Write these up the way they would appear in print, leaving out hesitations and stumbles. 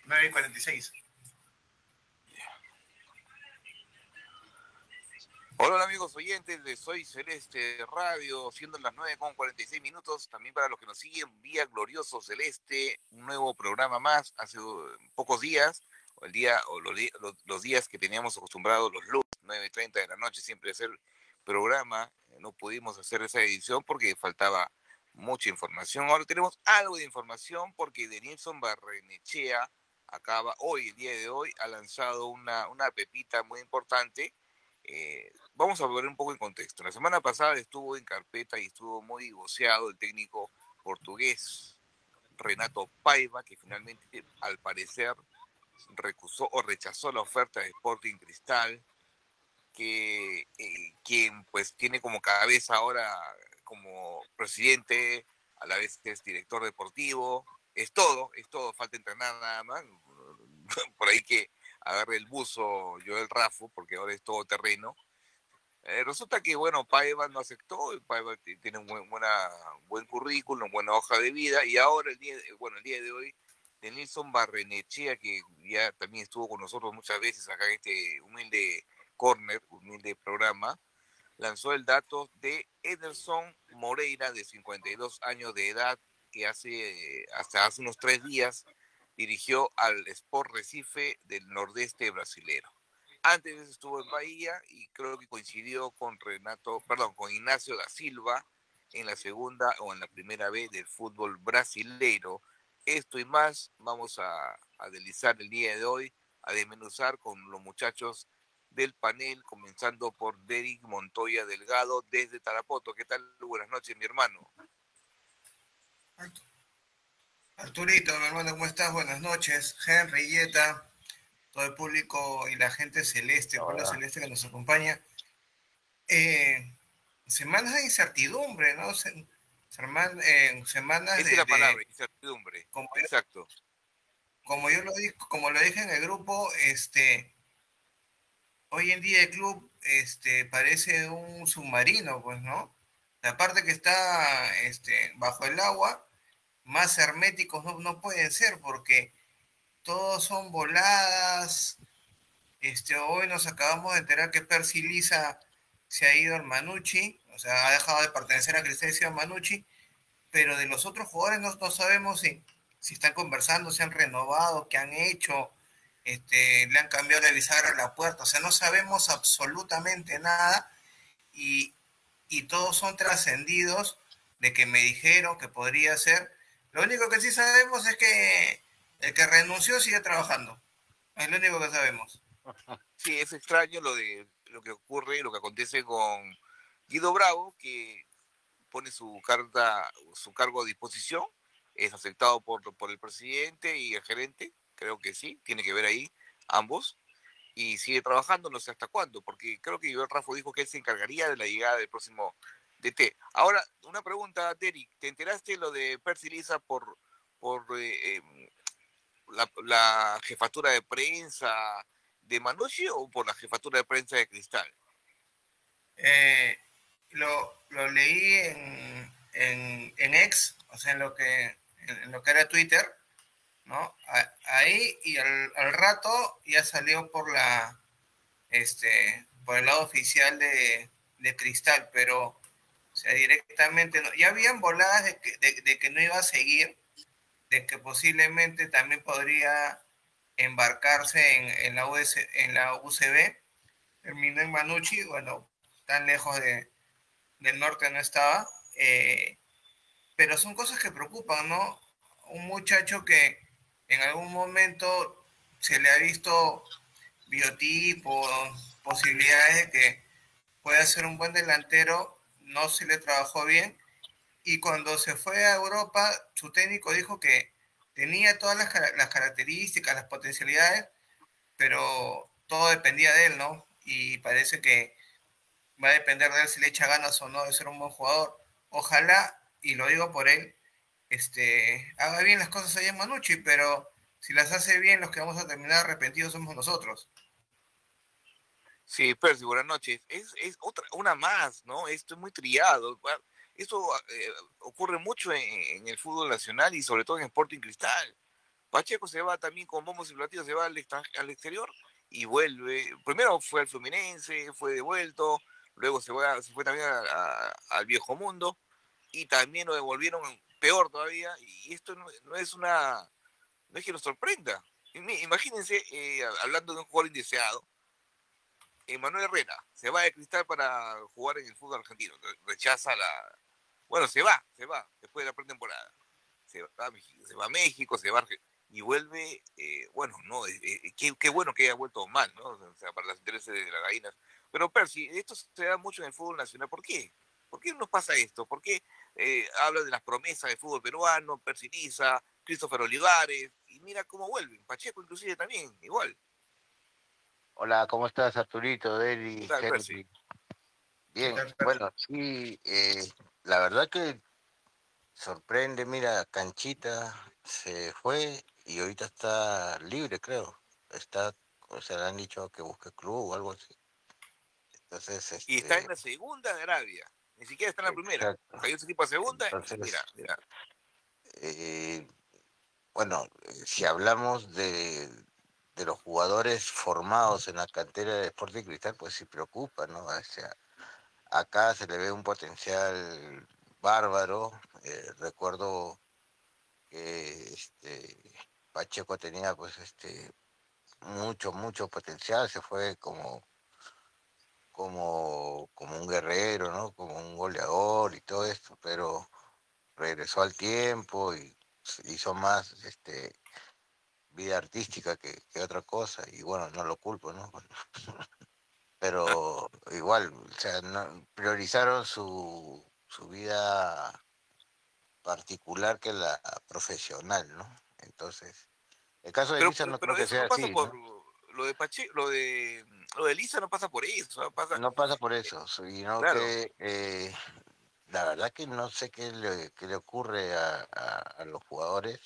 9:46. Hola amigos oyentes de Soy Celeste Radio, siendo las 9:46. También para los que nos siguen vía Glorioso Celeste, un nuevo programa más. Hace pocos días, los días que teníamos acostumbrados los lunes, 9:30 de la noche, siempre hacer programa. No pudimos hacer esa edición porque faltaba mucha información. Ahora tenemos algo de información porque Denilson Barrenechea el día de hoy, ha lanzado una pepita muy importante. Vamos a ver un poco en contexto. La semana pasada estuvo en carpeta y estuvo muy voceado el técnico portugués Renato Paiva, que finalmente, al parecer, recusó o rechazó la oferta de Sporting Cristal, quien pues tiene como cabeza ahora como presidente, a la vez que es director deportivo. Es todo, falta entrenar nada más. Por ahí que agarre el buzo Joel Rafo, porque ahora es todo terreno. Resulta que, bueno, Paiva no aceptó. Paiva tiene un buen currículum, buena hoja de vida, y ahora el día de hoy, Denilson Barrenechea, que ya también estuvo con nosotros muchas veces acá en este humilde corner, humilde programa, lanzó el dato de Ederson Moreira, de 52 años de edad, que hasta hace unos 3 días dirigió al Sport Recife del nordeste brasilero. Antes estuvo en Bahía y creo que coincidió con con Ignacio da Silva en la segunda o en la primera vez del fútbol brasileiro. Esto y más vamos a deslizar el día de hoy, a desmenuzar con los muchachos del panel, comenzando por Derek Montoya Delgado desde Tarapoto. ¿Qué tal? Buenas noches, mi hermano. Arturito, mi hermano, ¿cómo estás? Buenas noches. Henry, Yeta, todo el público y la gente celeste, el pueblo celeste que nos acompaña. Semanas de incertidumbre, ¿no? Semanas Esa es la palabra, incertidumbre. Exacto. Como lo dije en el grupo, hoy en día el club parece un submarino, pues, ¿no? La parte que está bajo el agua, más herméticos no pueden ser, porque todos son voladas. Hoy nos acabamos de enterar que Percy Liza se ha ido al Manucci, o sea, ha dejado de pertenecer a Cristal y se ha ido al Manucci, pero de los otros jugadores no sabemos si están conversando, si han renovado, qué han hecho, le han cambiado la bisagra a la puerta, o sea, no sabemos absolutamente nada y todos son trascendidos de que me dijeron que podría ser. Lo único que sí sabemos es que el que renunció sigue trabajando, es lo único que sabemos. Sí, es extraño lo que ocurre, lo que acontece con Guido Bravo, que pone su cargo a disposición, es aceptado por el presidente y el gerente, creo que sí, tiene que ver ahí ambos, y sigue trabajando, no sé hasta cuándo, porque creo que Joel Raffo dijo que él se encargaría de la llegada del próximo DT. Ahora, una pregunta, Derek, ¿te enteraste lo de Percy Liza por la jefatura de prensa de Manucci o por la jefatura de prensa de Cristal? Lo leí en X, o sea, en lo que era Twitter, ¿no? Ahí y al rato ya salió por el lado oficial de Cristal, pero, o sea, directamente no. Ya habían voladas de que no iba a seguir, de que posiblemente también podría embarcarse en la UCB, terminó en Manucci, bueno, tan lejos del norte no estaba, pero son cosas que preocupan, ¿no? Un muchacho que en algún momento se le ha visto biotipo, posibilidades de que pueda ser un buen delantero, no se le trabajó bien, y cuando se fue a Europa, su técnico dijo que tenía todas las características, las potencialidades, pero todo dependía de él, ¿no? Y parece que va a depender de él si le echa ganas o no de ser un buen jugador. Ojalá, y lo digo por él, haga bien las cosas allá en Manucci, pero si las hace bien, los que vamos a terminar arrepentidos somos nosotros. Sí, Percy, buenas noches. Es una más, ¿no? Esto es muy trillado. Esto ocurre mucho en el fútbol nacional y sobre todo en Sporting Cristal. Pacheco se va también con bombos y platillos, se va al exterior y vuelve. Primero fue al Fluminense, fue devuelto, luego se fue también al viejo mundo y también lo devolvieron peor todavía. Y esto no es no es que nos sorprenda. Imagínense, hablando de un jugador indeseado, Manuel Herrera se va de Cristal para jugar en el fútbol argentino. Rechaza bueno, se va después de la pretemporada. Se va a México, se va a y vuelve, bueno, no, qué bueno que haya vuelto mal, ¿no? O sea, para los intereses de las gallinas. Pero Percy, esto se da mucho en el fútbol nacional. ¿Por qué? ¿Por qué nos pasa esto? ¿Por qué habla de las promesas del fútbol peruano, Percy Niza, Christopher Olivares, y mira cómo vuelven? Pacheco inclusive también, igual. Hola, ¿cómo estás, Arturito, ¿Qué Deli, tal, Percy? Henry? Bien, bueno, sí, la verdad que sorprende, mira, Canchita se fue y ahorita está libre, creo. Está, o sea, le han dicho que busque club o algo así. Entonces, Y está en la segunda de Arabia, ni siquiera está en la primera. exacto. Cayó ese equipo a segunda y Entonces, mira. eh, bueno, si hablamos de los jugadores formados en la cantera de Sporting Cristal, pues sí preocupa, ¿no? O sea, acá se le ve un potencial bárbaro. Recuerdo que Pacheco tenía pues mucho potencial, se fue como un guerrero, ¿no? Como un goleador y todo esto, pero regresó al tiempo y hizo más vida artística que otra cosa, y bueno, no lo culpo, ¿no? Pero igual, o sea, priorizaron su vida particular que la profesional, ¿no? Entonces, el caso de Lisa no creo Pero que eso sea no pasa así, por ¿no? lo de Pache, lo de Lisa no pasa por eso, ¿no? Pasa, No pasa por eso, sino claro. que la verdad que no sé qué le ocurre a los jugadores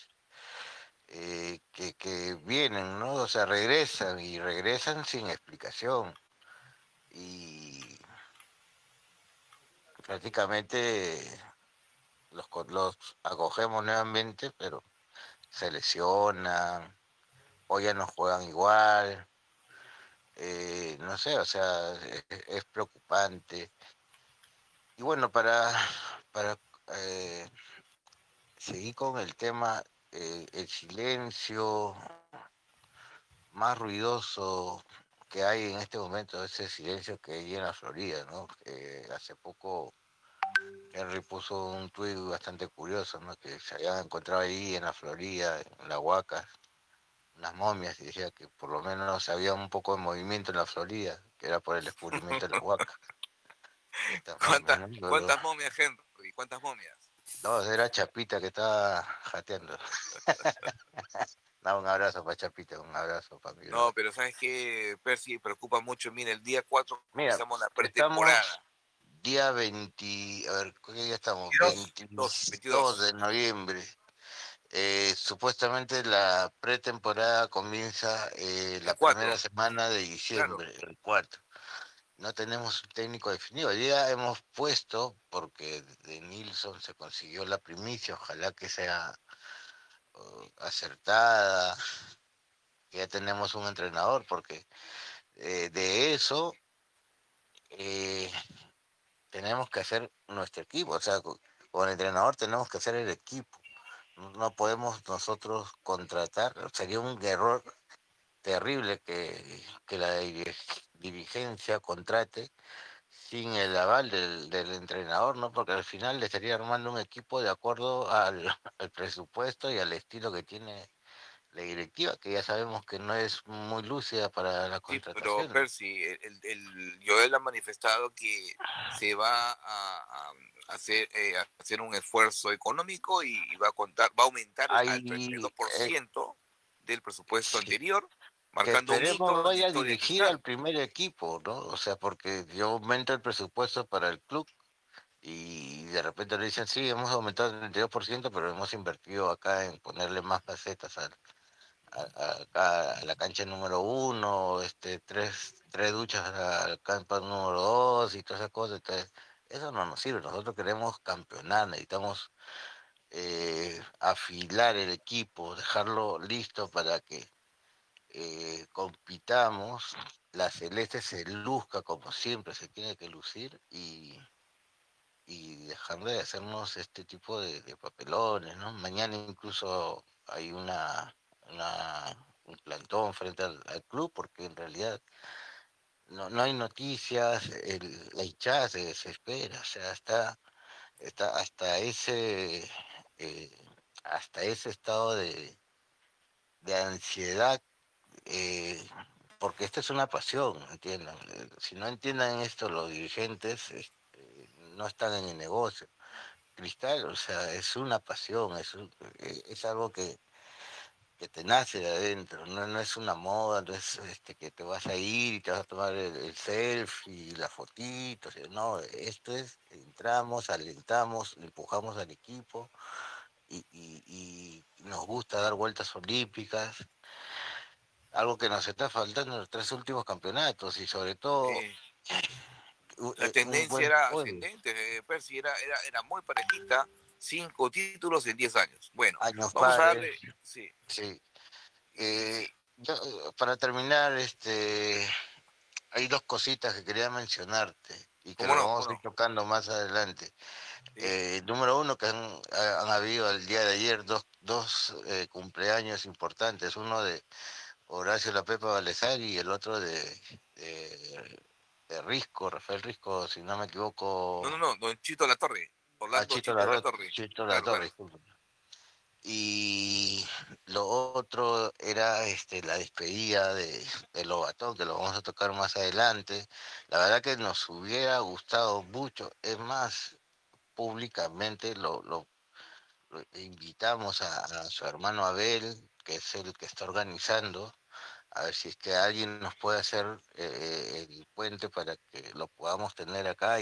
que vienen, ¿no? O sea, regresan y regresan sin explicación. Y prácticamente los acogemos nuevamente, pero se lesionan o ya no juegan igual. No sé, o sea, es preocupante. Y bueno, para eh, seguir con el tema, el silencio más ruidoso que hay en este momento, ese silencio que hay en la Florida, ¿no? Hace poco Henry puso un tuit bastante curioso, ¿no? Que se habían encontrado ahí en la Florida, en la Huaca, unas momias, y decía que por lo menos había un poco de movimiento en la Florida, que era por el descubrimiento de la Huaca, de estas momias, ¿no? ¿Cuántas momias, Henry? ¿Cuántas momias? No, era Chapita que estaba jateando. Da un abrazo para Chapita, un abrazo para mi No, brother. pero ¿sabes qué, Percy? Preocupa mucho. Mira, el día 4 Mira, comenzamos la estamos pretemporada. día 20, a ver, ¿qué día estamos? 22. 22 de noviembre. Supuestamente la pretemporada comienza la El primera 4, semana de claro. diciembre, el 4. No tenemos un técnico definido. Hoy día hemos puesto, porque de Nilsson se consiguió la primicia, ojalá que sea acertada, que ya tenemos un entrenador, porque de eso eh, tenemos que hacer nuestro equipo. O sea, con el entrenador tenemos que hacer el equipo. No podemos nosotros contratar, sería un error terrible que la dirigencia contrate sin el aval del entrenador, ¿no? Porque al final le estaría armando un equipo de acuerdo al presupuesto y al estilo que tiene la directiva, que ya sabemos que no es muy lúcida para las Sí, pero contrataciones. Percy, Joel ha manifestado que se va a hacer un esfuerzo económico y va a aumentar al Hay, 32% del presupuesto anterior, que marcando un esperemos hito en la vaya a historia de dirigir al Cristal. primer equipo, ¿no? O sea, porque yo aumento el presupuesto para el club y de repente le dicen, sí, hemos aumentado el 32%, pero hemos invertido acá en ponerle más facetas a la cancha número uno, tres duchas al campo número dos y todas esas cosas. Entonces, eso no nos sirve. Nosotros queremos campeonar, necesitamos afilar el equipo, dejarlo listo para que compitamos, la celeste se luzca como siempre se tiene que lucir y dejar de hacernos este tipo de papelones, ¿no? Mañana incluso hay un plantón frente al club porque en realidad no hay noticias, la hinchada se desespera, o sea, está eh, hasta ese estado de ansiedad, eh, porque esto es una pasión, ¿entiendan? Si no entiendan esto los dirigentes, no están en el negocio. Cristal, o sea, es una pasión, es algo que te nace de adentro, no es una moda, no es que te vas a ir y te vas a tomar el selfie y la fotito, o sea, no, esto es, entramos, alentamos, empujamos al equipo y nos gusta dar vueltas olímpicas, algo que nos está faltando en los 3 últimos campeonatos y sobre todo Eh, la un tendencia buen era juego, ascendente, Percy, era muy parejita, 5 títulos en 10 años. Bueno, años vamos a pares, darle, sí, sí. sí, Yo, para terminar, hay dos cositas que quería mencionarte y que cómo lo no, vamos cómo a ir no, tocando más adelante. sí, Número uno, que han habido el día de ayer dos cumpleaños importantes, uno de Horacio La Pepa Valesari y el otro de Risco, Rafael Risco, si no me equivoco, don Chito La Torre, a Orlando Chito de la Torre, Chito La claro, Torre, claro. disculpe. Y lo otro era la despedida de Lobatón, que lo vamos a tocar más adelante. La verdad que nos hubiera gustado mucho, es más, públicamente lo invitamos a su hermano Abel, que es el que está organizando, a ver si es que alguien nos puede hacer el puente para que lo podamos tener acá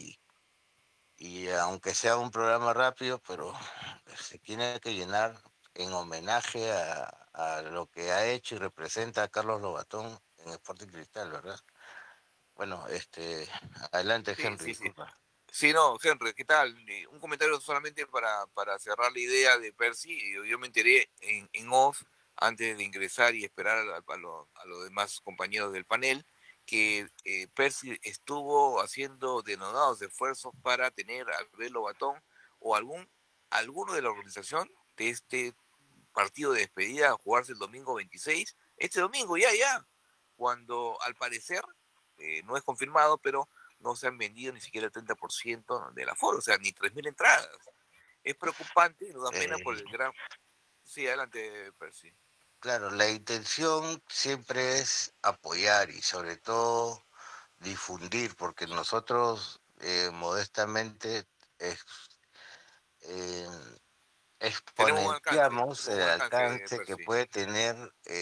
y aunque sea un programa rápido, pero se tiene que llenar en homenaje a lo que ha hecho y representa a Carlos Lobatón en Sporting Cristal, ¿verdad? Bueno, adelante, Sí, Henry, sí, sí. disculpa. Sí, no, Henry, ¿qué tal? Un comentario solamente para cerrar la idea de Percy. Yo me enteré en off, antes de ingresar y esperar a los demás compañeros del panel, que Percy estuvo haciendo denodados esfuerzos para tener a Belo Batón o alguno de la organización de este partido de despedida a jugarse el domingo 26. Este domingo, ya, cuando al parecer, no es confirmado, pero no se han vendido ni siquiera el 30% del aforo, o sea, ni 3.000 entradas. Es preocupante y nos da pena por Eh, el gran... Sí, adelante, Percy. claro, la intención siempre es apoyar y sobre todo difundir, porque nosotros modestamente eh, exponenciamos Tenemos el buen alcance, alcance que Percy. puede tener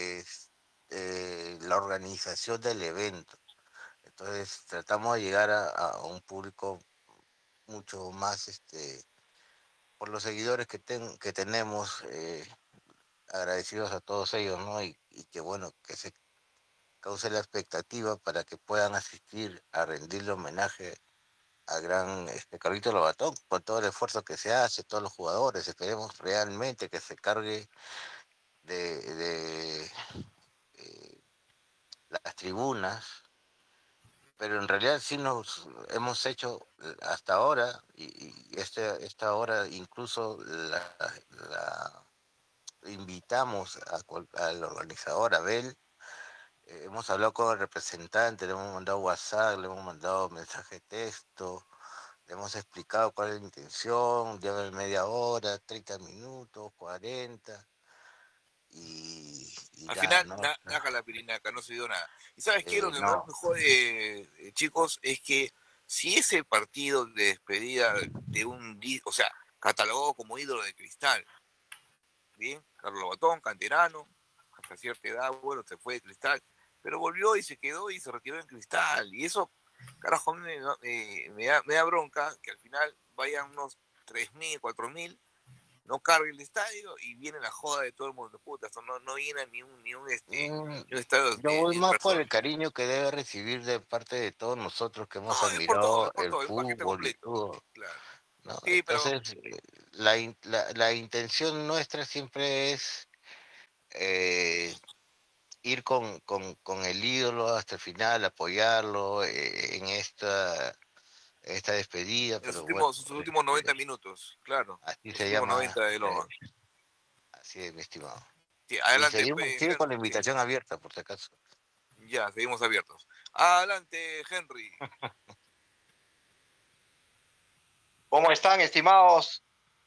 la organización del evento. Entonces tratamos de llegar a un público mucho más, por los seguidores que tenemos, agradecidos a todos ellos, ¿no? Y que bueno, que se cause la expectativa para que puedan asistir a rendirle homenaje al gran Carlito Lobatón, con todo el esfuerzo que se hace, todos los jugadores. Esperemos realmente que se cargue de las tribunas, pero en realidad sí nos hemos hecho hasta ahora, y esta hora incluso la invitamos al organizador, Abel. Hemos hablado con el representante, le hemos mandado WhatsApp, le hemos mandado mensaje de texto, le hemos explicado cuál es la intención, lleva media hora, 30 minutos, 40, y Al nada, final, ¿no? nada la pirinaca, no se dio nada. ¿Y sabes qué? Lo que más No, me jode, chicos, es que si ese partido de despedida de o sea, catalogado como ídolo de Cristal, bien, Carlos Botón, canterano, hasta cierta edad, bueno, se fue de Cristal, pero volvió y se quedó y se retiró en Cristal. Y eso, carajo, a mí me da bronca que al final vayan unos 3.000, 4.000, no cargue el estadio y viene la joda de todo el mundo. Puta, esto no llena mm, ni un estadio yo voy ni el más por personal. el cariño que debe recibir de parte de todos nosotros que hemos No, es por todo, admirado es por el todo, es un paquete fútbol y completo. todo, Claro. ¿no? Sí, pero Entonces, la intención nuestra siempre es ir con el ídolo hasta el final, apoyarlo en esta despedida, En pero bueno, sus últimos 90 minutos, claro. así Los se últimos llama, 90 de Loba. así es, mi estimado. Sí, Y adelante, seguimos, sigue con la Henry. invitación abierta, por si acaso. Ya, seguimos abiertos. Adelante, Henry. ¿Cómo están, estimados?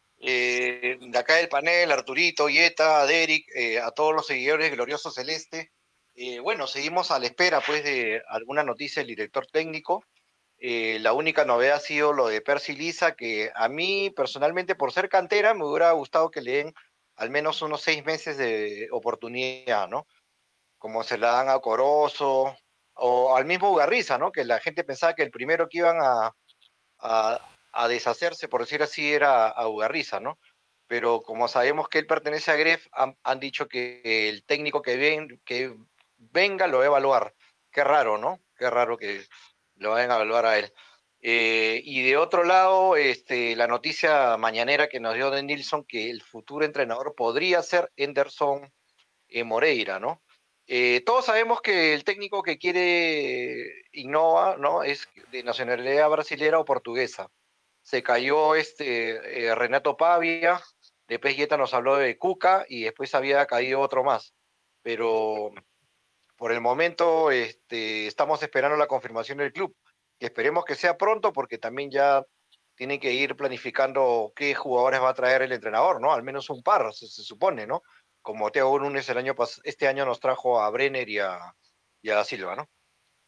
De acá del panel, Arturito, Yeta, Derek, a todos los seguidores de Glorioso Celeste. Bueno, seguimos a la espera, pues, de alguna noticia del director técnico. La única novedad ha sido lo de Percy Lisa, que a mí, personalmente, por ser cantera, me hubiera gustado que le den al menos unos 6 meses de oportunidad, ¿no? Como se la dan a Corozo, o al mismo Ugarriza, ¿no? Que la gente pensaba que el primero que iban a deshacerse, por decir así, era a Ugarriza, ¿no? Pero como sabemos que él pertenece a Gref, han dicho que el técnico que venga lo va a evaluar. Qué raro, ¿no? Qué raro que lo vayan a evaluar a él. Y de otro lado, la noticia mañanera que nos dio de Nilsson, que el futuro entrenador podría ser Henderson Moreira, ¿no? Todos sabemos que el técnico que quiere Innova, ¿no? Es de nacionalidad brasilera o portuguesa. Se cayó Renato Pavia, después Yeta nos habló de Cuca y después había caído otro más. Pero por el momento estamos esperando la confirmación del club, que esperemos que sea pronto porque también ya tienen que ir planificando qué jugadores va a traer el entrenador, ¿no? Al menos un par, se supone, ¿no? Como Thiago Núñez este año nos trajo a Brenner y a Silva, ¿no?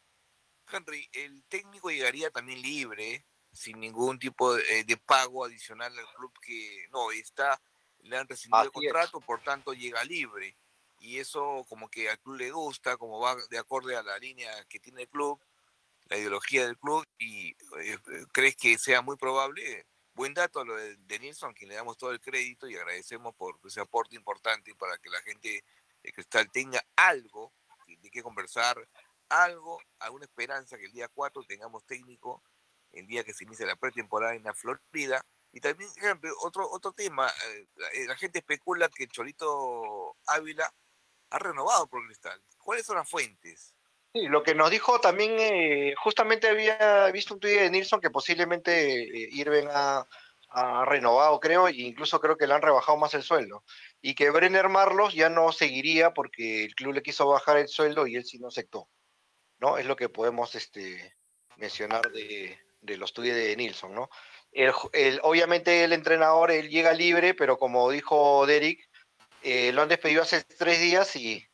Henry, el técnico llegaría también libre, sin ningún tipo de pago adicional al club que no está, le han rescindido el Así es. contrato, por tanto llega libre. Y eso como que al club le gusta, como va de acorde a la línea que tiene el club, la ideología del club, y crees que sea muy probable. Buen dato a lo de Nilsson, a quien le damos todo el crédito y agradecemos por ese aporte importante para que la gente de Cristal tenga algo de qué conversar, algo, alguna esperanza que el día 4 tengamos técnico, el día que se inicia la pretemporada en la Florida. Y también, otro tema, la gente especula que Cholito Ávila ha renovado por Cristal. ¿Cuáles son las fuentes? Sí, lo que nos dijo también, justamente había visto un tuit de Nilsson que posiblemente Irving ha renovado, creo, e incluso creo que le han rebajado más el sueldo. Y que Brenner Marlos ya no seguiría porque el club le quiso bajar el sueldo y él sí no aceptó, ¿no? Es lo que podemos mencionar de los tuits de Nilsson, ¿no? Obviamente el entrenador, él llega libre, pero como dijo Derek, lo han despedido hace 3 días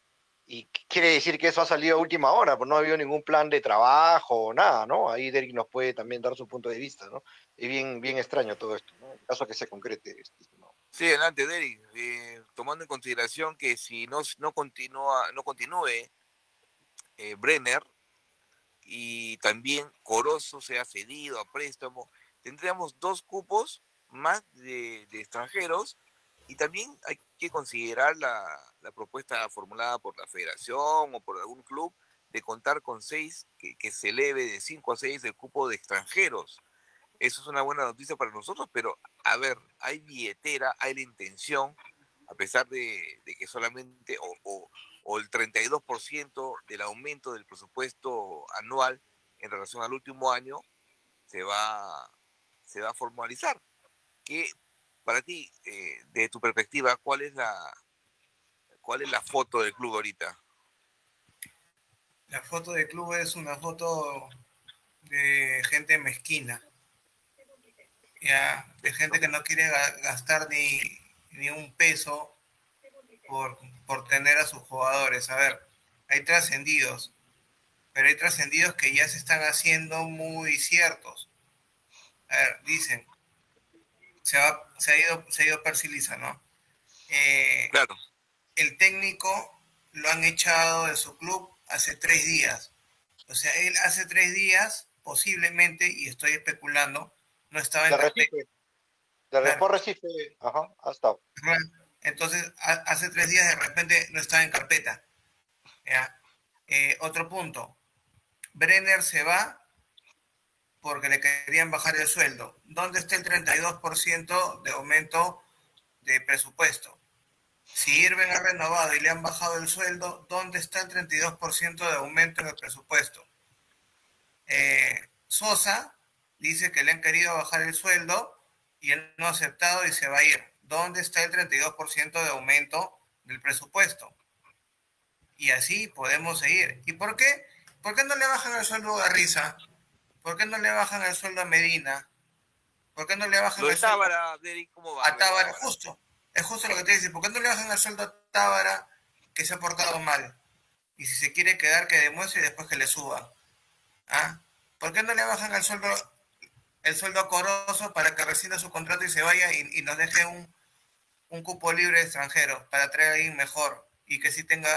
y quiere decir que eso ha salido a última hora, pues no ha habido ningún plan de trabajo o nada, ¿no? Ahí Derek nos puede también dar su punto de vista, ¿no? Es bien, bien extraño todo esto, ¿no? En caso que se concrete. ¿No? Sí, adelante, Derek. Tomando en consideración que si no continúe Brenner y también Corozo sea cedido a préstamo, tendríamos 2 cupos más de extranjeros y también hay que considerar la propuesta formulada por la federación o por algún club de contar con 6, que se eleve de 5 a 6 el cupo de extranjeros. Eso es una buena noticia para nosotros, pero a ver, hay billetera, hay la intención, a pesar de que solamente o el 32% del aumento del presupuesto anual en relación al último año se va, se va a formalizar. ¿Qué, para ti, de tu perspectiva, cuál es la foto del club ahorita? La foto del club es una foto de gente mezquina, ya, de gente que no quiere gastar ni un peso por tener a sus jugadores. A ver, hay trascendidos, pero hay trascendidos que ya se están haciendo muy ciertos. A ver, dicen, se ha ido Percy Lisa, ¿no? Claro. El técnico lo han echado de su club hace 3 días. O sea, él hace 3 días, posiblemente, y estoy especulando, no estaba en carpeta. De Recife, ajá, hasta. Entonces, hace 3 días de repente no estaba en carpeta. ¿Ya? Otro punto. Brenner se va porque le querían bajar el sueldo. ¿Dónde está el 32% de aumento de presupuesto? Si Irving ha renovado y le han bajado el sueldo, ¿dónde está el 32% de aumento en el presupuesto? Sosa dice que le han querido bajar el sueldo y él no ha aceptado y se va a ir. ¿Dónde está el 32% de aumento del presupuesto? Y así podemos seguir. ¿Y por qué? ¿Por qué no le bajan el sueldo a Garriza? ¿Por qué no le bajan el sueldo a Medina? ¿Por qué no le bajan Lo de el sueldo Tábara, Derek, ¿cómo va? a Tábara? Justo. Es justo lo que te dice. ¿Por qué no le bajan el sueldo a Tábara que se ha portado mal? Y si se quiere quedar, que demuestre y después que le suba. ¿Ah? ¿Por qué no le bajan el sueldo a Corozo para que rescinda su contrato y se vaya y nos deje un cupo libre extranjero para traer a alguien mejor y que sí tenga,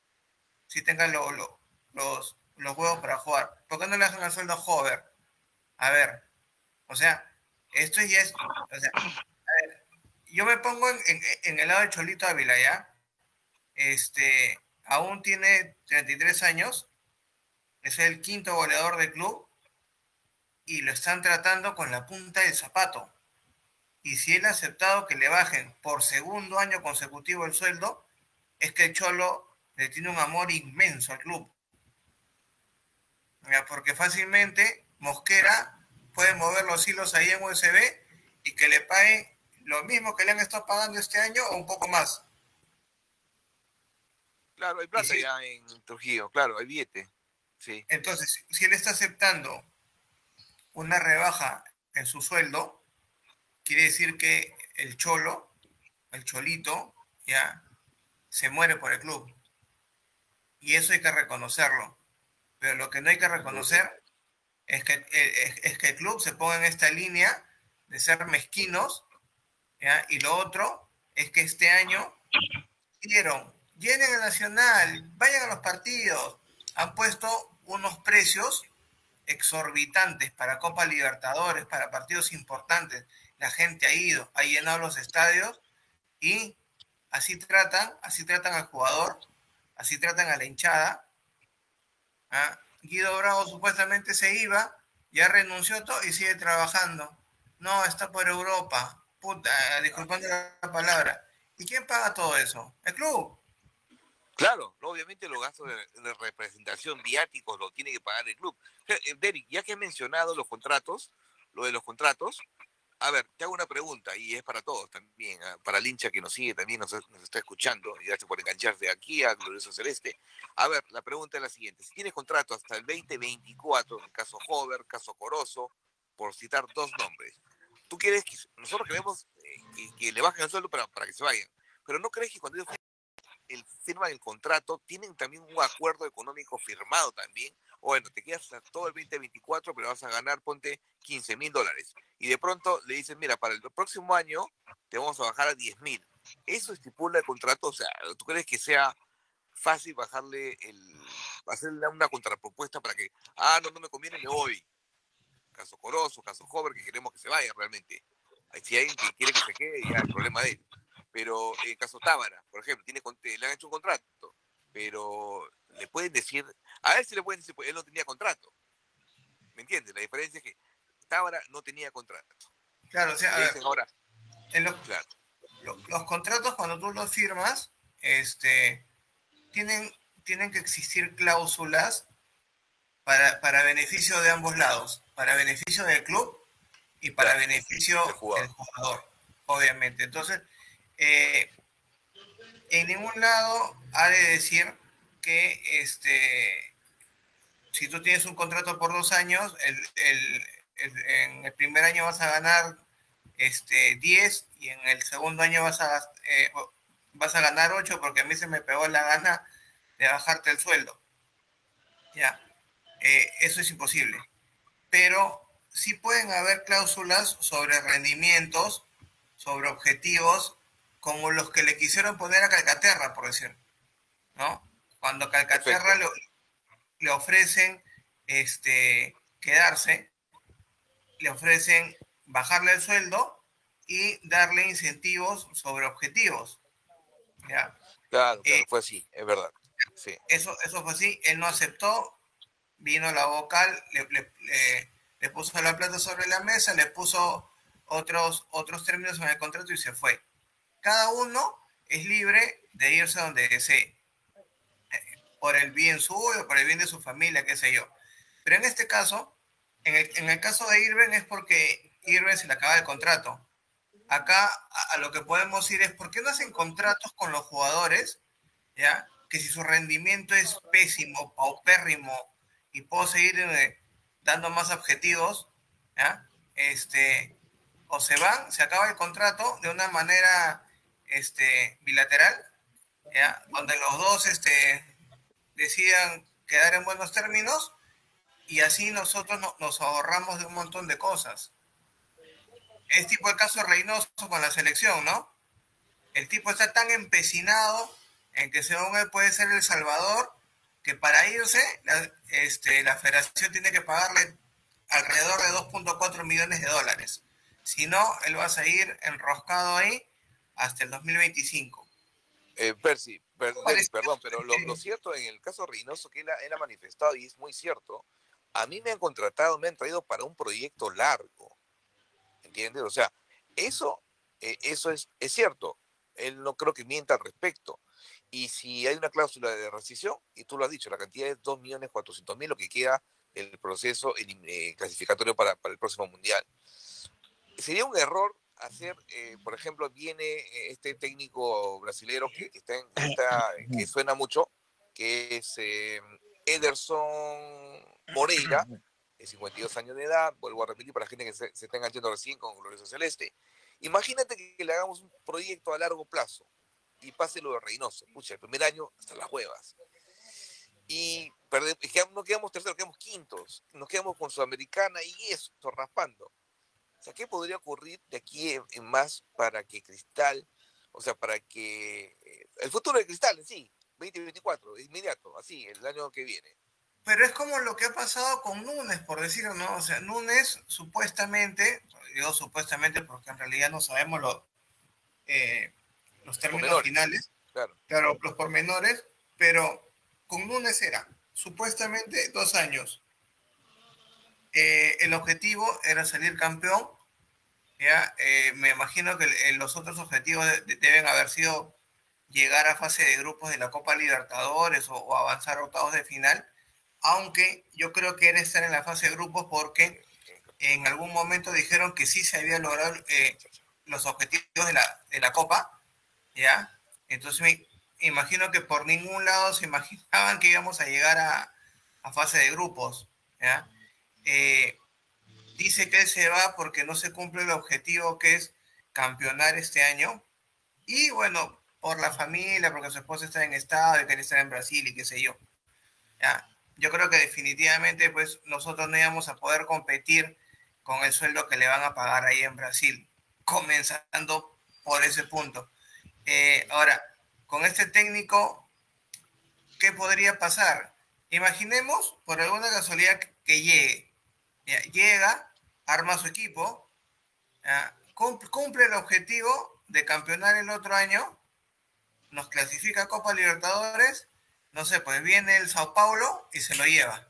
los huevos para jugar? ¿Por qué no le bajan el sueldo a Hover? A ver, o sea, esto ya es, o sea, a ver, yo me pongo en el lado de Cholito Ávila, ¿ya? Aún tiene 33 años, es el quinto goleador del club y lo están tratando con la punta del zapato. Y si él ha aceptado que le bajen por segundo año consecutivo el sueldo, es que el Cholo le tiene un amor inmenso al club. Porque fácilmente Mosquera puede mover los hilos ahí en USB y que le paguen lo mismo que le han estado pagando este año o un poco más. Claro, hay plata ya en Trujillo, claro, hay billete. Sí. Entonces, si él está aceptando una rebaja en su sueldo, quiere decir que el Cholo, el Cholito, ya se muere por el club. Y eso hay que reconocerlo. Pero lo que no hay que reconocer es que el club se ponga en esta línea de ser mezquinos, ¿ya? Y lo otro es que este año llenen el Nacional, vayan a los partidos, han puesto unos precios exorbitantes para Copa Libertadores, para partidos importantes. La gente ha ido, ha llenado los estadios y así tratan al jugador, así tratan a la hinchada. Guido Bravo supuestamente se iba, ya renunció todo y sigue trabajando. No, está por Europa. Puta, disculpando la palabra. ¿Y quién paga todo eso? El club. Claro, obviamente los gastos de representación viáticos lo tiene que pagar el club. Derek, ya que has mencionado lo de los contratos, a ver, te hago una pregunta y es para todos también, para el hincha que nos sigue también, nos está escuchando y gracias por engancharse aquí a Glorioso Celeste. A ver, la pregunta es la siguiente, si tienes contrato hasta el 2024, en caso Hover, caso Corozo, por citar dos nombres, ¿tú quieres que, nosotros queremos que le bajen el sueldo para que se vayan, pero no crees que cuando ellos firman el contrato, tienen también un acuerdo económico firmado también? O bueno, te quedas hasta todo el 2024, pero vas a ganar, ponte, $15,000. Y de pronto le dicen, mira, para el próximo año te vamos a bajar a 10,000. ¿Eso estipula el contrato? O sea, ¿tú crees que sea fácil hacerle una contrapropuesta para que, no me conviene, me voy? Caso Corozo, caso Hover, que queremos que se vaya realmente. Si hay alguien que quiere que se quede, ya el problema de él. Pero en caso Tábara, por ejemplo, le han hecho un contrato, pero le pueden decir, a él sí le pueden decir, pues él no tenía contrato. ¿Me entiendes? La diferencia es que Tábara no tenía contrato. Claro, o sea, le dicen ahora, claro. Los contratos cuando tú los firmas, tienen que existir cláusulas para beneficio de ambos lados, para beneficio del club y para beneficio del jugador, obviamente. Entonces, en ningún lado ha de decir que si tú tienes un contrato por 2 años, en el primer año vas a ganar 10 y en el segundo año vas a ganar 8 porque a mí se me pegó la gana de bajarte el sueldo. Ya, eso es imposible. Pero sí pueden haber cláusulas sobre rendimientos, sobre objetivos, como los que le quisieron poner a Calcaterra, por decir, ¿no? Cuando a Calcaterra le ofrecen quedarse, le ofrecen bajarle el sueldo y darle incentivos sobre objetivos. ¿Ya? Claro, fue así, es verdad. Sí. Eso fue así, él no aceptó, vino la vocal, le puso la plata sobre la mesa, le puso otros términos en el contrato y se fue. Cada uno es libre de irse donde desee, por el bien suyo, por el bien de su familia, qué sé yo. Pero en este caso, en el caso de Irving es porque Irving se le acaba el contrato. Acá a lo que podemos ir es, ¿por qué no hacen contratos con los jugadores? ¿Ya? Que si su rendimiento es pésimo, paupérrimo, y puedo seguir dando más objetivos, ¿ya? O se van, se acaba el contrato de una manera bilateral, ¿ya? Donde los dos decidan quedar en buenos términos y así nosotros nos ahorramos de un montón de cosas. Es tipo el caso Reynoso con la selección, ¿no? El tipo está tan empecinado en que según él puede ser el Salvador, que para irse la federación tiene que pagarle alrededor de 2.4 millones de dólares. Si no, él va a seguir enroscado ahí hasta el 2025. Percy, perdón, pero lo cierto en el caso Reynoso, que él ha manifestado, y es muy cierto, a mí me han contratado, me han traído para un proyecto largo, ¿entiendes? O sea, eso es cierto, él no creo que mienta al respecto. Y si hay una cláusula de rescisión, y tú lo has dicho, la cantidad es 2.400.000, lo que queda del proceso clasificatorio para el próximo Mundial. Sería un error hacer, por ejemplo, viene este técnico brasilero que suena mucho, que es Ederson Moreira, de 52 años de edad, vuelvo a repetir para la gente que se está enganchando recién con Glorioso Celeste. Imagínate que le hagamos un proyecto a largo plazo y pase lo de Reynoso. Pucha, el primer año hasta las huevas. Y no quedamos terceros, quedamos quintos. Nos quedamos con Sudamericana y eso, raspando. O sea, ¿qué podría ocurrir de aquí en más para que Cristal, o sea, para que el futuro de Cristal en sí, 2024, inmediato, así, el año que viene? Pero es como lo que ha pasado con Núñez, por decirlo, ¿no? O sea, Núñez supuestamente, digo supuestamente porque en realidad no sabemos los términos finales, claro, los pormenores, pero con Núñez era supuestamente 2 años. El objetivo era salir campeón, ¿ya? Me imagino que los otros objetivos deben haber sido llegar a fase de grupos de la Copa Libertadores o avanzar a octavos de final, aunque yo creo que era estar en la fase de grupos porque en algún momento dijeron que sí se habían logrado los objetivos de la Copa, ¿ya? Entonces me imagino que por ningún lado se imaginaban que íbamos a llegar a fase de grupos, ¿ya? Dice que él se va porque no se cumple el objetivo que es campeonar este año, y bueno, por la familia, porque su esposa está en estado y quiere estar en Brasil y qué sé yo. ¿Ya? Yo creo que definitivamente pues nosotros no íbamos a poder competir con el sueldo que le van a pagar ahí en Brasil, comenzando por ese punto. Ahora, con este técnico, ¿qué podría pasar? Imaginemos, por alguna casualidad, que llegue. ¿Ya? Llega, arma su equipo, cumple el objetivo de campeonar el otro año, nos clasifica a Copa Libertadores, no sé, pues viene el Sao Paulo y se lo lleva.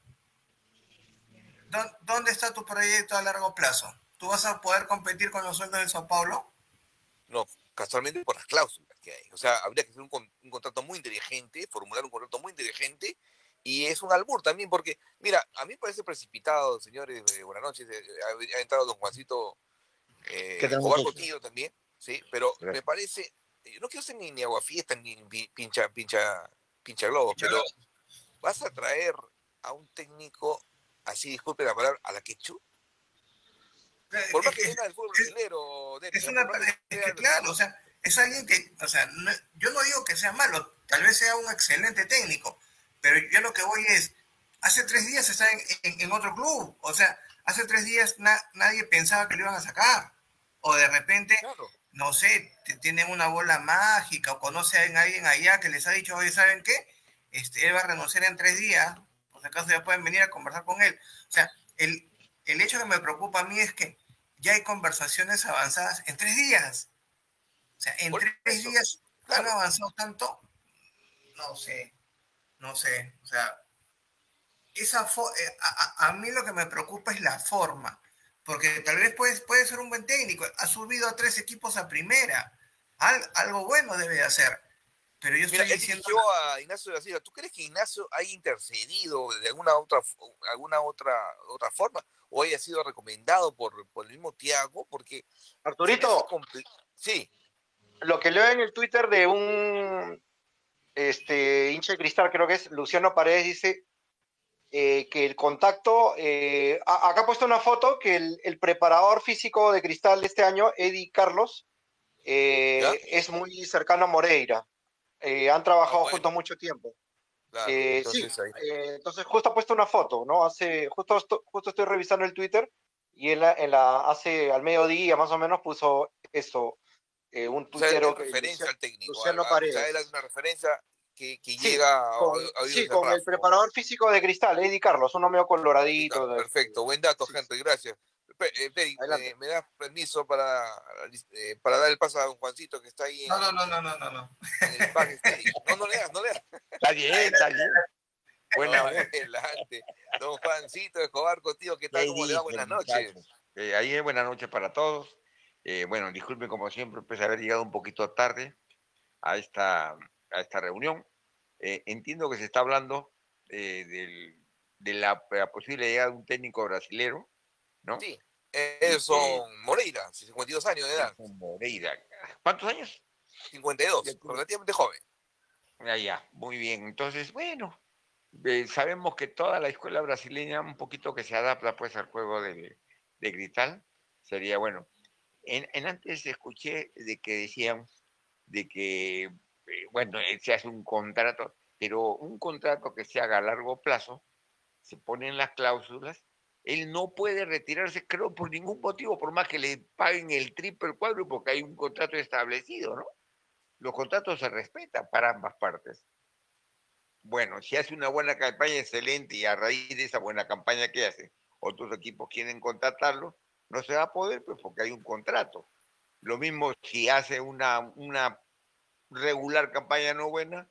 ¿Dónde está tu proyecto a largo plazo? ¿Tú vas a poder competir con los sueldos del Sao Paulo? No, casualmente por las cláusulas que hay. O sea, habría que hacer un contrato muy inteligente, formular un contrato muy inteligente, y es un albur también, porque, mira, a mí me parece precipitado, señores, buenas noches, ha entrado don Juancito Escobar Cotillo también, ¿sí? Pero me parece, yo no quiero ser ni aguafiesta, ni pincha globos, pero vas a traer a un técnico, así, disculpe la palabra, a la quechu. Por más que venga del fútbol brasileño, es que claro, o sea, es alguien que, o sea, no, yo no digo que sea malo, tal vez sea un excelente técnico, pero yo lo que voy es, hace 3 días está en otro club, o sea, hace 3 días nadie pensaba que lo iban a sacar, o de repente, claro, no sé, tienen una bola mágica, o conoce a alguien allá que les ha dicho, oye, ¿saben qué? Él va a renunciar en 3 días, por si acaso ya pueden venir a conversar con él. O sea, el hecho que me preocupa a mí es que ya hay conversaciones avanzadas en 3 días. O sea, en 3 días han avanzado tanto, no sé. O sea, a mí lo que me preocupa es la forma, porque tal vez puede ser un buen técnico, ha subido a 3 equipos a primera, algo bueno debe de hacer, pero yo Mira, estoy él diciendo... dirigió a Ignacio de la Silva. ¿Tú crees que Ignacio haya intercedido de alguna otra forma? ¿O haya sido recomendado por el mismo Thiago? Porque se me hace Arturito, complicado. Sí, lo que leo en el Twitter de un hincha de Cristal, creo que es Luciano Paredes, dice que el contacto, acá ha puesto una foto que el preparador físico de Cristal de este año, Eddie Carlos, ¿ya? es muy cercano a Moreira. Han Ah, trabajado bueno, juntos mucho tiempo. claro. Sí, Entonces ahí. entonces justo ha puesto una foto, ¿no? Justo estoy revisando el Twitter y hace al mediodía más o menos puso eso, un O sea, es tuitero, referencia al técnico. Luciano O sea, él es Paredes. una referencia que Sí, llega a oídos sí, del con el Rafa. preparador físico de Cristal, Eddie Carlos, uno medio Ahí está, coloradito. perfecto. Buen dato, Sí, sí, Henry. Gracias. Peri, adelante. ¿me das permiso para dar el paso a don Juancito que está ahí No, no, no, no, no, no, no. en el backstage? No, no leas, no leas. Está bien, está bien. No, Buena, adelante. Don Juancito Escobar contigo, ¿qué tal? ¿qué ¿Cómo le va? dice, Buenas muchachos? noches. Ahí es buenas noches para todos. Bueno, disculpen como siempre, pues haber llegado un poquito tarde a esta reunión. Entiendo que se está hablando de la posible llegada de un técnico brasilero, ¿no? Sí, Y que son Moreira, 52 años de edad, Nelson Moreira. ¿Cuántos años? Ya 52, tiene. relativamente joven. Ya, muy bien. Entonces, bueno, sabemos que toda la escuela brasileña un poquito que se adapta pues al juego de Cristal. Sería bueno. En antes escuché de que decían de que, bueno, se hace un contrato, pero un contrato que se haga a largo plazo, se ponen las cláusulas, él no puede retirarse, creo, por ningún motivo, por más que le paguen el triple, el cuádruple, porque hay un contrato establecido, ¿no? Los contratos se respetan para ambas partes. Bueno, si hace una buena campaña, excelente, y a raíz de esa buena campaña que hace, otros equipos quieren contratarlo, no se va a poder, pues porque hay un contrato. Lo mismo si hace una regular campaña no buena,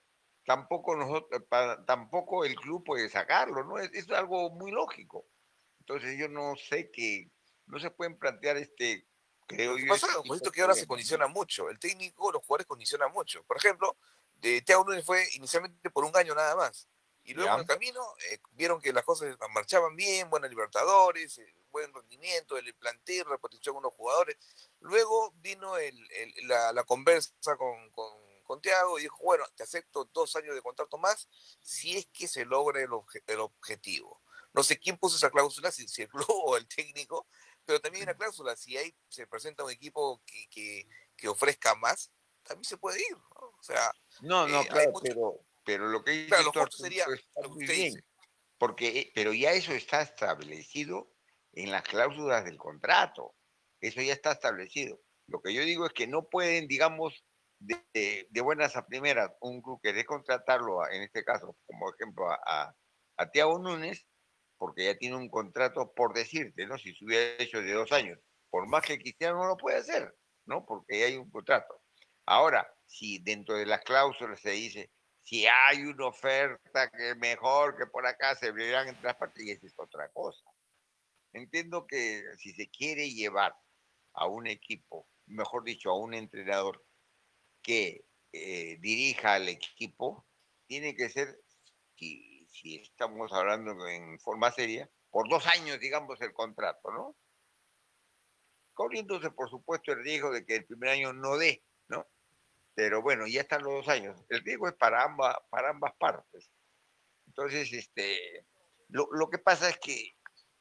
tampoco el club puede sacarlo, ¿no? Es algo muy lógico. Entonces yo no sé que no se pueden plantear Lo creo que yo, pasa, este don tipo Juancito, de que ahora se problemas, ¿no? condiciona mucho. El técnico, los jugadores condicionan mucho. Por ejemplo, Thiago Núñez fue inicialmente por un año nada más. Y luego en el ¿Ya? camino vieron que las cosas marchaban bien, buena Libertadores, buen rendimiento, el plantel, reposición de unos jugadores. Luego vino la conversa con Thiago y dijo, bueno, te acepto 2 años de contrato más si es que se logra el objetivo. No sé quién puso esa cláusula, si el club o el técnico, pero también hay una cláusula, si ahí se presenta un equipo que ofrezca más, también se puede ir, ¿no? O sea, No, no, hay claro, mucho, pero lo que claro, dice lo tu justo sería Arturito está lo que muy usted bien, dice. porque, pero ya eso está establecido en las cláusulas del contrato, eso ya está establecido. Lo que yo digo es que no pueden, digamos, de buenas a primeras, un club querer contratarlo, en este caso, como ejemplo, a Thiago Núñez, porque ya tiene un contrato, por decirte, ¿no? Si se hubiera hecho de 2 años, por más que Cristiano no lo puede hacer, ¿no? Porque ya hay un contrato. Ahora, si dentro de las cláusulas se dice, si hay una oferta que es mejor que por acá, se verán entre las partes, y esa es otra cosa. Entiendo que si se quiere llevar a un equipo, mejor dicho, a un entrenador que dirija al equipo, tiene que ser, si estamos hablando en forma seria, por 2 años, digamos, el contrato, ¿no? Corriéndose, por supuesto, el riesgo de que el primer año no dé, ¿no? Pero bueno, ya están los 2 años. El riesgo es para ambas partes. Entonces, lo que pasa es que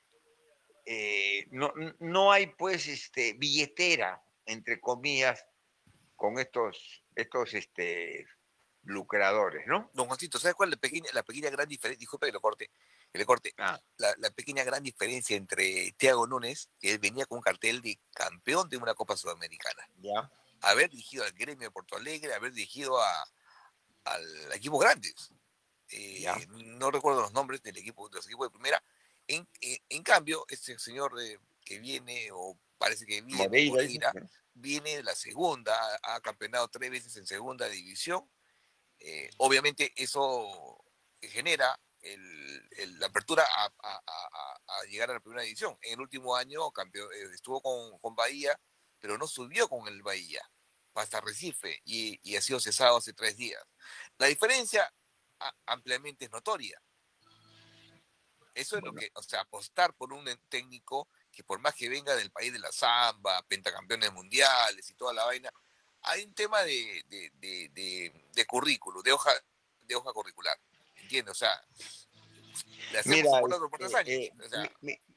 no hay, pues, billetera, entre comillas, con estos lucradores, ¿no? Don Juancito, ¿sabes cuál es la pequeña gran diferencia? Disculpe que le corte. Ah, La pequeña gran diferencia entre Thiago Núñez, que él venía con un cartel de campeón de una Copa Sudamericana, ya, haber dirigido al Gremio de Porto Alegre, haber dirigido al equipos grandes. ya. No recuerdo los nombres de los equipos de primera. En cambio, este señor que viene, o parece que viene, Moreira, dice. Moreira, viene de la segunda, ha campeonado 3 veces en segunda división. Obviamente eso genera la apertura a llegar a la primera división. En el último año estuvo con Bahía, pero no subió con el Bahía hasta Recife y ha sido cesado hace 3 días. La diferencia ampliamente es notoria. Eso es lo que, o sea, apostar por un técnico que por más que venga del país de la samba, pentacampeones mundiales y toda la vaina, hay un tema de currículo, de hoja curricular, ¿entiendes? O sea, le hacemos Mira, un contrato por 3 años. O sea,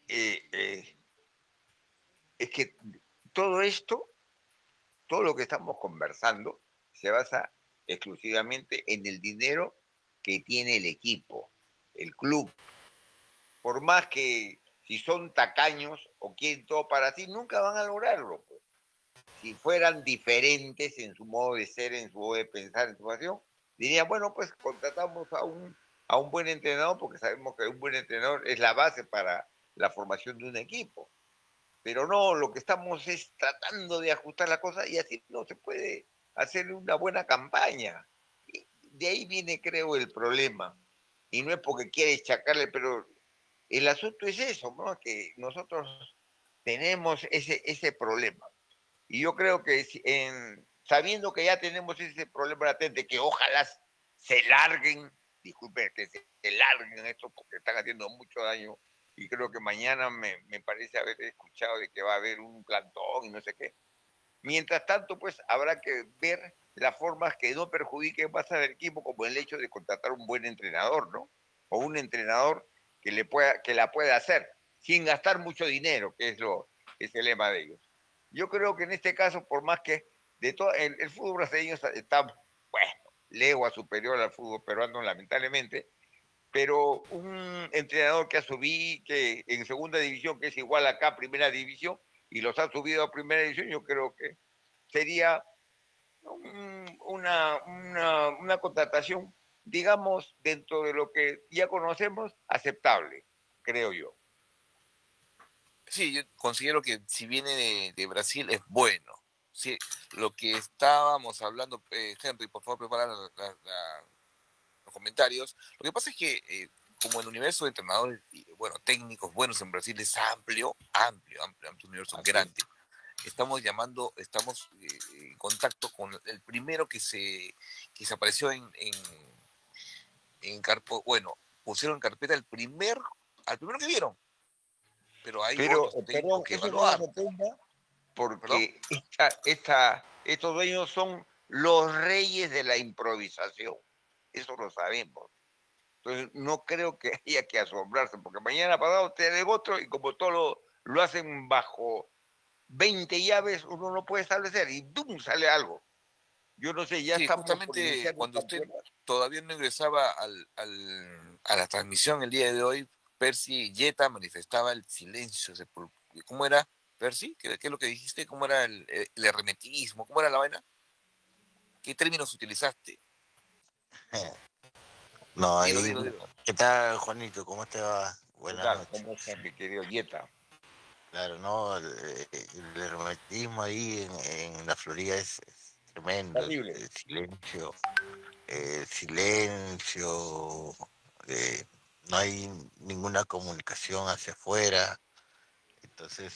es que todo esto, todo lo que estamos conversando, se basa exclusivamente en el dinero que tiene el equipo, el club. Por más que si son tacaños o quieren todo para sí, nunca van a lograrlo, pues. Si fueran diferentes en su modo de ser, en su modo de pensar, en su pasión, dirían, bueno, pues contratamos a un buen entrenador, porque sabemos que un buen entrenador es la base para la formación de un equipo. Pero no, lo que estamos es tratando de ajustar la cosa y así no se puede hacer una buena campaña. Y de ahí viene, creo, el problema. Y no es porque quiere chacarle, pero el asunto es eso, ¿no? Que nosotros tenemos ese problema. Y yo creo que sabiendo que ya tenemos ese problema latente, que ojalá se larguen, disculpen, que se larguen esto porque están haciendo mucho daño, y creo que mañana me parece haber escuchado de que va a haber un plantón y no sé qué. Mientras tanto, pues habrá que ver las formas que no perjudiquen más al equipo, como el hecho de contratar un buen entrenador, ¿no? O un entrenador que la pueda hacer sin gastar mucho dinero, que es el lema de ellos. Yo creo que en este caso, por más que el fútbol brasileño está, bueno, legua superior al fútbol peruano, lamentablemente, pero un entrenador que ha subido, que en segunda división, que es igual acá a primera división, y los ha subido a primera división, yo creo que sería una contratación, digamos, dentro de lo que ya conocemos, aceptable, creo yo. sí, yo considero que si viene de Brasil es bueno. Sí, lo que estábamos hablando, Henry, por favor, prepara los comentarios. Lo que pasa es que como el universo de entrenadores, bueno, técnicos buenos en Brasil es amplio, un universo grande. Estamos en contacto con el primero que se apareció bueno, pusieron en carpeta al primero que vieron, pero hay otros técnicos que eso no nos evaluar. sorprenda, porque ¿Perdón? estos dueños son los reyes de la improvisación, eso lo sabemos. Entonces no creo que haya que asombrarse, porque mañana pasado tiene otro y como todo lo hacen bajo 20 llaves, uno no puede establecer y ¡dum! Sale algo. Yo no sé, ya Sí, estamos por justamente iniciar el cuando usted campeonato. todavía no ingresaba a la transmisión el día de hoy, Percy Yeta manifestaba el silencio. ¿Cómo era, Percy? ¿Qué es lo que dijiste? ¿Cómo era el hermetismo? ¿Cómo era la vaina? ¿Qué términos utilizaste? No, Dilo. ¿qué tal, Juanito? ¿Cómo te va? ¿Qué Buenas tal? noches. ¿Cómo está mi querido Yeta? Claro, no, el hermetismo ahí en la Florida es tremendo. Terrible. El silencio, no hay ninguna comunicación hacia afuera. Entonces,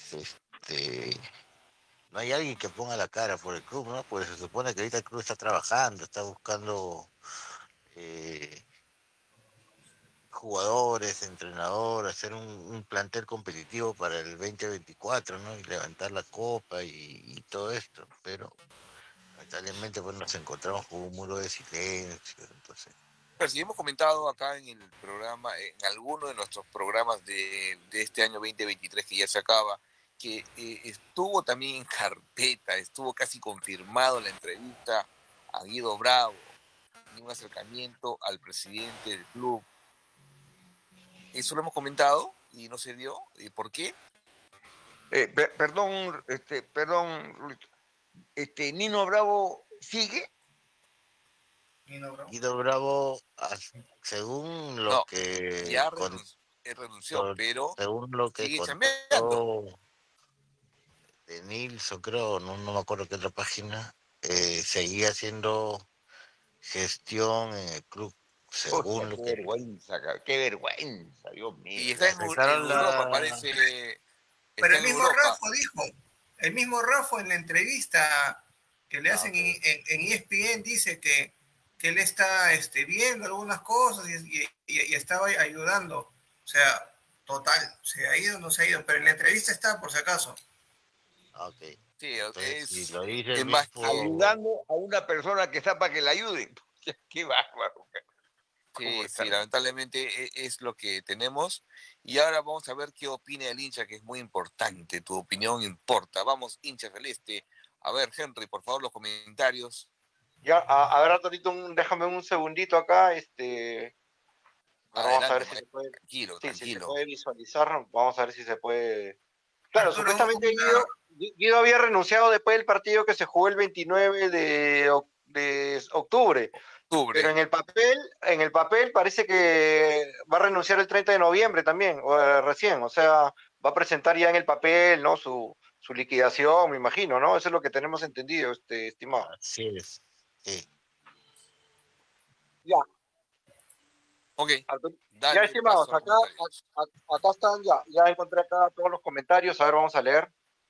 no hay alguien que ponga la cara por el club, ¿no? Pues se supone que ahorita el club está trabajando, está buscando jugadores, entrenador, hacer un plantel competitivo para el 2024, ¿no? Y levantar la copa y todo esto. Pero lamentablemente pues nos encontramos con un muro de silencio. Entonces, Percy, hemos comentado acá en el programa, en alguno de nuestros programas de este año 2023 que ya se acaba, que estuvo también en carpeta, estuvo casi confirmado la entrevista a Guido Bravo y un acercamiento al presidente del club. Eso lo hemos comentado y no se dio. ¿Y por qué? Perdón, Nino Bravo sigue. Guido Bravo, según lo No, que ya renunció, pero según lo que sigue chambeando. contó de Nilsson, creo, no me acuerdo qué otra página, seguía haciendo gestión en el club según lo Qué que... vergüenza, qué vergüenza, Dios mío. Y está en Empezaron Europa, la... parece. Pero Está el en mismo Europa. Rafa dijo, el mismo Rafa en la entrevista que le hacen ok. en ESPN dice que él está viendo algunas cosas y estaba ayudando. O sea, total, se ha ido o no se ha ido, pero en la entrevista está por si acaso. Ok. Sí, Entonces, si es, lo dice el es más que. mismo... Ayudando a una persona que está para que la ayude. Qué bárbaro. ¿Cómo Sí, sí, están? lamentablemente es lo que tenemos. Y ahora vamos a ver qué opina el hincha, que es muy importante. Tu opinión importa. Vamos, hincha celeste. A ver, Henry, por favor, los comentarios. Ya, a ver, Arturito, déjame un segundito acá. Ahora vamos a Adelante, ver si se puede, tranquilo, sí, si se tranquilo. puede visualizar. Vamos a ver si se puede. Claro, Arturo, supuestamente Guido había renunciado después del partido que se jugó el 29 de octubre. Pero Octubre. en el papel parece que va a renunciar el 30 de noviembre también, recién. O sea, va a presentar ya en el papel, ¿no? Su liquidación, me imagino, ¿no? Eso es lo que tenemos entendido, estimado. Así es. Sí. Ya, Ok, ya, dale estimados, paso a los comentarios. acá están, ya encontré acá todos los comentarios. A ver, vamos a leer.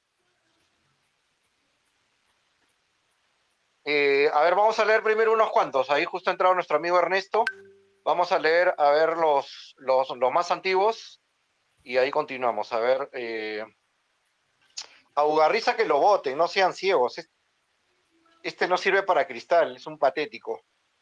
A ver, vamos a leer primero unos cuantos. Ahí justo ha entrado nuestro amigo Ernesto. Vamos a leer, a ver, los más antiguos y ahí continuamos. A ver, a Ugarriza que lo voten, no sean ciegos. Este no sirve para Cristal, es un patético.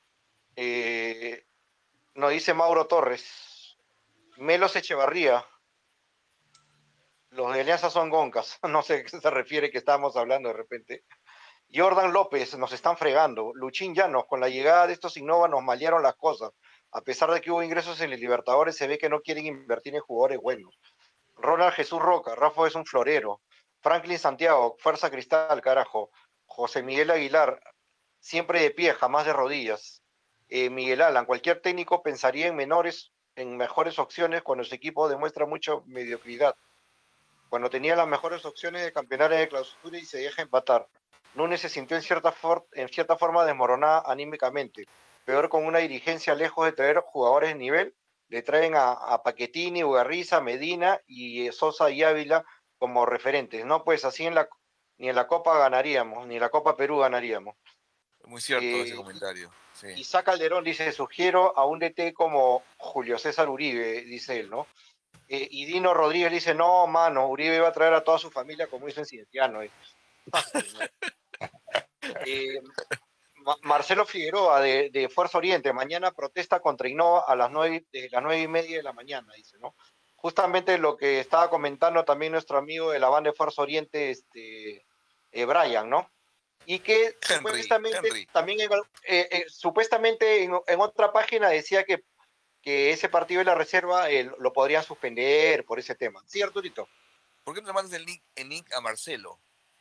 Nos dice Mauro Torres. Melos Echevarría. Los de Alianza son goncas. No sé a qué se refiere que estábamos hablando de repente. Jordan López, nos están fregando. Luchín Llanos, con la llegada de estos Innova nos malearon las cosas. A pesar de que hubo ingresos en el Libertadores, se ve que no quieren invertir en jugadores buenos. Ronald Jesús Roca, Rafa es un florero. Franklin Santiago, Fuerza Cristal, carajo. José Miguel Aguilar, siempre de pie, jamás de rodillas. Miguel Alan, cualquier técnico pensaría en mejores opciones cuando su equipo demuestra mucha mediocridad. Cuando tenía las mejores opciones de campeonar en el clausura y se deja empatar. Núñez se sintió en cierta forma desmoronada anímicamente. Peor con una dirigencia lejos de traer jugadores de nivel, le traen a Paquetini, Ugarriza, Medina y Sosa y Ávila como referentes. No, pues así ni en la Copa ganaríamos, ni en la Copa Perú ganaríamos. Muy cierto ese comentario. Sí. Isaac Calderón dice, sugiero a un DT como Julio César Uribe, dice él, ¿no? Y Dino Rodríguez dice, no, mano, Uribe va a traer a toda su familia como hizo en Cienciano. Marcelo Figueroa de Fuerza Oriente, mañana protesta contra Innova a las 9:30 de la mañana, dice, ¿no? Justamente lo que estaba comentando también nuestro amigo de la banda de Fuerza Oriente, Brian, ¿no? Y que Henry. también supuestamente en otra página decía que ese partido de la reserva lo podrían suspender por ese tema. ¿Sí, Arturito? ¿Por qué no le mandas el link a Marcelo?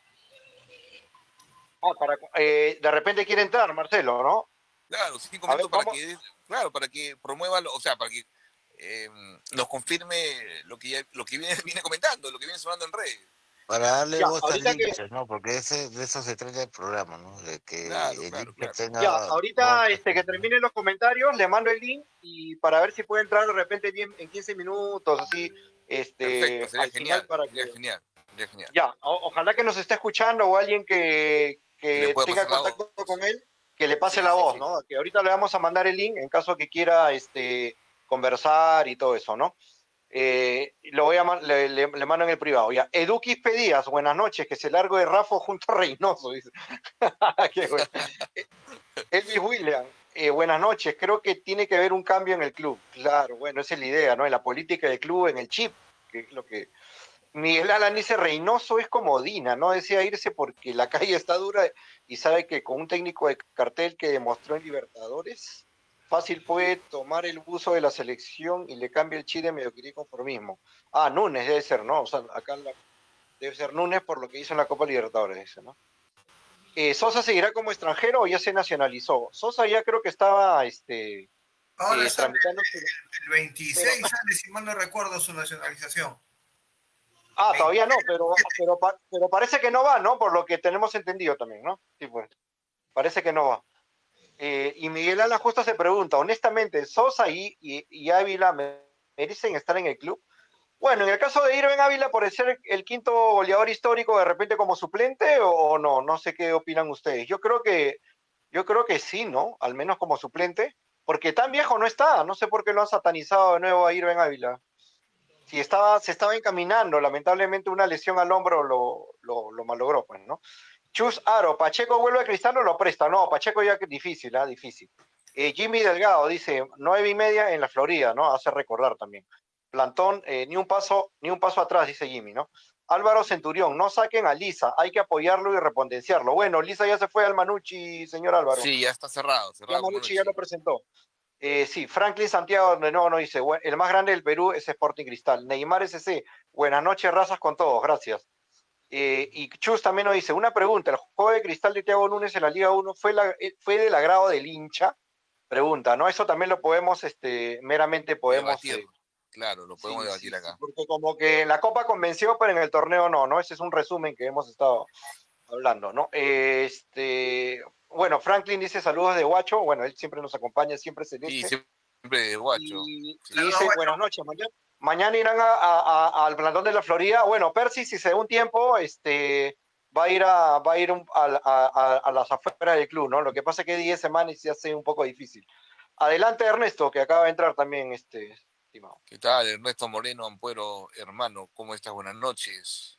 De repente quiere entrar, Marcelo, ¿no? Claro, 5 minutos para que promueva, o sea, para que nos confirme lo que viene comentando, lo que viene sonando en redes. Para darle Ya, voz al ahorita hincha, ¿no? Porque de eso se trata el programa, ¿no? De que Claro, el claro, hincha claro. tenga Ya, ahorita voz, que terminen los comentarios, le mando el link y para ver si puede entrar de repente bien en 15 minutos, así, Perfecto, sería al final genial, para sería que... genial, sería genial. Ya, ojalá que nos esté escuchando o alguien que Le puede tenga pasar la contacto voz. con él, que le pase Sí, la sí, voz, sí. ¿no? Que ahorita le vamos a mandar el link en caso que quiera conversar y todo eso, ¿no? Lo voy a le mando en el privado. Ya. Eduquis Pedías, buenas noches, que se largo de Rafa junto a Reynoso, dice. Qué bueno. Elvis William, buenas noches, creo que tiene que haber un cambio en el club. Claro, bueno, esa es la idea, ¿no? En la política del club, en el chip, que es lo que... Miguel Alan dice, Reynoso es como Dina, ¿no? Desea irse porque la calle está dura y sabe que con un técnico de cartel que demostró en Libertadores, fácil puede tomar el buzo de la selección y le cambia el chip de mediocridad y conformismo. Ah, Núñez debe ser, ¿no? O sea, acá debe ser Núñez por lo que hizo en la Copa Libertadores, dice, ¿no? ¿Sosa seguirá como extranjero o ya se nacionalizó? Sosa ya creo que estaba Ahora sale tramitando... el 26, sale, si mal no recuerdo, su nacionalización. Todavía no, pero parece que no va, ¿no? Por lo que tenemos entendido también, ¿no? Sí, pues. Parece que no va. Y Miguel Alan Justo se pregunta, honestamente, ¿Sosa y Ávila merecen estar en el club? Bueno, en el caso de Irving Ávila, por ser el quinto goleador histórico, de repente como suplente o no, no sé qué opinan ustedes. Yo creo que sí, ¿no? Al menos como suplente, porque tan viejo no está, no sé por qué lo han satanizado de nuevo a Irving Ávila. Si estaba, se estaba encaminando, lamentablemente una lesión al hombro lo malogró, pues, ¿no? Chus Aro, Pacheco vuelve a Cristal o lo presta. No, Pacheco ya que difícil, ¿ah? Difícil. Jimmy Delgado dice, 9:30 en la Florida, ¿no? Hace recordar también. Plantón, ni un paso atrás, dice Jimmy, ¿no? Álvaro Centurión, no saquen a Lisa, hay que apoyarlo y repotenciarlo. Bueno, Lisa ya se fue al Manucci, señor Álvaro. Sí, ya está cerrado, Ya cerrado con Manucci ya Manucci. lo presentó. Sí, Franklin Santiago de nuevo nos dice, el más grande del Perú es Sporting Cristal. Neymar SC, buenas noches, razas con todos, gracias. Y Chus también nos dice, una pregunta, ¿el juego de Cristal de Thiago Núñez en la Liga 1 fue del agrado del hincha? Pregunta, ¿no? Eso también lo podemos, meramente podemos... Debatir, claro, lo podemos sí, debatir sí, acá. porque como que en la Copa convenció, pero en el torneo no, ¿no? Ese es un resumen que hemos estado hablando, ¿no? Bueno, Franklin dice saludos de Guacho, bueno, él siempre nos acompaña, siempre Sí, celeste. siempre de guacho. Y Sí. dice, buenas noches, mañana irán al plantón de la Florida. Bueno, Percy, si se da un tiempo, va a ir a las afueras del club, ¿no? Lo que pasa es que 10 semanas se hace un poco difícil. Adelante, Ernesto, que acaba de entrar también, estimado. ¿Qué tal, Ernesto Moreno Ampuero, hermano? ¿Cómo estás? Buenas noches.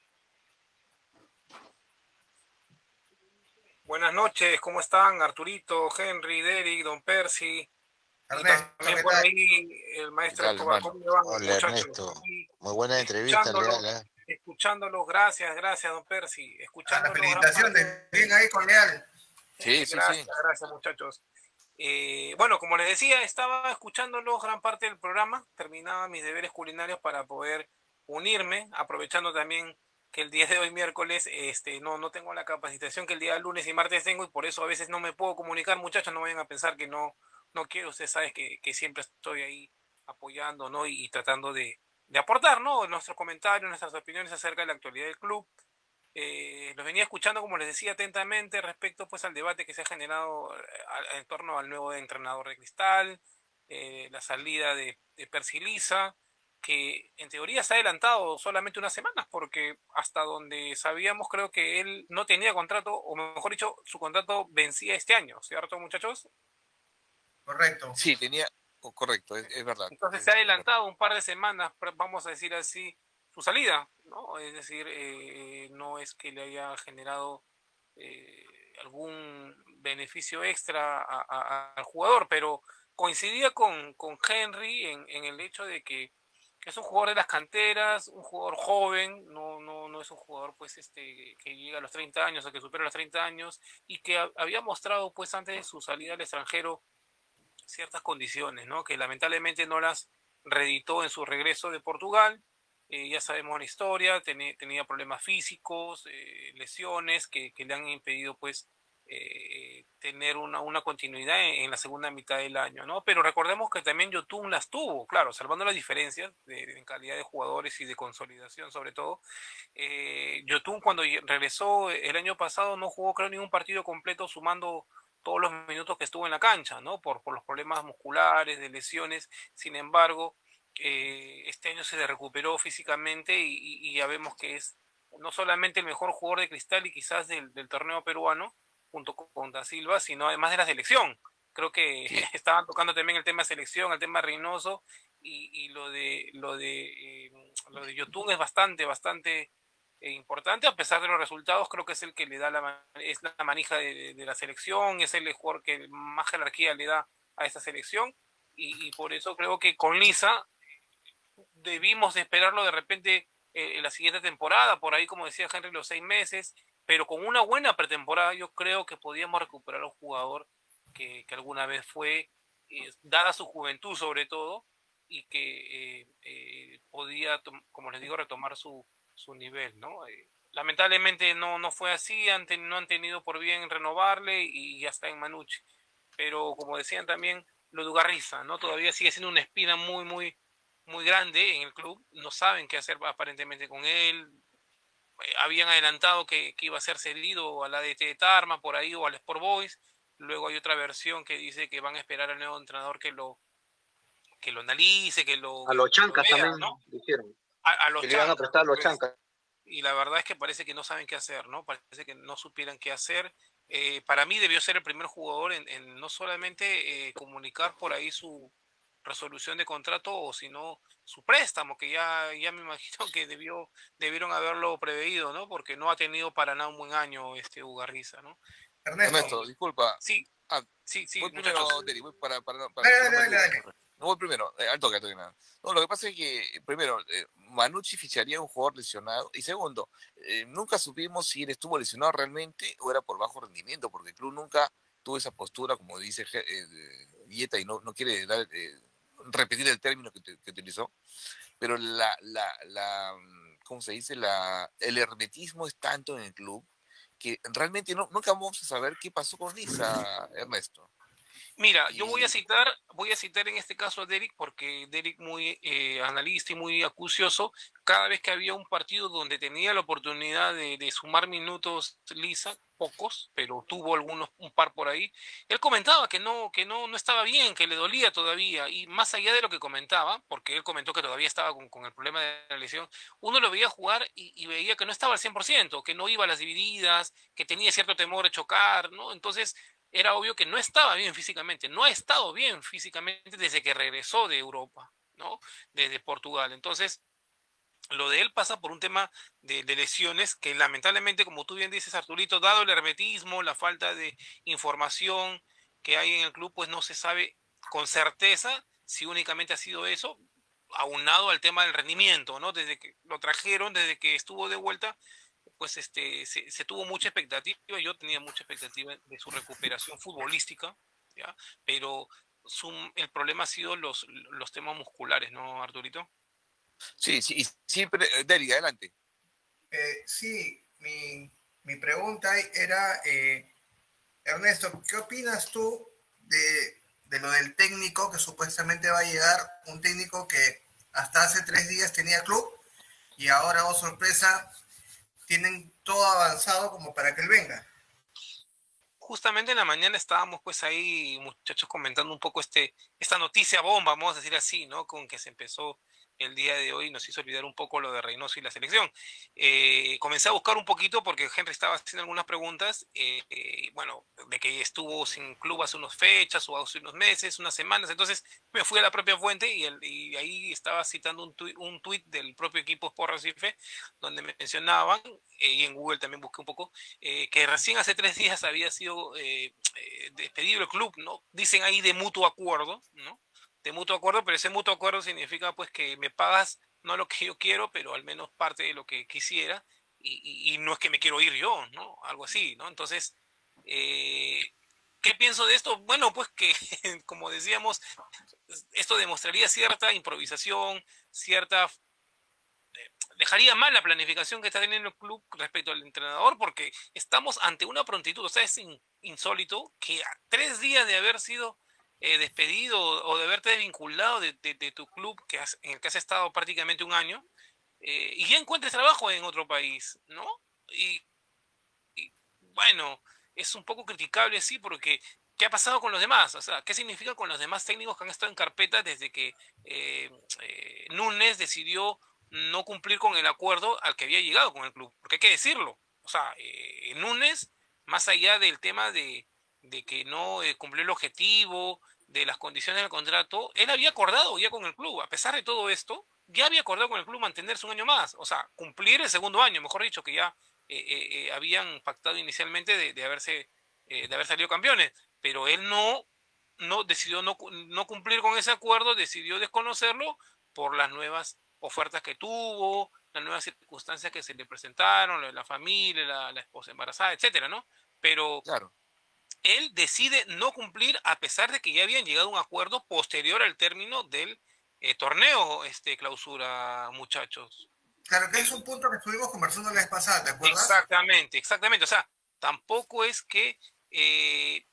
Buenas noches, ¿cómo están? Arturito, Henry, Derek, Don Percy. Ernesto, y también ¿qué por tal? ahí el maestro tal, Escobar. hermano? ¿Cómo le van, Hola muchachos? Ernesto, muy buena entrevista, Leal. Escuchándolos, gracias, Don Percy. A la Escuchándolos, gran felicitaciones, parte. bien ahí con Leal. Sí, sí, Gracias, sí. gracias, muchachos. Bueno, como les decía, estaba escuchándolos gran parte del programa, terminaba mis deberes culinarios para poder unirme, aprovechando también que el día de hoy miércoles no tengo la capacitación que el día lunes y martes tengo y por eso a veces no me puedo comunicar, muchachos, no vayan a pensar que no quiero, ustedes saben que siempre estoy ahí apoyando, ¿no? Y tratando de aportar, ¿no? Nuestros comentarios, nuestras opiniones acerca de la actualidad del club. Los venía escuchando, como les decía, atentamente respecto pues al debate que se ha generado en torno al nuevo entrenador de Cristal, la salida de Percy Liza, que en teoría se ha adelantado solamente unas semanas, porque hasta donde sabíamos creo que él no tenía contrato, o mejor dicho, su contrato vencía este año, ¿cierto, muchachos? Correcto. Sí, tenía, correcto, es verdad. Entonces se ha adelantado un par de semanas, vamos a decir así, su salida, ¿no? Es decir, no es que le haya generado algún beneficio extra al jugador, pero coincidía con Henry en el hecho de que es un jugador de las canteras, un jugador joven, no es un jugador pues que llega a los 30 años o que supera los 30 años y que había mostrado pues antes de su salida al extranjero ciertas condiciones, ¿no? Que lamentablemente no las reeditó en su regreso de Portugal. Ya sabemos la historia, tenía problemas físicos, lesiones que le han impedido pues tener una continuidad en la segunda mitad del año, ¿no? Pero recordemos que también Yotun las tuvo, claro, salvando las diferencias en calidad de jugadores y de consolidación sobre todo. Yotun cuando regresó el año pasado no jugó creo ningún partido completo sumando todos los minutos que estuvo en la cancha, ¿no? Por los problemas musculares, de lesiones. Sin embargo, este año se le recuperó físicamente y ya vemos que es no solamente el mejor jugador de Cristal y quizás del torneo peruano, junto con Da Silva, sino además de la selección. Creo que Sí. estaban tocando también el tema selección, el tema Reynoso, y lo de Yotun es bastante importante, a pesar de los resultados, creo que es el que le da es la manija de la selección, es el jugador que más jerarquía le da a esta selección, y por eso creo que con Lisa debimos esperarlo de repente en la siguiente temporada, por ahí como decía Henry, los 6 meses, pero con una buena pretemporada yo creo que podíamos recuperar a un jugador que alguna vez fue, dada su juventud sobre todo, y que podía, como les digo, retomar su nivel, ¿no? Lamentablemente no fue así, no han tenido por bien renovarle y ya está en Manucci. Pero como decían también, lo de Ugarriza, ¿no? Todavía sigue siendo una espina muy grande en el club, no saben qué hacer aparentemente con él. Habían adelantado que iba a ser cedido a la ADT de Tarma por ahí o al Sport Boys, luego hay otra versión que dice que van a esperar al nuevo entrenador que lo analice, A los chancas vea, también, ¿no? dijeron. A los Que le van a chancas, prestar a los pues. chancas. Y la verdad es que parece que no saben qué hacer, ¿no? Parece que no supieran qué hacer. Para mí debió ser el primer jugador en no solamente comunicar por ahí su resolución de contrato, o sino su préstamo, que ya me imagino que debieron haberlo preveído, ¿no? Porque no ha tenido para nada un buen año Ugarriza, ¿no? Ernesto, disculpa. Sí, Ah, sí, voy muchachos. primero, Derry, voy para Dale. no voy primero, al toque, nada. No, lo que pasa es que, primero, Manucci ficharía a un jugador lesionado. Y segundo, nunca supimos si él estuvo lesionado realmente o era por bajo rendimiento, porque el club nunca tuvo esa postura, como dice Dieta, y no quiere repetir el término que utilizó. Pero ¿cómo se dice? El hermetismo es tanto en el club que realmente nunca vamos a saber qué pasó con Lisa, Ernesto. Mira, yo voy a citar en este caso a Derek, porque Derek, muy analista y muy acucioso, cada vez que había un partido donde tenía la oportunidad de sumar minutos Lisa, pocos, pero tuvo un par por ahí, él comentaba que no estaba bien, que le dolía todavía, y más allá de lo que comentaba, porque él comentó que todavía estaba con el problema de la lesión, uno lo veía jugar y veía que no estaba al 100%, que no iba a las divididas, que tenía cierto temor de chocar, ¿no? Entonces era obvio que no estaba bien físicamente, no ha estado bien físicamente desde que regresó de Europa, ¿no? Desde Portugal. Entonces, lo de él pasa por un tema de lesiones que lamentablemente, como tú bien dices, Arturito, dado el hermetismo, la falta de información que hay en el club, pues no se sabe con certeza si únicamente ha sido eso, aunado al tema del rendimiento, ¿no? Desde que lo trajeron, desde que estuvo de vuelta, pues se tuvo mucha expectativa, yo tenía mucha expectativa de su recuperación futbolística, ¿ya? Pero el problema ha sido los temas musculares, ¿no, Arturito? Sí, siempre, Derry, adelante. Sí, mi pregunta era, Ernesto, ¿qué opinas tú de lo del técnico que supuestamente va a llegar, un técnico que hasta hace 3 días tenía club y ahora, oh sorpresa, tienen todo avanzado como para que él venga? Justamente en la mañana estábamos pues ahí, muchachos, comentando un poco esta noticia bomba, vamos a decir así, ¿no? Con que se empezó el día de hoy, nos hizo olvidar un poco lo de Reynoso y la selección. Comencé a buscar un poquito porque Henry estaba haciendo algunas preguntas, bueno, de que estuvo sin club hace unas fechas o hace unos meses, unas semanas, entonces me fui a la propia fuente y ahí estaba citando un tuit del propio equipo Sport Recife, donde me mencionaban, y en Google también busqué un poco, que recién hace 3 días había sido despedido el club, ¿no? Dicen ahí de mutuo acuerdo, ¿no? De mutuo acuerdo, pero ese mutuo acuerdo significa pues que me pagas no lo que yo quiero, pero al menos parte de lo que quisiera, y no es que me quiero ir yo, ¿no? Algo así, ¿no? Entonces, ¿qué pienso de esto? Bueno, pues que, como decíamos, esto demostraría cierta improvisación, dejaría mal la planificación que está teniendo el club respecto al entrenador, porque estamos ante una prontitud, o sea, es insólito que a 3 días de haber sido despedido o de haberte desvinculado de tu club en el que has estado prácticamente un año, y ya encuentres trabajo en otro país, ¿no? Y bueno, es un poco criticable, sí, porque ¿qué ha pasado con los demás? O sea, ¿qué significa con los demás técnicos que han estado en carpeta desde que Núñez decidió no cumplir con el acuerdo al que había llegado con el club? Porque hay que decirlo. O sea, Núñez, más allá del tema de que no cumplió el objetivo, de las condiciones del contrato, él había acordado ya con el club. A pesar de todo esto, ya había acordado con el club mantenerse un año más. O sea, cumplir el segundo año, mejor dicho, que ya habían pactado inicialmente de haber salido campeones, pero él decidió no cumplir con ese acuerdo, decidió desconocerlo por las nuevas ofertas que tuvo, las nuevas circunstancias que se le presentaron, la familia, la esposa embarazada, etcétera, ¿no? Pero claro, él decide no cumplir a pesar de que ya habían llegado a un acuerdo posterior al término del torneo clausura, muchachos. Claro que es un punto que estuvimos conversando la vez pasada, ¿te acuerdas? Exactamente. O sea, tampoco es que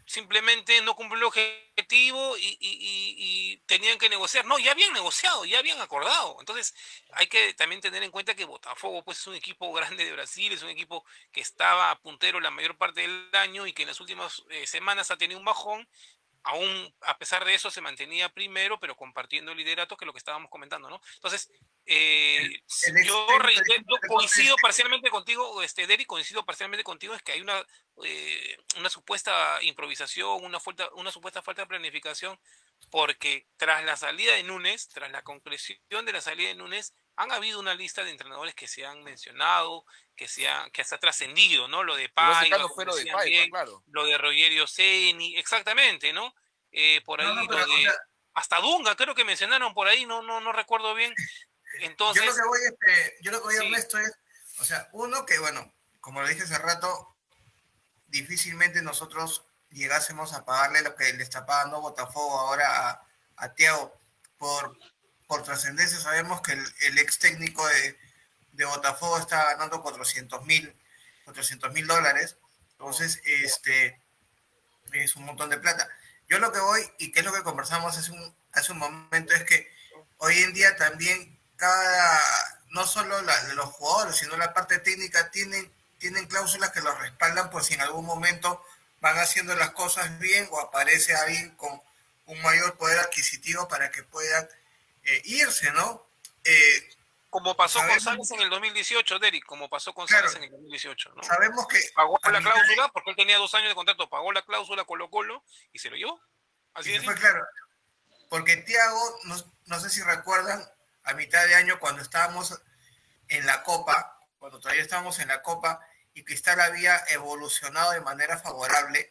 simplemente no cumplió el objetivo y tenían que negociar. No, ya habían negociado, ya habían acordado. Entonces hay que también tener en cuenta que Botafogo pues, es un equipo grande de Brasil, es un equipo que estaba puntero la mayor parte del año y que en las últimas semanas ha tenido un bajón. Aún a pesar de eso se mantenía primero, pero compartiendo el liderato, que es lo que estábamos comentando, ¿no? Entonces, yo coincido parcialmente contigo, Derek, coincido parcialmente contigo, es que hay una supuesta improvisación, una supuesta falta de planificación, porque tras la salida de Núñez, tras la concreción de la salida de Núñez, han habido una lista de entrenadores que se han mencionado, que se ha trascendido, ¿no? Lo de Paiva, claro. lo de Rogerio Ceni, exactamente, ¿no? Por ahí pero, lo de hasta Dunga, creo que mencionaron por ahí, no recuerdo bien. Entonces, yo lo que voy, Ernesto, es, o sea, uno que, bueno, como lo dije hace rato, difícilmente nosotros llegásemos a pagarle lo que le está pagando Botafogo ahora a Thiago. Por trascendencia sabemos que el ex técnico de Botafogo está ganando $400,000. Entonces, es un montón de plata. Yo lo que voy, y que es lo que conversamos hace un momento, es que hoy en día también no solo los jugadores, sino la parte técnica tienen cláusulas que los respaldan por si en algún momento van haciendo las cosas bien o aparece alguien con un mayor poder adquisitivo para que puedan irse, ¿no? Como pasó con Salas en el 2018, Derek, como pasó con Salas en el 2018, ¿no? Sabemos que pagó la cláusula, porque él tenía 2 años de contrato, pagó la cláusula Colo-Colo y se lo llevó. Así de fue claro. Porque Thiago, no sé si recuerdan, a mitad de año cuando estábamos en la Copa, cuando todavía estábamos en la Copa y Cristal había evolucionado de manera favorable,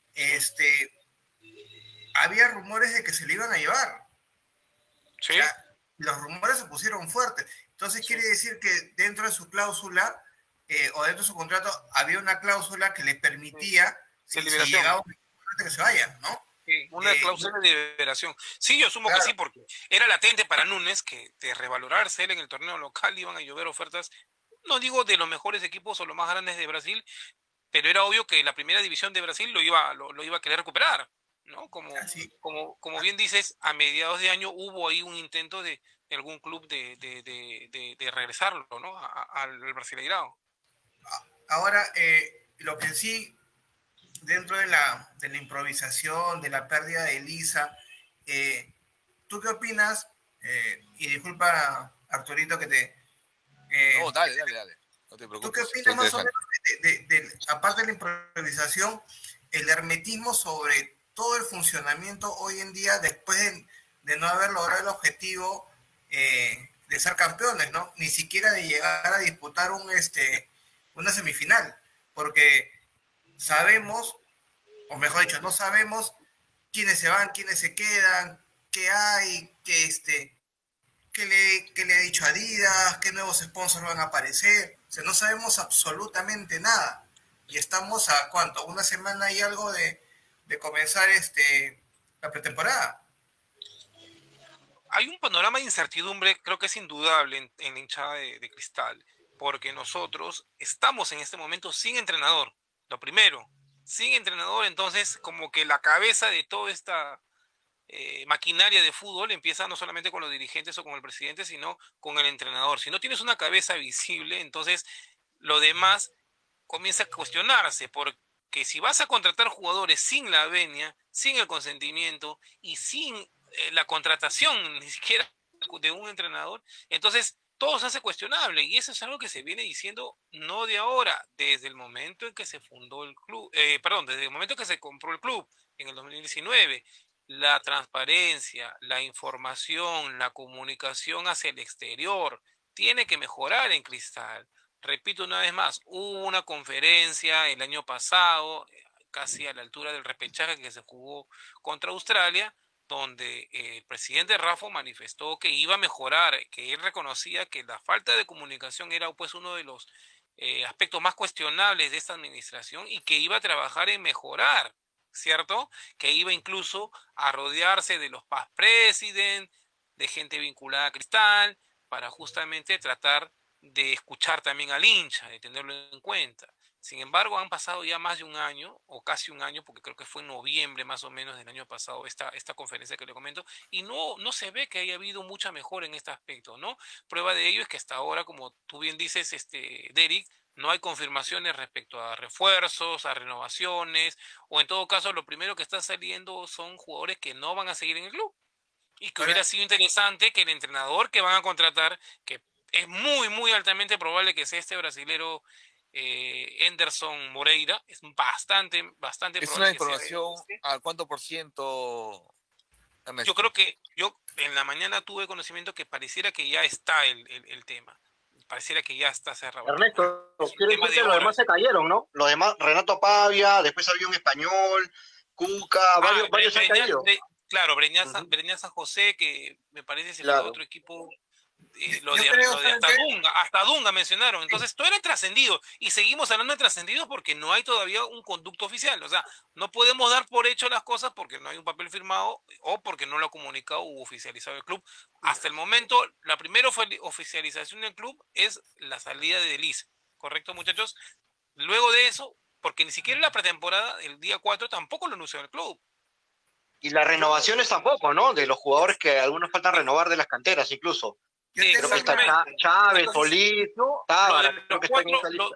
había rumores de que se lo iban a llevar. Sí. O sea, los rumores se pusieron fuertes. Entonces quiere decir que dentro de su cláusula o dentro de su contrato había una cláusula que le permitía si llegaba que se vaya, ¿no? Sí, una cláusula de liberación. Sí, yo asumo que sí, porque era latente para Núñez que de revalorarse él en el torneo local iban a llover ofertas, no digo de los mejores equipos o los más grandes de Brasil, pero era obvio que la primera división de Brasil lo iba a querer recuperar, ¿no? Como bien dices, a mediados de año hubo ahí un intento de algún club de regresarlo, ¿no? Al Brasileirao. Ahora, lo que sí, dentro de la improvisación, de la pérdida de Elisa, ¿tú qué opinas? Y disculpa, Arturito, que te... no, dale. No te preocupes. ¿Tú qué opinas más o menos aparte de la improvisación, el hermetismo sobre todo el funcionamiento hoy en día después de no haber logrado el objetivo de ser campeones, ¿no? Ni siquiera de llegar a disputar una semifinal, porque sabemos, o mejor dicho, no sabemos quiénes se van, quiénes se quedan, qué hay, qué le ha dicho Adidas, qué nuevos sponsors van a aparecer. O sea, no sabemos absolutamente nada. Y estamos a ¿cuánto? Una semana y algo de comenzar la pretemporada. Hay un panorama de incertidumbre, creo que es indudable en la hinchada de Cristal, porque nosotros estamos en este momento sin entrenador. Lo primero, sin entrenador, entonces como que la cabeza de toda esta maquinaria de fútbol empieza no solamente con los dirigentes o con el presidente, sino con el entrenador. Si no tienes una cabeza visible, entonces lo demás comienza a cuestionarse, porque si vas a contratar jugadores sin la venia, sin el consentimiento y sin la contratación ni siquiera de un entrenador, entonces todo se hace cuestionable, y eso es algo que se viene diciendo no de ahora, desde el momento en que se fundó el club, desde el momento en que se compró el club en el 2019. La transparencia, la información, la comunicación hacia el exterior tiene que mejorar en Cristal. Repito una vez más, hubo una conferencia el año pasado, casi a la altura del repechaje que se jugó contra Australia, donde el presidente Rafa manifestó que iba a mejorar, que él reconocía que la falta de comunicación era pues uno de los aspectos más cuestionables de esta administración y que iba a trabajar en mejorar, ¿cierto? Que iba incluso a rodearse de los past president, de gente vinculada a Cristal, para justamente tratar de escuchar también al hincha, de tenerlo en cuenta. Sin embargo, han pasado ya más de un año, o casi un año, porque creo que fue en noviembre más o menos del año pasado esta conferencia que le comento, y no se ve que haya habido mucha mejora en este aspecto, ¿no? Prueba de ello es que hasta ahora, como tú bien dices, Derek, no hay confirmaciones respecto a refuerzos, a renovaciones, o en todo caso, lo primero que está saliendo son jugadores que no van a seguir en el club. Y que hubiera sido interesante que el entrenador que van a contratar, que es muy, muy altamente probable que sea este brasilero Henderson Moreira, es bastante Es probable una que sea información al cuánto por ciento, Yo Ernesto. creo que yo en la mañana tuve conocimiento que pareciera que ya está el tema. Pareciera que ya está cerrado el tema. Ernesto, Es un quiero tema decir de que los demás horas. se cayeron, ¿no? Los demás, Renato Pavia, después había un español, Cuca, varios han caído. Claro, Breñas Ujú. San José, que me parece se fue a Claro. otro equipo. Yo creo que Hasta Dunga mencionaron. Entonces, todo era trascendido. Y seguimos hablando de trascendidos porque no hay todavía un conducto oficial. O sea, no podemos dar por hecho las cosas porque no hay un papel firmado o porque no lo ha comunicado u oficializado el club. Hasta el momento, la primera oficialización del club es la salida de Delice. ¿Correcto, muchachos? Luego de eso, porque ni siquiera la pretemporada, el día 4, tampoco lo anunció el club. Y las renovaciones tampoco, ¿no? De los jugadores que algunos faltan renovar de las canteras incluso. yo Creo que está Exactamente. Chávez, Entonces, Solís, lo Tábara, de creo que está en esa lista.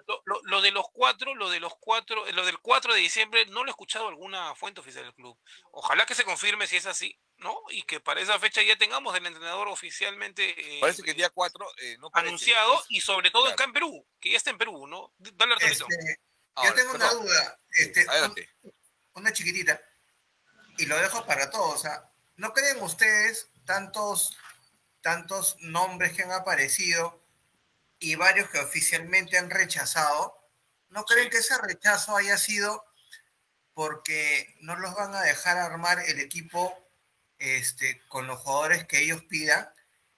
lo del 4 de diciembre no lo he escuchado alguna fuente oficial del club. Ojalá que se confirme si es así, ¿no? Y que para esa fecha ya tengamos el entrenador oficialmente Parece que el día 4 no parece, anunciado y sobre todo claro. acá en Perú, que ya está en Perú, ¿no? Dale, Arturito. yo tengo una duda, adelante. una chiquitita, y lo dejo para todos. O sea, ¿no creen ustedes tantos nombres que han aparecido y varios que oficialmente han rechazado? ¿No creen que ese rechazo haya sido porque no los van a dejar armar el equipo con los jugadores que ellos pidan?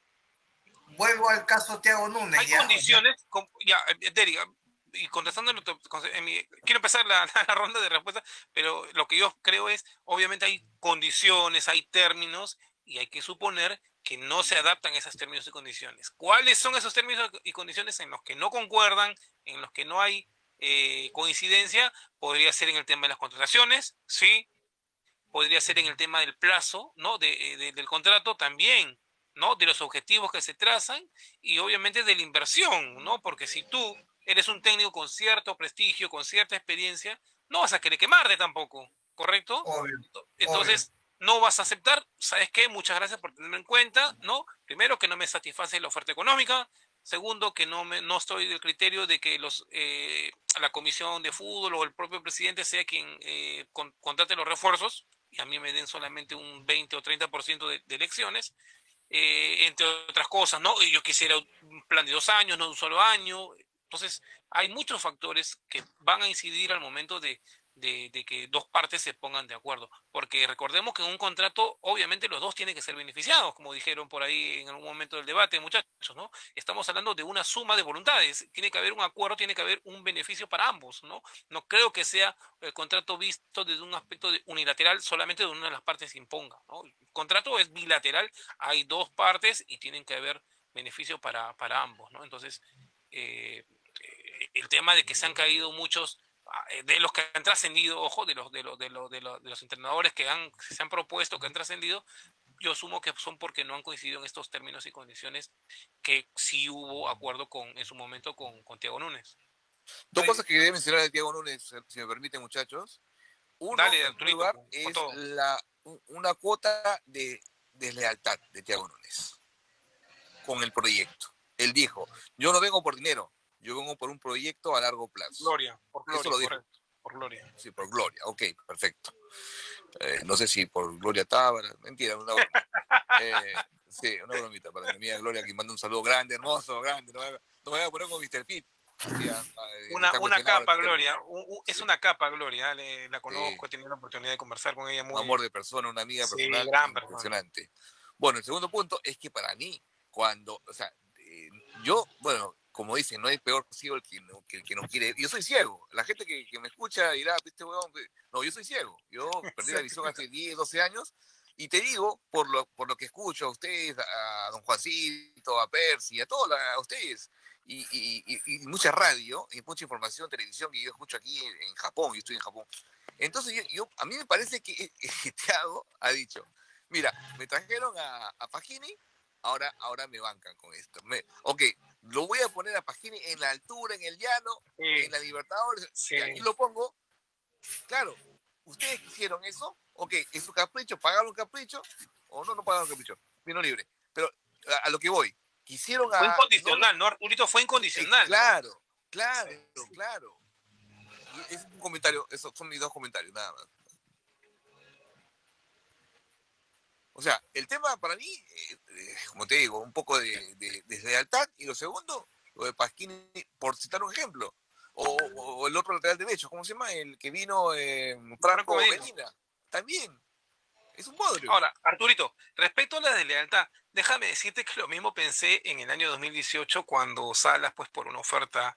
Vuelvo al caso Thiago Núñez. Hay condiciones, Derek, y contestando, quiero empezar la ronda de respuestas, pero lo que yo creo es, obviamente hay condiciones, hay términos, y hay que suponer que no se adaptan a esos términos y condiciones. ¿Cuáles son esos términos y condiciones en los que no concuerdan, en los que no hay coincidencia? Podría ser en el tema de las contrataciones, sí. Podría ser en el tema del plazo, ¿no? Del contrato también, ¿no? De los objetivos que se trazan y obviamente de la inversión, ¿no? Porque si tú eres un técnico con cierto prestigio, con cierta experiencia, no vas a querer quemarte tampoco, ¿correcto? Obvio, entonces, no vas a aceptar, ¿sabes qué? Muchas gracias por tenerme en cuenta, ¿no? Primero, que no me satisface la oferta económica. Segundo, que no estoy del criterio de que la comisión de fútbol o el propio presidente sea quien contrate los refuerzos y a mí me den solamente un 20 o 30% de elecciones, entre otras cosas, ¿no? Yo quisiera un plan de 2 años, no de un solo año. Entonces, hay muchos factores que van a incidir al momento de que dos partes se pongan de acuerdo. Porque recordemos que en un contrato, obviamente, los dos tienen que ser beneficiados, como dijeron por ahí en algún momento del debate, muchachos, ¿no? Estamos hablando de una suma de voluntades. Tiene que haber un acuerdo, tiene que haber un beneficio para ambos, ¿no? No creo que sea el contrato visto desde un aspecto unilateral, solamente de una de las partes se imponga, ¿no? El contrato es bilateral, hay dos partes y tienen que haber beneficio para ambos, ¿no? Entonces, el tema de que se han caído muchos de los que han trascendido, ojo, de los entrenadores que se han propuesto, que han trascendido, yo asumo que son porque no han coincidido en estos términos y condiciones que sí hubo acuerdo en su momento con Thiago Núñez. Dos cosas que quería mencionar de Thiago Núñez, si me permiten, muchachos. Uno, Dale, en primer lugar, es una cuota de deslealtad de Thiago Núñez con el proyecto. Él dijo, yo no vengo por dinero, yo vengo por un proyecto a largo plazo. Gloria, por gloria. Eso lo dijo. Correcto, por gloria. Sí, por gloria, ok, perfecto. No sé si por Gloria Tábara, mentira, una broma. Sí, una bromita para mi amiga Gloria, que manda un saludo grande, hermoso, grande. No me voy a poner con Mr. Pitt. Una capa, Gloria. Es Sí. una capa, Gloria. La conozco, Sí. He tenido la oportunidad de conversar con ella. Un amor de persona, una amiga personal gran impresionante. Persona. Bueno, el segundo punto es que para mí, yo, bueno, como dicen, no hay peor ciego el que no quiere. Yo soy ciego. La gente que me escucha dirá, este huevón, no, yo soy ciego. Yo perdí la visión hace 10, 12 años. Y te digo, por lo que escucho a ustedes, a don Juancito, a Percy, a ustedes, y mucha radio y mucha información, televisión que yo escucho aquí en Japón, yo estoy en Japón. Entonces a mí me parece que Thiago ha dicho, mira, me trajeron a Pagini, ahora me bancan con esto. Ok, lo voy a poner a Pagini en la altura, en el llano, en la Libertadores, y aquí lo pongo. Claro, ¿ustedes quisieron eso? Ok, es su capricho, pagaron un capricho, o no pagaron capricho, vino libre. Pero a lo que voy, quisieron Fue incondicional, ¿no? Arturito fue incondicional. Claro, ¿no? claro. Y es un comentario, esos son mis dos comentarios, nada más. O sea, el tema para mí, como te digo, un poco de deslealtad. Y lo segundo, lo de Pasquini, por citar un ejemplo. O el otro lateral derecho, ¿cómo se llama? El que vino Franco Medina. También. Es un bodrio. Ahora, Arturito, respecto a la deslealtad, déjame decirte que lo mismo pensé en el año 2018 cuando Salas, pues por una oferta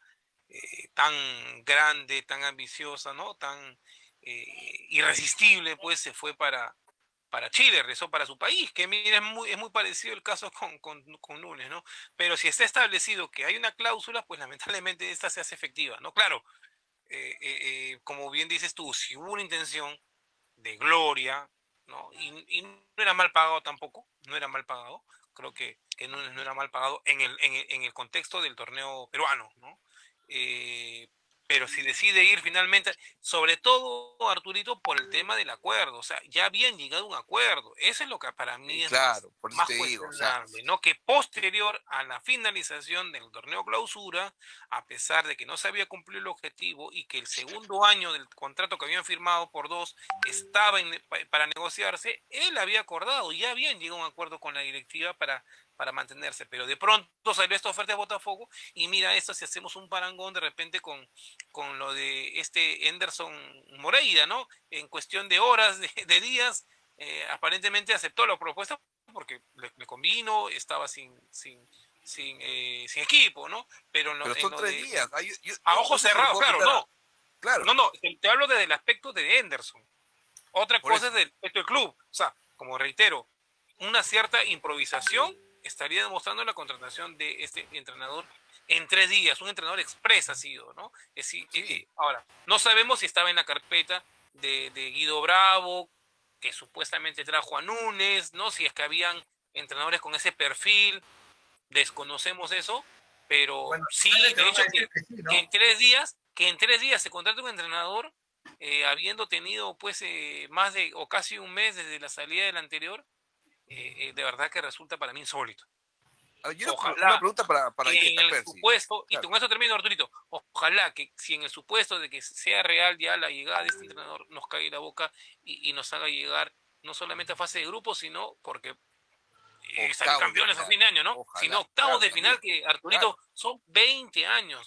tan grande, tan ambiciosa, ¿no? Tan irresistible, pues se fue para Chile, regresó para su país, que mira, es muy parecido el caso con Núñez, ¿no? Pero si está establecido que hay una cláusula, pues lamentablemente esta se hace efectiva, ¿no? Claro, como bien dices tú, si hubo una intención de gloria, ¿no? Y no era mal pagado tampoco, no era mal pagado, creo que Núñez no era mal pagado en el contexto del torneo peruano, ¿no? Pero si decide ir finalmente, sobre todo Arturito, por el tema del acuerdo, o sea, ya habían llegado a un acuerdo, eso es lo que para mí es claro, más cuestionable, ¿no? Que posterior a la finalización del torneo clausura, a pesar de que no se había cumplido el objetivo y que el segundo año del contrato que habían firmado por 2 estaba para negociarse, él había acordado, ya habían llegado a un acuerdo con la directiva para mantenerse, pero de pronto salió esta oferta de Botafogo y mira esto, si hacemos un parangón de repente con lo de Henderson Moreira, ¿no? En cuestión de horas, de días, aparentemente aceptó la propuesta porque le convino, estaba sin equipo, ¿no? Pero son 3 días. A ojos cerrados, claro, no. Claro. No, te hablo desde el aspecto de Henderson. Otra cosa es del aspecto del club. O sea, como reitero, una cierta improvisación estaría demostrando la contratación de este entrenador en 3 días. Un entrenador express ha sido, ¿no? Ahora, no sabemos si estaba en la carpeta de Guido Bravo, que supuestamente trajo a Núñez, ¿no? Si es que habían entrenadores con ese perfil, desconocemos eso, pero bueno, sí, de hecho, que en 3 días se contrata un entrenador, habiendo tenido pues más de, o casi un mes desde la salida del anterior, de verdad que resulta para mí insólito. Ojalá una pregunta para que en el supuesto, y con eso termino, Arturito, ojalá que si en el supuesto de que sea real ya la llegada de este entrenador nos caiga la boca y nos haga llegar no solamente a fase de grupo, sino porque salir campeones a fin de año, ¿no? Ojalá, sino octavos de final, que Arturito son 20 años.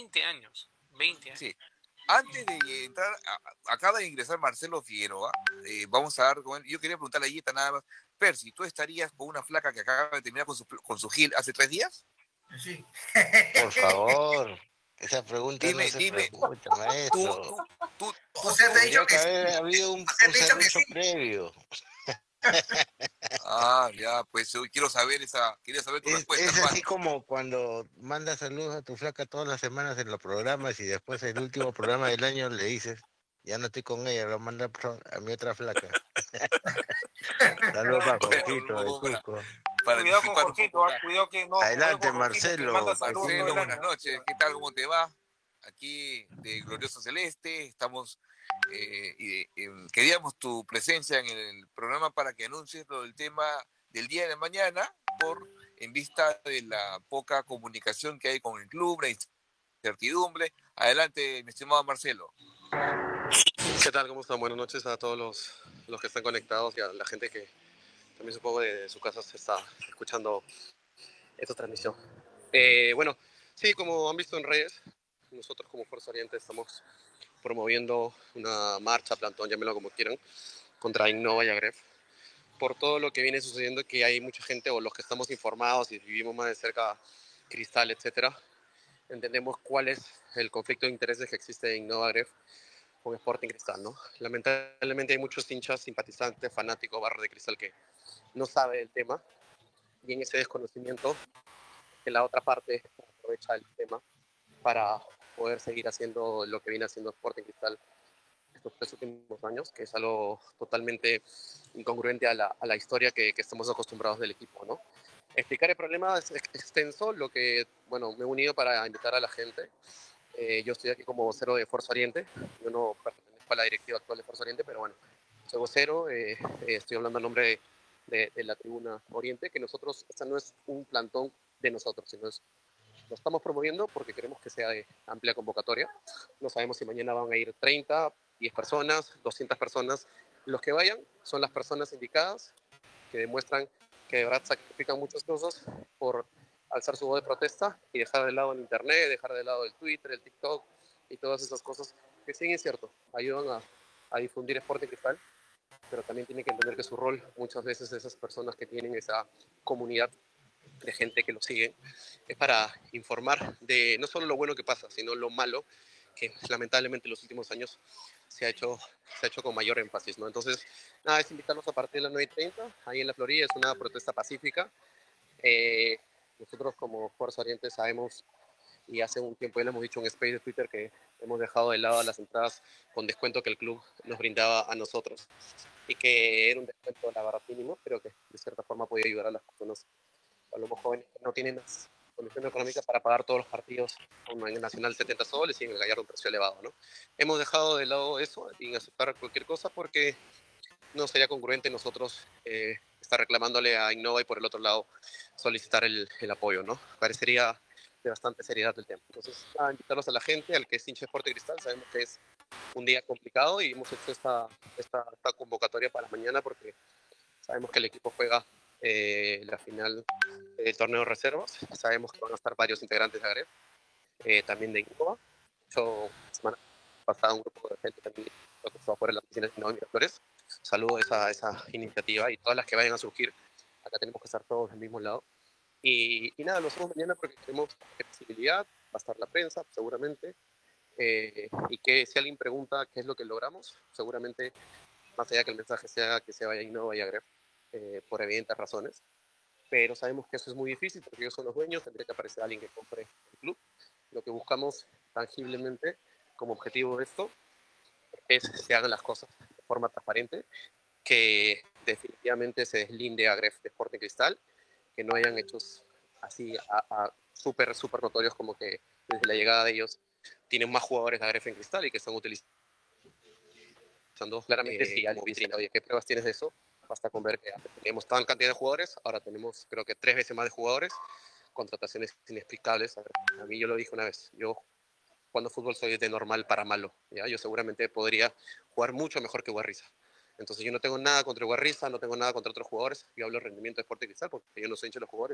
Sí. Antes de entrar, acaba de ingresar Marcelo Figueroa, vamos a dar con él. Yo quería preguntarle a Yeta nada más, Percy, ¿tú estarías con una flaca que acaba de terminar con su gil hace 3 días? Sí. Por favor, esa pregunta no se pregunta, maestro. José te ha dicho que haber habido un servicio previo. Ya, pues yo quería saber tu respuesta. Es así como cuando mandas saludos a tu flaca todas las semanas en los programas y después el último programa del año le dices, ya no estoy con ella, lo manda a mi otra flaca. Saludos para Jorgito de Cusco. Cuidado con Jorgito, cuidado que no. Adelante, Marcelo. Marcelo, buenas noches. ¿Qué tal? ¿Cómo te va? Aquí de Glorioso Celeste, estamos queríamos tu presencia en el programa para que anuncies lo del tema del día de mañana, en vista de la poca comunicación que hay con el club, la incertidumbre. Adelante, mi estimado Marcelo. ¿Qué tal? ¿Cómo están? Buenas noches a todos los que están conectados y a la gente que también supongo de su casa se está escuchando esta transmisión. Bueno, sí, como han visto en redes, nosotros como Fuerza Oriente estamos promoviendo una marcha, plantón, llámenlo como quieran, contra Innova y Agref, por todo lo que viene sucediendo, que hay mucha gente, o los que estamos informados y vivimos más de cerca Cristal, etcétera, entendemos cuál es el conflicto de intereses que existe en Innova Agref con Sporting Cristal, ¿no? Lamentablemente hay muchos hinchas, simpatizantes, fanáticos, barro de Cristal que no sabe el tema, y en ese desconocimiento que la otra parte aprovecha el tema para poder seguir haciendo lo que viene haciendo Sporting Cristal estos 3 últimos años, que es algo totalmente incongruente a la historia que estamos acostumbrados del equipo, ¿no? Explicar el problema es extenso, lo que, bueno, me he unido para invitar a la gente. Yo estoy aquí como vocero de Fuerza Oriente, yo no pertenezco a la directiva actual de Fuerza Oriente, pero bueno, soy vocero, estoy hablando en nombre de la Tribuna Oriente, que nosotros, esta no es un plantón de nosotros, sino lo estamos promoviendo porque queremos que sea de amplia convocatoria. No sabemos si mañana van a ir 30, 10 personas, 200 personas. Los que vayan son las personas indicadas que demuestran que de verdad sacrifican muchas cosas por alzar su voz de protesta y dejar de lado el internet, dejar de lado el Twitter, el TikTok y todas esas cosas que sí es cierto, ayudan a difundir Sporting Cristal, pero también tienen que entender que su rol muchas veces de esas personas que tienen esa comunidad de gente que lo sigue, es para informar de no solo lo bueno que pasa, sino lo malo que lamentablemente en los últimos años se ha hecho con mayor énfasis, ¿no? Entonces, nada, es invitarlos a partir de las 9:30, ahí en la Florida, es una protesta pacífica. Eh, Nosotros como Fuerza Oriente sabemos, y hace un tiempo ya le hemos dicho en un space de Twitter, que hemos dejado de lado las entradas con descuento que el club nos brindaba a nosotros, y que era un descuento, la verdad, mínimo, pero que de cierta forma podía ayudar a las personas, a los más jóvenes que no tienen las condiciones económicas para pagar todos los partidos, como en el Nacional 70 soles y en el Gallardo un precio elevado, ¿no? Hemos dejado de lado eso y aceptar cualquier cosa porque no sería congruente nosotros estar reclamándole a Innova y por el otro lado solicitar el apoyo, ¿no? Parecería de bastante seriedad el tema. Entonces, a invitarlos a la gente, al que es hincha de Sporting Cristal, sabemos que es un día complicado y hemos hecho esta convocatoria para mañana porque sabemos que el equipo juega la final del torneo de reservas. Sabemos que van a estar varios integrantes de Agref, también de Innova. Yo, la semana pasada, un grupo de gente también que estaba fuera de la oficina de Innova Miraflores. Saludo esa iniciativa y todas las que vayan a surgir. Acá tenemos que estar todos del mismo lado. Y nada, lo hacemos mañana porque tenemos flexibilidad, va a estar la prensa, seguramente. Y que si alguien pregunta qué es lo que logramos, seguramente, más allá que el mensaje sea que se vaya Innova y Agref, por evidentes razones, pero sabemos que eso es muy difícil porque ellos son los dueños, tendría que aparecer alguien que compre el club. Lo que buscamos tangiblemente como objetivo de esto es que se hagan las cosas de forma transparente, que definitivamente se deslinde a Gref de Sporting Cristal, que no hayan hechos así súper notorios como que desde la llegada de ellos tienen más jugadores de Gref en Cristal y que están utilizando claramente si alguien dice, oye, ¿qué pruebas tienes de eso? Basta con ver que antes teníamos tal cantidad de jugadores, ahora tenemos creo que 3 veces más de jugadores, contrataciones inexplicables. A mí yo lo dije una vez, yo cuando fútbol soy de normal para malo, ¿ya? Yo seguramente podría jugar mucho mejor que Guarriza. Entonces yo no tengo nada contra Guarriza, no tengo nada contra otros jugadores, yo hablo de rendimiento de Sporting Cristal porque yo no soy hincha de los jugadores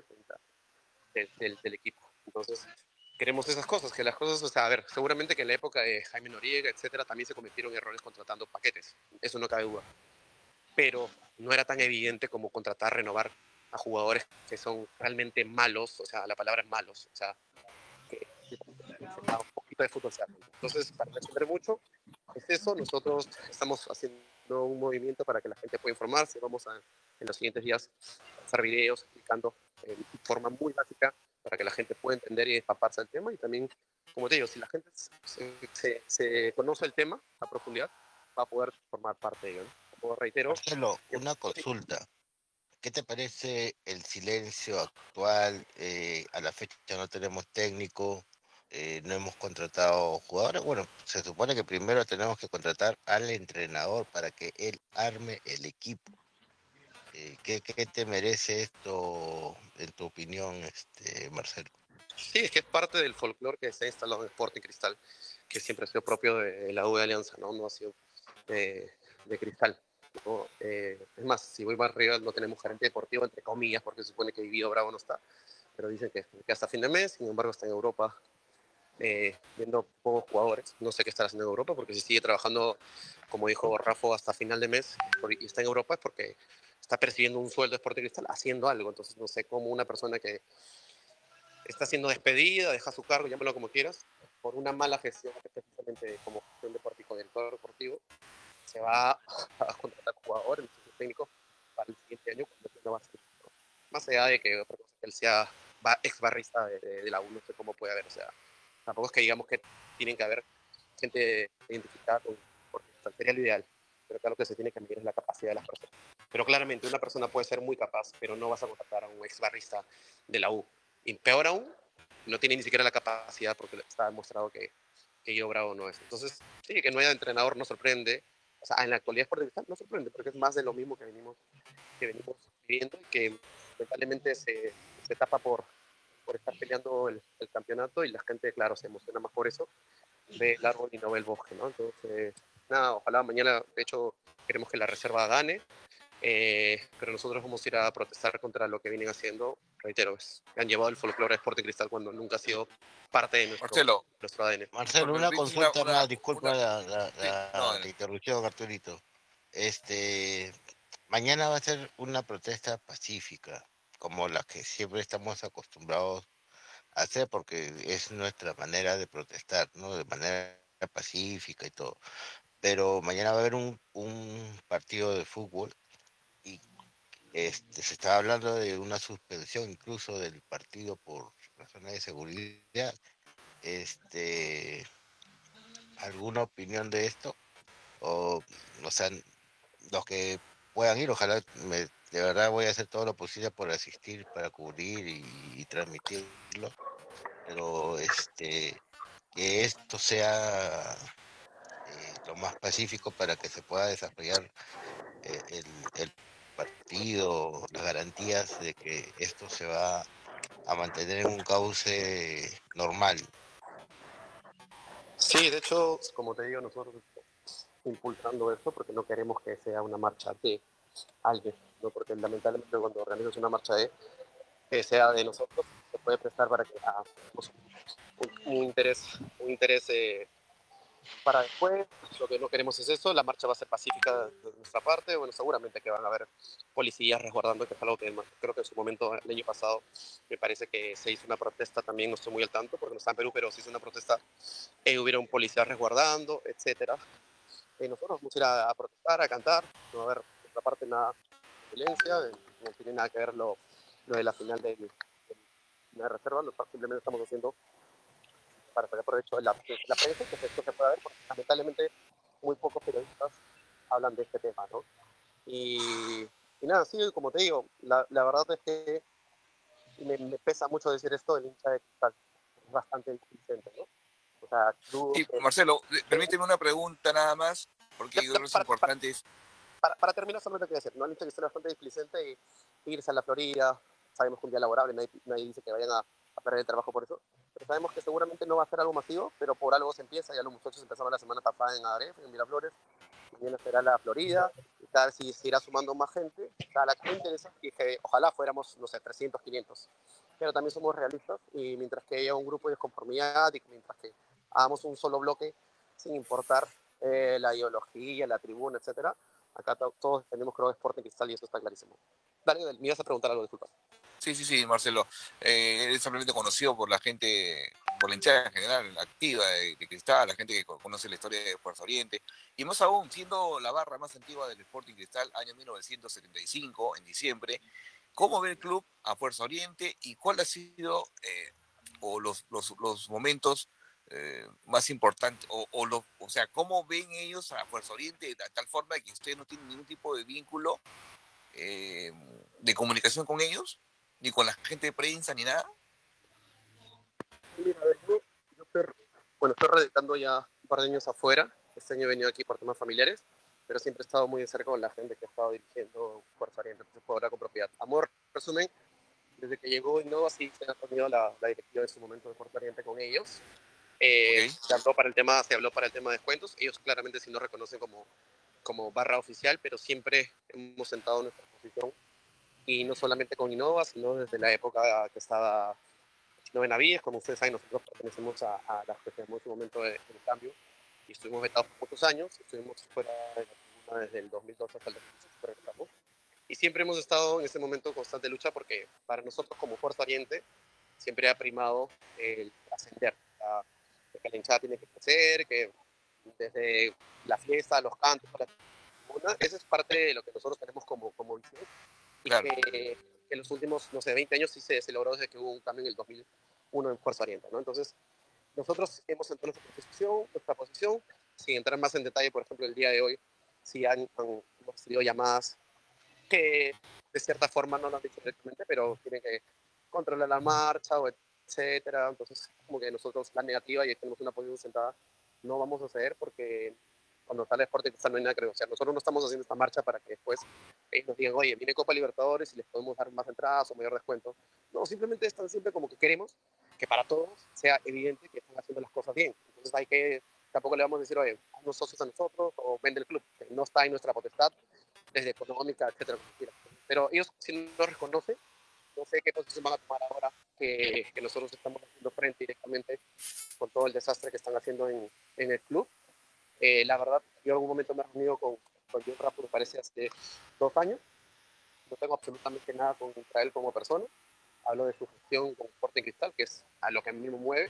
del equipo. Entonces queremos esas cosas, que las cosas, o sea, a ver, seguramente que en la época de Jaime Noriega, etcétera, también se cometieron errores contratando paquetes, eso no cabe duda, pero no era tan evidente como contratar, renovar a jugadores que son realmente malos, o sea, la palabra es malos, o sea, que un poquito de fútbol se hace. Entonces, para responder mucho, es eso. Nosotros estamos haciendo un movimiento para que la gente pueda informarse. Vamos a, en los siguientes días, hacer videos explicando de forma muy básica para que la gente pueda entender y empaparse del tema. Y también, como te digo, si la gente se conoce el tema a profundidad, va a poder formar parte de ello, ¿no? Como reitero, Marcelo, una consulta. ¿Qué te parece el silencio actual? A la fecha no tenemos técnico, no hemos contratado jugadores. Bueno, se supone que primero tenemos que contratar al entrenador para que él arme el equipo. ¿Qué te merece esto, en tu opinión, Marcelo? sí, es que es parte del folclore que se ha instalado en Sporting Cristal, que siempre ha sido propio de la U de Alianza, ¿no? No ha sido de Cristal, ¿no? Es más, si voy más arriba, no tenemos gerente deportivo, entre comillas, porque se supone que Guido Bravo no está, pero dicen que hasta fin de mes, sin embargo está en Europa viendo pocos jugadores. No sé qué estará haciendo en Europa, porque si sigue trabajando, como dijo Rafa, hasta final de mes y está en Europa es porque está percibiendo un sueldo de Sporting Cristal haciendo algo. Entonces no sé cómo una persona que está siendo despedida, deja su cargo, llámalo como quieras, por una mala gestión, precisamente como gestión deportiva, director deportivo, se va a contratar jugadores, el técnico, para el siguiente año, cuando no va a ser. Más allá de que otra cosa que él sea ex barrista de la U, no sé cómo puede haber, o sea, tampoco es que digamos que tienen que haber gente identificada con Sporting Cristal, sería lo ideal, pero claro que se tiene que medir es la capacidad de las personas. Pero claramente una persona puede ser muy capaz, pero no vas a contratar a un ex barrista de la U. Y peor aún, no tiene ni siquiera la capacidad porque está demostrado que Guido Bravo no es. Entonces, sí, que no haya entrenador no sorprende. O sea, en la actualidad Sporting Cristal no sorprende porque es más de lo mismo que venimos viviendo y que lamentablemente se tapa por estar peleando el campeonato y la gente, claro, se emociona más por eso, ve el árbol y no ve el bosque, ¿no? Entonces, nada, ojalá mañana, de hecho, queremos que la reserva gane, pero nosotros vamos a ir a protestar contra lo que vienen haciendo, reitero, han llevado el folclore de Sporting Cristal cuando nunca ha sido parte de Marcelo, nuestro ADN. Marcelo, una permíteme consulta más, disculpa una- sí, no, la interrupción, Arturito. Mañana va a ser una protesta pacífica, como la que siempre estamos acostumbrados a hacer, porque es nuestra manera de protestar, ¿no? De manera pacífica y todo. Pero mañana va a haber un partido de fútbol y se está hablando de una suspensión incluso del partido por razones de seguridad. ¿Alguna opinión de esto? O sea, los que puedan ir, ojalá, de verdad voy a hacer todo lo posible por asistir, para cubrir y transmitirlo, pero que esto sea lo más pacífico para que se pueda desarrollar el partido, las garantías de que esto se va a mantener en un cauce normal. Sí, de hecho, como te digo, nosotros estamos impulsando esto porque no queremos que sea una marcha de alguien, ¿no? Porque lamentablemente cuando organizas una marcha de que sea de nosotros, se puede prestar para que hagamos un interés para después. Lo que no queremos es eso, la marcha va a ser pacífica de nuestra parte, bueno, seguramente que van a haber policías resguardando, que es algo que creo que en su momento, el año pasado, me parece que se hizo una protesta también, no estoy muy al tanto, porque no está en Perú, pero se hizo una protesta, hubieron policías resguardando, etcétera. Nosotros vamos a ir a protestar, a cantar, no va a haber, por nuestra parte, nada de violencia, no tiene nada que ver lo de la final de la reserva, simplemente estamos haciendo para sacar provecho de la prensa, que esto se pueda ver, porque lamentablemente muy pocos periodistas hablan de este tema, ¿no? Y nada, sí, como te digo, la verdad es que me pesa mucho decir esto del hincha de Cristal, es bastante displicente, ¿no? O sea, dudo sí, que... Marcelo, permíteme una pregunta nada más, porque yo creo que es importante. Para terminar, solamente quiero decir, ¿no? El hincha de Cristal es bastante displicente y irse a la Florida, sabemos que un día laborable, nadie dice que vayan a perder el trabajo por eso, pero sabemos que seguramente no va a ser algo masivo, pero por algo se empieza, ya los muchachos empezaron la semana pasada en Aref, en Miraflores, mañana será la Florida, y cada vez se irá sumando más gente, la gente de esa, que ojalá fuéramos, no sé, 300, 500, pero también somos realistas, y mientras que haya un grupo de desconformidad, y mientras que hagamos un solo bloque, sin importar la ideología, la tribuna, etcétera, acá todos tenemos, creo, Sporting Cristal y eso está clarísimo. Dale, me ibas a preguntar algo, disculpa. Sí, Marcelo. Eres ampliamente conocido por la gente, por la hinchada en general, activa de Cristal, la gente que conoce la historia de Fuerza Oriente, y más aún, siendo la barra más antigua del Sporting Cristal, año 1975, en diciembre. ¿Cómo ve el club a Fuerza Oriente y cuál ha sido o los momentos más importantes, o sea, cómo ven ellos a Fuerza Oriente de tal forma que ustedes no tienen ningún tipo de vínculo eh, de comunicación con ellos, ni con la gente de prensa, ni nada? Mira, yo estoy radicando ya un par de años afuera. Este año he venido aquí por temas familiares, pero siempre he estado muy de cerca con la gente que ha estado dirigiendo Fuerza Oriente, entonces puedo hablar con propiedad. Amor, resumen, desde que llegó Innova sí se ha reunido la directiva en su momento de Fuerza Oriente con ellos. Okay. Se habló para el tema de descuentos. Ellos claramente sí nos reconocen como barra oficial, pero siempre hemos sentado nuestra posición, y no solamente con Innova, sino desde la época que estaba Chino Benavides. Como ustedes saben, nosotros pertenecemos a la que se llamó en su momento del cambio, y estuvimos vetados por muchos años, estuvimos fuera de la tribuna desde el 2012 hasta el 2016, regresamos, y siempre hemos estado en ese momento de constante lucha, porque para nosotros como Fuerza Oriente siempre ha primado el ascender, que la hinchada tiene que crecer, que desde la fiesta, los cantos, la tribuna, esa es parte de lo que nosotros tenemos como visión, y Claro. que en los últimos, no sé, 20 años sí se logró desde que hubo un cambio en el 2001 en Fuerza Oriente, ¿no? Entonces, nosotros hemos entrado en nuestra posición, sin entrar más en detalle, por ejemplo, el día de hoy, si hemos recibido llamadas que de cierta forma no lo han dicho directamente, pero tienen que controlar la marcha o etcétera. Entonces, como que nosotros la negativa y tenemos una posición sentada, no vamos a ceder porque cuando sale Sporting Cristal no hay nada que negociar. Nosotros no estamos haciendo esta marcha para que después ellos nos digan, oye, viene Copa Libertadores y les podemos dar más entradas o mayor descuento. No, simplemente es tan simple como que queremos que para todos sea evidente que están haciendo las cosas bien. Entonces hay que, tampoco le vamos a decir, oye, haznos socios a nosotros o vende el club, que no está en nuestra potestad, desde económica, etcétera. Pero ellos, si no reconocen, no sé qué posición van a tomar ahora que nosotros estamos haciendo frente directamente con todo el desastre que están haciendo en el club. La verdad, yo en algún momento me he reunido con John Rapo, me parece, hace 2 años. No tengo absolutamente nada contra él como persona. Hablo de su gestión con Sporting Cristal, que es a lo que a mí me mueve.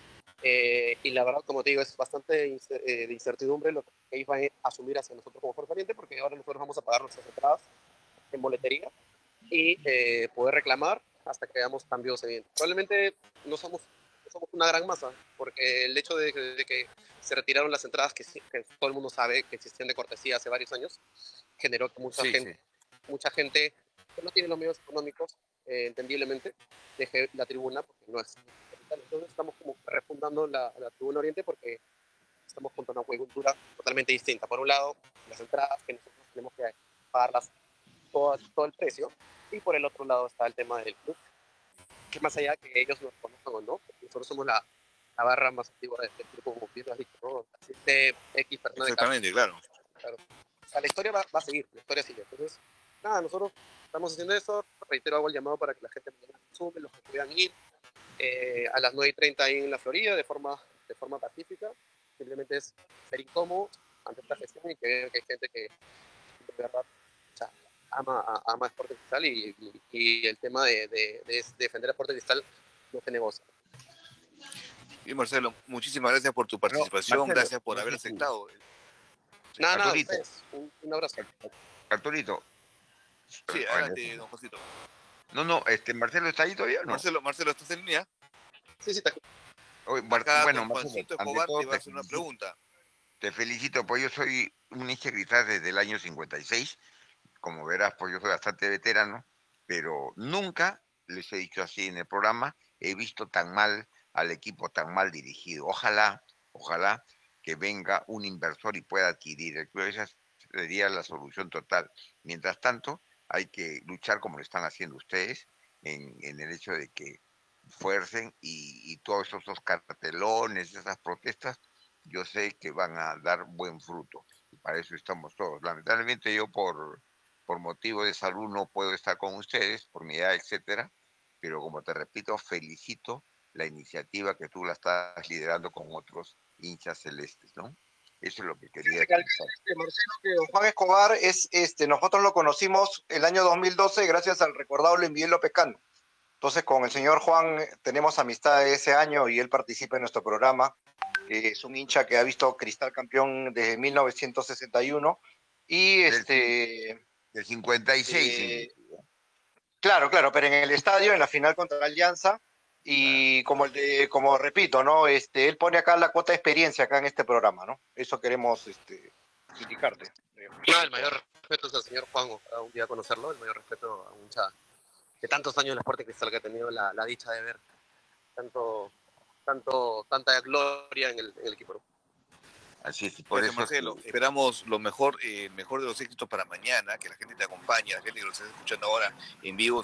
Y la verdad, como te digo, es bastante de incertidumbre lo que ellos van a asumir hacia nosotros como Fuerza Oriente, porque ahora nosotros vamos a pagar nuestras entradas en boletería y poder reclamar hasta que veamos cambios evidentes. Probablemente no somos una gran masa, porque el hecho de que se retiraron las entradas que todo el mundo sabe que existían de cortesía hace varios años, generó que mucha gente que no tiene los medios económicos, entendiblemente, deje la tribuna porque no es capital. Entonces estamos como refundando la tribuna Oriente porque estamos con una coyuntura totalmente distinta. Por un lado, las entradas que nosotros tenemos que pagarlas todo el precio, y por el otro lado está el tema del club, que más allá que ellos nos conozcan o no, porque nosotros somos la barra más antigua del club, como bien has dicho, ¿no? Existe X personas de Exactamente, claro. O sea, la historia va a seguir, la historia sigue. Entonces, nada, nosotros estamos haciendo eso. Reitero, hago el llamado para que la gente mañana consume, los que puedan ir a las 9:30 ahí en la Florida de forma pacífica. Simplemente es ser incómodo ante esta gestión y que vean que hay gente que de verdad, o sea, ama Sporting Cristal y el tema de defender a Sporting Cristal no se negocia. Y Marcelo, muchísimas gracias por tu participación, Marcelo, gracias por haber aceptado. Nada, Arturito. un abrazo. Arturito. Sí, adelante, don Josito. No, Marcelo está ahí todavía, ¿o no? Marcelo, ¿estás en línea? Sí, está. Acá, Bueno, don Juancito Marcelo, Escobar ante todo, te va a hacer una pregunta. te felicito, pues yo soy un hincha de Cristal desde el año 56. Como verás, pues yo soy bastante veterano, pero nunca, les he dicho así en el programa, he visto tan mal al equipo, tan mal dirigido. Ojalá que venga un inversor y pueda adquirir el club. Esa sería la solución total. Mientras tanto, hay que luchar como lo están haciendo ustedes en el hecho de que fuercen y todos esos cartelones, esas protestas, yo sé que van a dar buen fruto. Y para eso estamos todos. Lamentablemente yo por motivo de salud no puedo estar con ustedes, por mi edad, etcétera, pero como te repito, felicito la iniciativa que tú la estás liderando con otros hinchas celestes, ¿no? Eso es lo que quería decir. Marcelo, que don Juan Escobar nosotros lo conocimos el año 2012 gracias al recordable Miguel López Cano. Entonces, con el señor Juan tenemos amistad de ese año y él participa en nuestro programa. Es un hincha que ha visto Cristal campeón desde 1961 y Del 56. Claro, pero en el estadio, en la final contra la Alianza, y como repito, ¿no? Él pone acá la cuota de experiencia acá en este programa, ¿no? Eso queremos indicarte. No, el mayor respeto es al señor Juan, ojalá un día conocerlo, el mayor respeto a un hincha de tantos años en el Sporting Cristal que ha tenido la dicha de ver tanta gloria en el equipo, ¿no? Así es, por eso Marcelo, esperamos lo mejor, el mejor de los éxitos para mañana, que la gente te acompañe, la gente que lo está escuchando ahora en vivo,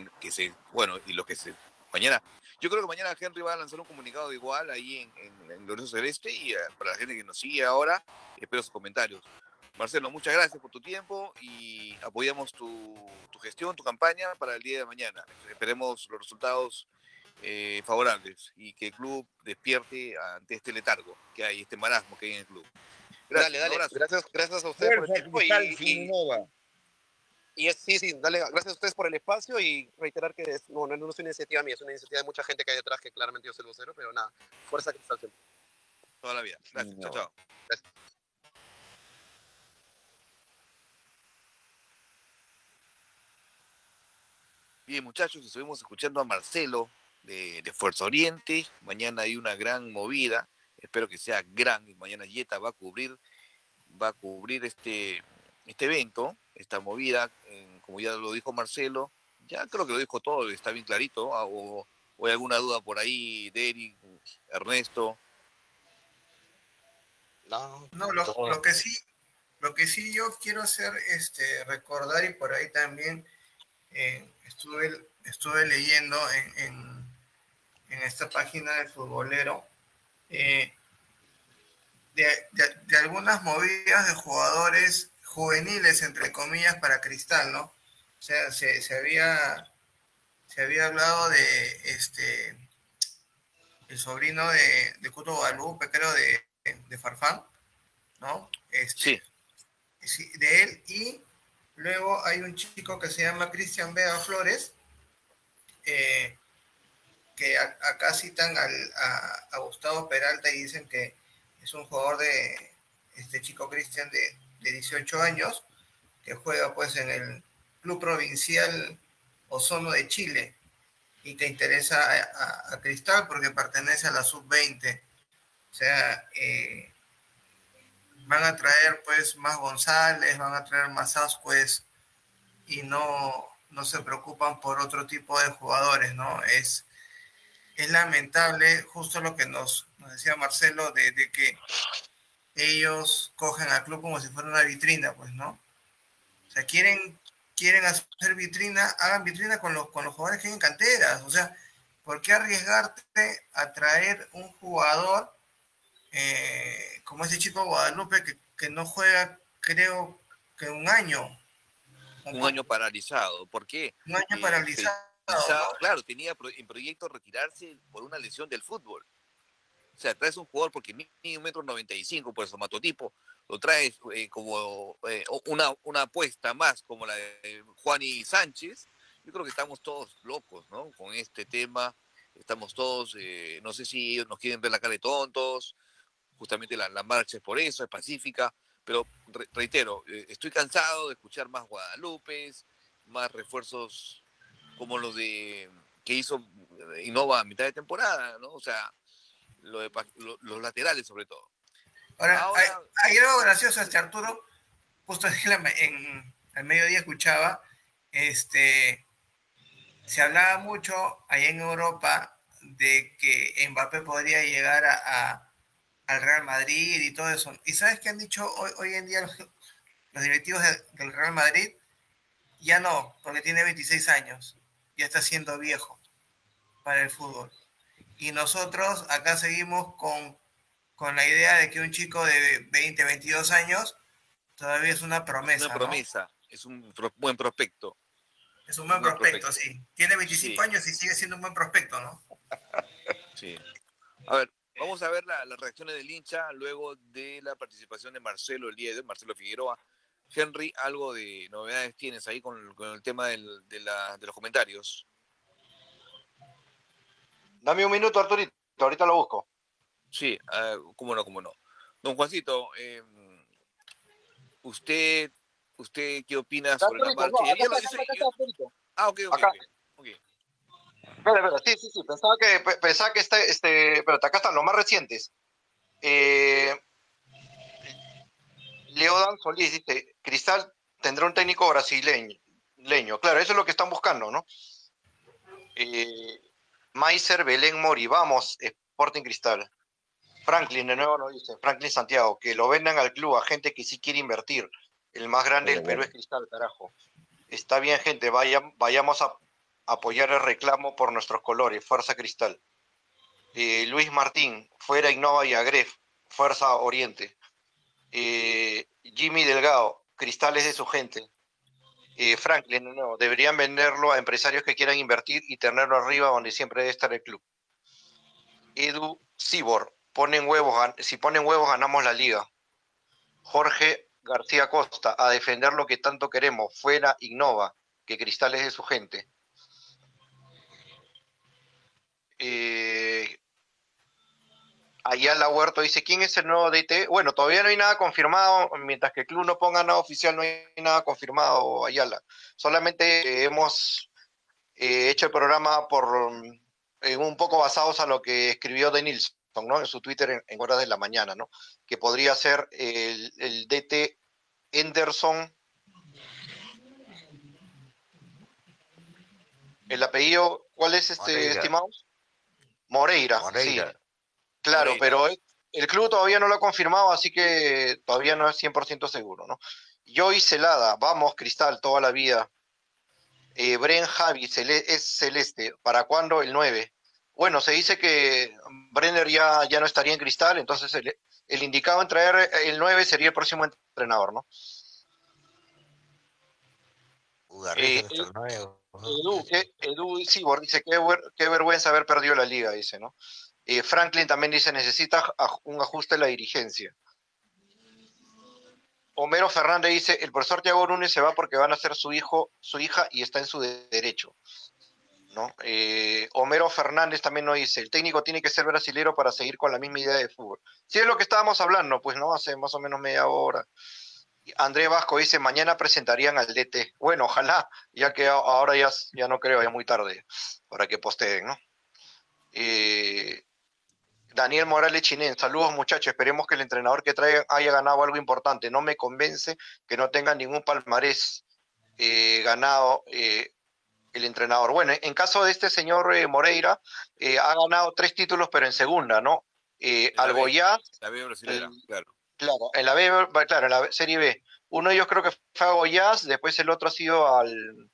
mañana, yo creo que mañana Henry va a lanzar un comunicado igual ahí en Glorioso Celeste y para la gente que nos sigue ahora, espero sus comentarios. Marcelo, muchas gracias por tu tiempo y apoyamos tu gestión, tu campaña para el día de mañana. Esperemos los resultados favorables y que el club despierte ante este letargo que hay, este marasmo que hay en el club. Gracias, Dale. Gracias a ustedes por el tiempo dale, gracias a ustedes por el espacio y reiterar que no es una iniciativa mía, es una iniciativa de mucha gente que hay detrás, que claramente yo soy el vocero, pero nada, fuerza Cristal siempre. Toda la vida. Gracias, chao. Gracias. Bien, muchachos, estuvimos escuchando a Marcelo de Fuerza Oriente. Mañana hay una gran movida. Espero que sea gran. Y mañana Yeta va a cubrir este evento, esta movida, como ya lo dijo Marcelo. Ya creo que lo dijo todo, está bien clarito. O hay alguna duda por ahí, Derek, Ernesto. No, No, todo. lo que sí yo quiero hacer, recordar, y por ahí también estuve leyendo en esta página del futbolero, eh, de algunas movidas de jugadores juveniles, entre comillas, para Cristal, ¿no? O sea, se había hablado de el sobrino de Cuto Guadalupe, creo, de Farfán, ¿no? Sí, Sí, de él, y luego hay un chico que se llama Cristian Vega Flores, eh, que acá citan a Gustavo Peralta y dicen que es un jugador de este chico Cristian de 18 años, que juega pues en el Club Provincial Osorno de Chile y que interesa a Cristal porque pertenece a la sub-20. O sea, van a traer pues más González, van a traer más Ascuez y no se preocupan por otro tipo de jugadores, ¿no? Es lamentable, justo lo que nos decía Marcelo, de que ellos cogen al club como si fuera una vitrina, pues, ¿no? O sea, quieren hacer vitrina, hagan vitrina con los jugadores que hay en canteras. O sea, ¿por qué arriesgarte a traer un jugador como ese chico Guadalupe que no juega, creo que un año? un año paralizado. ¿Por qué? Un año Se paralizado, pensaba, ¿no? claro, tenía en proyecto retirarse por una lesión del fútbol. O sea, traes un jugador porque mide 1,95 m por somatotipo, lo traes como una apuesta más como la de Juani Sánchez. Yo creo que estamos todos locos, ¿no? Con este tema, estamos todos, no sé si ellos nos quieren ver la cara de tontos, justamente la marcha es por eso, es pacífica, pero reitero, estoy cansado de escuchar más Guadalupes, más refuerzos como los que hizo Innova a mitad de temporada, ¿no? O sea, los laterales sobre todo. Ahora, Ahora, hay algo gracioso, Arturo, justo al mediodía escuchaba, se hablaba mucho allá en Europa de que Mbappé podría llegar al Real Madrid y todo eso. ¿Y sabes qué han dicho hoy en día los directivos del Real Madrid? Ya no, porque tiene 26 años, ya está siendo viejo para el fútbol. Y nosotros acá seguimos con la idea de que un chico de 20, 22 años todavía es una es una promesa, ¿no? promesa, es un buen prospecto. Es un Es buen un buen prospecto, prospecto. sí. Tiene 25 Sí, años y sigue siendo un buen prospecto, ¿no? sí. A ver, vamos a ver las reacciones del hincha luego de la participación de Marcelo el día de hoy, Marcelo Figueroa. Henry, algo de novedades tienes ahí con el tema de los comentarios. Dame un minuto, Arturito, ahorita lo busco. Sí, cómo no, cómo no. Don Juancito, ¿usted qué opina sobre la Arturito, marcha? no, acá Ya lo está, dice. Arturito. Ok. Acá. Ok. Espera, sí, pensaba que pero acá están los más recientes. Leodan Solís dice, Cristal tendrá un técnico brasileño. Claro, eso es lo que están buscando, ¿no? Maiser Belén Mori, vamos, Sporting Cristal. Franklin, de nuevo nos dice, Franklin Santiago, que lo vendan al club a gente que sí quiere invertir. El más grande del Perú es Cristal, carajo. Está bien, gente, vayamos a apoyar el reclamo por nuestros colores. Fuerza Cristal. Luis Martín, fuera Innova y Agref. Fuerza Oriente. Jimmy Delgado, Cristales de su gente. Franklin, de nuevo, deberían venderlo a empresarios que quieran invertir y tenerlo arriba donde siempre debe estar el club. Edu Cibor, si ponen huevos ganamos la liga. Jorge García Costa, a defender lo que tanto queremos, fuera Innova, que Cristales de su gente. Ayala Huerto dice, ¿quién es el nuevo DT? Bueno, todavía no hay nada confirmado, mientras que el club no ponga nada oficial, no hay nada confirmado, Ayala. Solamente hemos he hecho el programa un poco basados a lo que escribió De Nilsson, ¿no? En su Twitter en horas de la mañana, ¿no? Que podría ser el DT Henderson. El apellido, ¿cuál es Moreira. estimados? Moreira, sí. Moreira. Claro, Moreira. pero el club todavía no lo ha confirmado, así que todavía no es 100% seguro, ¿no? Joey Celada, vamos, Cristal, toda la vida. Bren Javi, es celeste. ¿Para cuándo el 9? Bueno, se dice que Brenner ya no estaría en Cristal, entonces el indicado en traer el 9 sería el próximo entrenador, ¿no? Ugarriza que está el nuevo. Edu Sibor dice, qué vergüenza haber perdido la liga, dice, ¿no? Franklin también dice, necesita un ajuste en la dirigencia. Homero Fernández dice, el profesor Thiago Núñez se va porque van a ser su hija y está en su derecho, ¿no? Homero Fernández también nos dice, el técnico tiene que ser brasilero para seguir con la misma idea de fútbol. Sí, es lo que estábamos hablando, pues, ¿no? Hace más o menos media hora. André Vasco dice, mañana presentarían al DT. Bueno, ojalá, ya que ahora ya no creo, ya muy tarde, para que posteen, ¿no? Daniel Morales Chinén, saludos muchachos, esperemos que el entrenador que traigan haya ganado algo importante. No me convence que no tenga ningún palmarés ganado el entrenador. Bueno, en caso de este señor Moreira, ha ganado 3 títulos, pero en segunda, ¿no? Al Goiás. La B brasilera, claro. Claro, en la B, claro, en la Serie B. Uno de ellos creo que fue a Goiás, después el otro ha sido al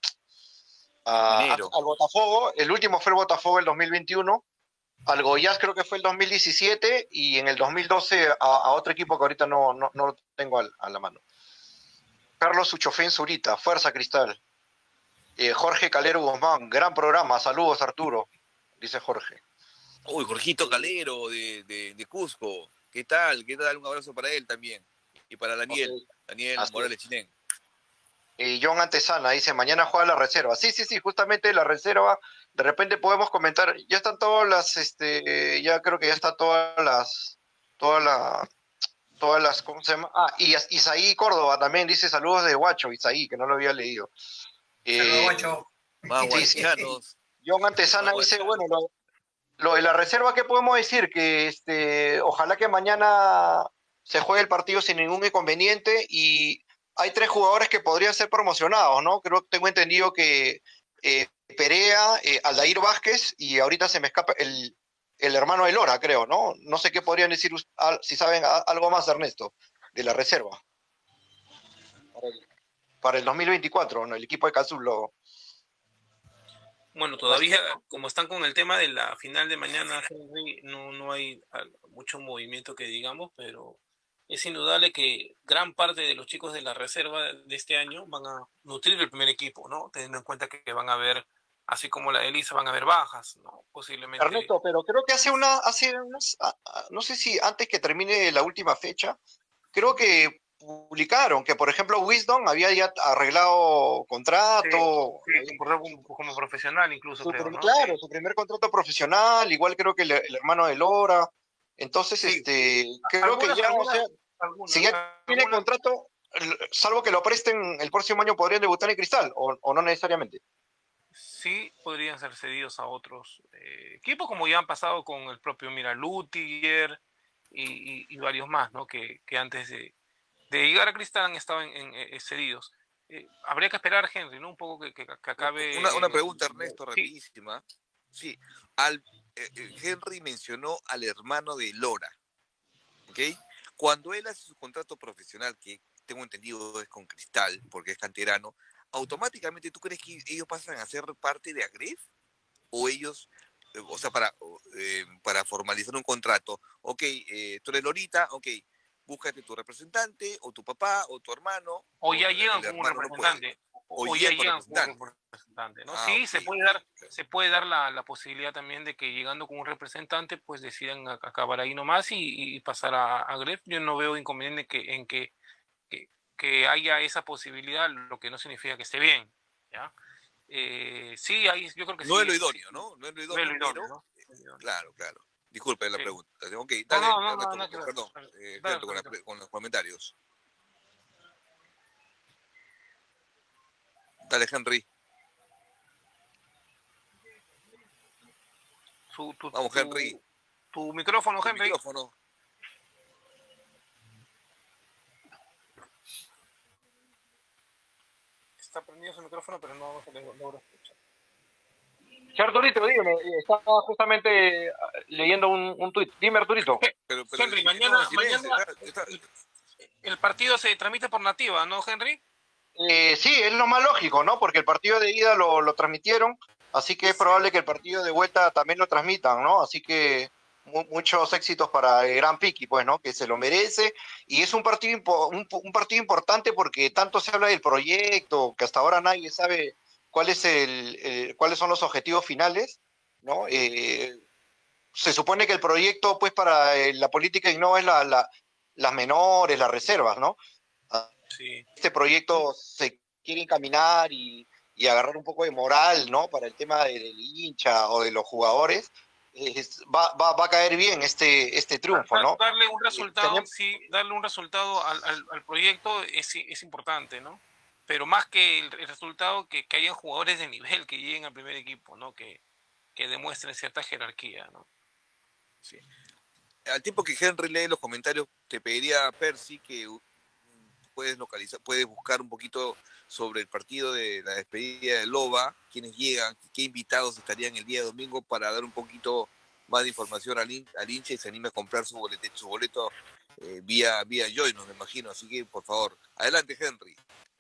Botafogo. El último fue el Botafogo el 2021. Al Goiás creo que fue el 2017 y en el 2012 a otro equipo que ahorita no lo tengo a la mano. Carlos Uchofén Zurita, Fuerza Cristal. Jorge Calero Guzmán, gran programa, saludos Arturo, dice Jorge. Uy, Jorgito Calero de Cusco. ¿Qué tal? ¿Qué tal? Un abrazo para él también. Y para Daniel, okay. Daniel Morales Chinén. John Antesana dice, mañana juega la reserva. Sí, justamente la reserva, de repente podemos comentar, ya están todas las, ya creo que ya está todas las, ¿cómo se llama? Y Isaí Córdoba también dice saludos de Guacho, Isaí, que no lo había leído. Saludos, Guacho. Más guachanos. John Antesana dice, bueno, lo de la reserva, ¿qué podemos decir? Que ojalá que mañana se juegue el partido sin ningún inconveniente y hay 3 jugadores que podrían ser promocionados, ¿no? Tengo entendido que Perea, Aldair Vázquez y ahorita se me escapa el hermano de Lora, creo, ¿no? No sé qué podrían decir, si saben algo más, Ernesto, de la reserva. Para el 2024, ¿no? El equipo de Cazulo. Bueno, todavía, como están con el tema de la final de mañana, Henry, no hay mucho movimiento que digamos, pero es indudable que gran parte de los chicos de la reserva de este año van a nutrir el primer equipo, ¿no? Teniendo en cuenta que van a haber, así como la Elisa, van a haber bajas, ¿no? Posiblemente. Ernesto, pero creo que hace unas, no sé si antes que termine la última fecha, creo que publicaron que, por ejemplo, Wisdom había ya arreglado contrato. Sí, como profesional incluso, creo, ¿no? Claro, sí. Su primer contrato profesional, igual creo que el hermano de Lora. Entonces, sí. Creo que ya, si ya tiene contrato, salvo que lo presten el próximo año, podrían debutar en Cristal, o no necesariamente. Sí, podrían ser cedidos a otros equipos, como ya han pasado con el propio Lutiger y varios más, ¿no? Que antes de llegar a Cristal han estado cedidos. Habría que esperar, Henry, ¿no? Un poco que acabe... Una pregunta, Ernesto, rapidísima. Sí, Henry mencionó al hermano de Lora, ¿ok? Cuando él hace su contrato profesional, que tengo entendido es con Cristal, porque es canterano, ¿automáticamente tú crees que ellos pasan a ser parte de Agref? ¿O ellos, o sea, para formalizar un contrato, ok, tú eres Lorita, ok, búscate tu representante, o tu papá, o tu hermano. O ya llegan con un representante. O ya llegan con un representante, ¿no? Sí, okay. Se puede dar la posibilidad también de que llegando con un representante, pues decidan acabar ahí nomás y pasar a Gref. Yo no veo inconveniente en que haya esa posibilidad, lo que no significa que esté bien, ¿ya? Sí, yo creo que no sí. Es lo idóneo, ¿no? No es lo idóneo, pero... ¿no? Claro. Disculpe la pregunta. Ok, dale, perdón, con los comentarios. Dale, Henry. Vamos, Henry. Tu micrófono, Tu Henry. micrófono. Está prendido su micrófono, pero no se logra escuchar. Sí, Arturito, dígame, estaba justamente leyendo un tuit. Dime, Arturito. Pero Henry, no, mañana está- el partido se transmite por Nativa, ¿no, Henry? Sí, es lo más lógico, ¿no? Porque el partido de ida lo transmitieron, así que es probable que el partido de vuelta también lo transmitan, ¿no? Así que muchos éxitos para el Gran Piqui, pues, ¿no? Que se lo merece. Y es un partido, un partido importante porque tanto se habla del proyecto, que hasta ahora nadie sabe cuál es cuáles son los objetivos finales, ¿no? Se supone que el proyecto, pues, para la política Innova es las menores, las reservas, ¿no? Sí. Este proyecto se quiere encaminar y agarrar un poco de moral, ¿no? Para el tema del hincha o de los jugadores, va a caer bien este triunfo, ¿no? Darle un resultado, darle un resultado al proyecto es importante, ¿no? Pero más que el resultado, que hayan jugadores de nivel que lleguen al primer equipo, ¿no? Que demuestren cierta jerarquía, ¿no? Sí. Al tiempo que Henry lee los comentarios, te pediría, Percy, que puedes buscar un poquito sobre el partido de la despedida de Loba, quiénes llegan, qué invitados estarían el día domingo, para dar un poquito más de información al hincha y se anime a comprar su boleto vía Joinos, me imagino. Así que, por favor, adelante, Henry.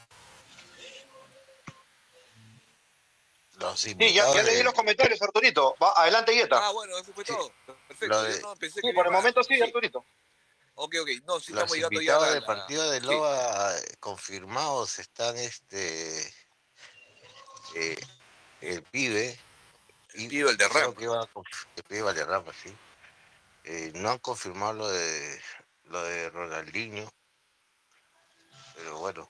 Sí, ya leí los comentarios, Arturito. Adelante, Guetta. Bueno, eso fue todo. Perfecto. Yo no pensé sí, que por el momento sí, Arturito. Ok. No, sí, los estamos llegando invitados ya a del partido de Loba confirmados están el pibe. El pibe Valderrama. El pibe Valderrama, sí. No han confirmado lo de Ronaldinho. Pero bueno,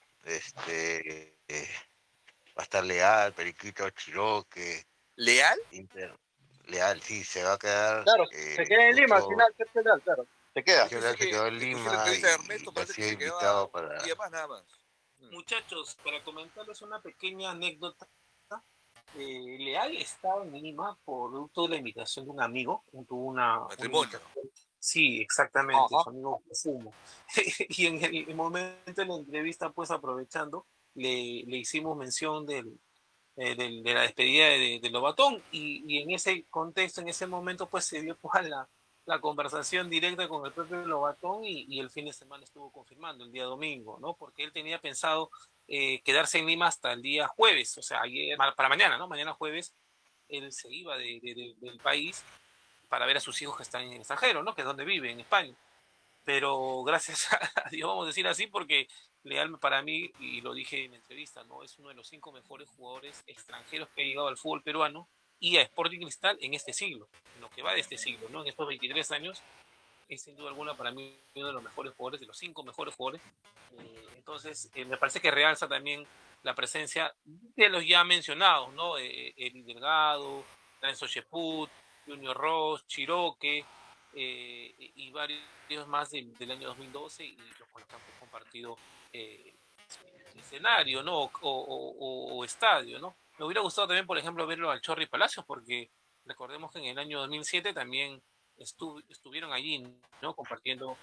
va a estar Leal, Periquito, Chiroque. ¿Leal? Leal, sí, se va a quedar. Claro, se queda en Lima al final, Leal, claro. Se queda. Se quedó en Lima y ha sido invitado para... Y además nada más. Muchachos, para comentarles una pequeña anécdota. Leal estaba en Lima producto de la invitación de un amigo. Tuvo matrimonio. Sí, exactamente, su amigo Fumo. Y en el momento de la entrevista, pues aprovechando, le hicimos mención de la despedida de Lobatón, y en ese contexto, en ese momento, pues se dio pues la conversación directa con el propio Lobatón, y el fin de semana estuvo confirmando el día domingo, ¿no? Porque él tenía pensado quedarse en Lima hasta el día jueves, o sea, para mañana, ¿no? Mañana jueves él se iba del país para ver a sus hijos que están en el extranjero, ¿no? Que es donde vive, en España. Pero gracias a Dios, vamos a decir así, porque Leal, para mí, y lo dije en la entrevista, ¿no? Es uno de los 5 mejores jugadores extranjeros que ha llegado al fútbol peruano y a Sporting Cristal en este siglo, en lo que va de este siglo, ¿no? En estos 23 años, es sin duda alguna para mí uno de los mejores jugadores, de los 5 mejores jugadores. Entonces, me parece que realza también la presencia de los ya mencionados, ¿no? Eli Delgado, Lorenzo Cheput, Junior Ross, Chiroque, y varios más del año 2012, y los con los que han compartido escenario, ¿no? O estadio, ¿no? Me hubiera gustado también, por ejemplo, verlo al Chorri Palacios, porque recordemos que en el año 2007 también estuvieron allí, ¿no? Compartiendo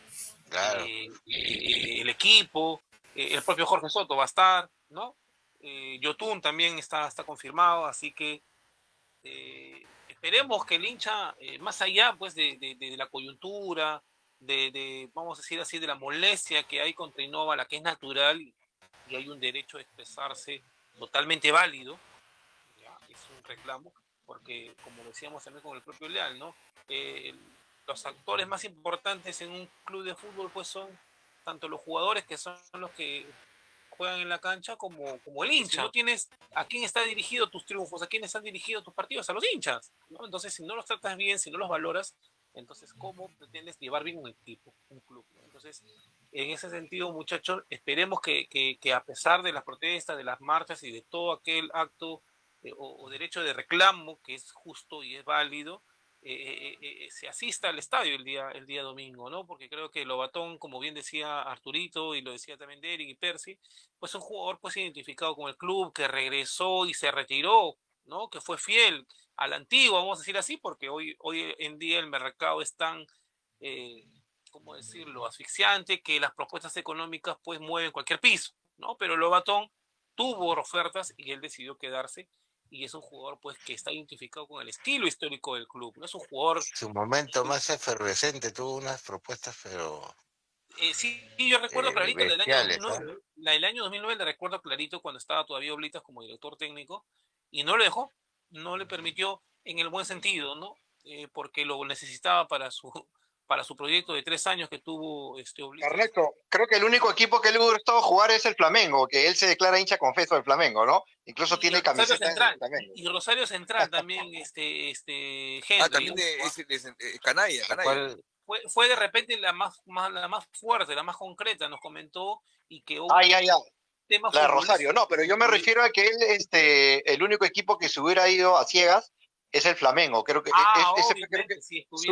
el equipo, el propio Jorge Soto va a estar, ¿no? Yotun también está confirmado, así que esperemos que el hincha, más allá pues de la coyuntura, vamos a decir así, de la molestia que hay contra Innova, la que es natural, y hay un derecho a expresarse totalmente válido, ¿ya? Es un reclamo, porque como decíamos también con el propio Leal, ¿no? Los actores más importantes en un club de fútbol pues son tanto los jugadores, que son los que juegan en la cancha, como el hincha. Si no tienes a quién está dirigido tus triunfos, a quién están dirigidos tus partidos, a los hinchas, ¿no? Entonces, si no los tratas bien, si no los valoras, entonces ¿cómo pretendes llevar bien un equipo, un club? Entonces, en ese sentido, muchachos, esperemos que a pesar de las protestas, de las marchas y de todo aquel acto o derecho de reclamo que es justo y es válido, se asista al estadio el día domingo, ¿no? Porque creo que Lobatón, como bien decía Arturito y lo decía también Derek y Percy, pues un jugador pues identificado con el club, que regresó y se retiró ¿no? Que fue fiel a la antigua, vamos a decir así, porque hoy en día el mercado es tan, ¿cómo decirlo?, asfixiante, que las propuestas económicas pues mueven cualquier piso, ¿no? Pero Lobatón tuvo ofertas y él decidió quedarse, y es un jugador pues que está identificado con el estilo histórico del club, no es un jugador... Su momento más efervescente tuvo unas propuestas, pero sí, yo recuerdo clarito del año bestiales, 2009, el año 2009 le recuerdo clarito cuando estaba todavía Oblitas como director técnico, y no lo dejó, no le permitió en el buen sentido, ¿no? Porque lo necesitaba para su proyecto de 3 años que tuvo Oblitas. Ernesto, creo que el único equipo que le hubiera gustado jugar es el Flamengo, que él se declara hincha confeso del Flamengo, ¿no? Incluso tiene camiseta del Flamengo. Y Rosario Central también, Henry. También Canalla. Fue de repente la más fuerte, la más concreta, nos comentó, y que hubo temas la de Rosario, no, pero yo me refiero a que él, el único equipo que se hubiera ido a ciegas es el Flamengo. Creo que creo que si su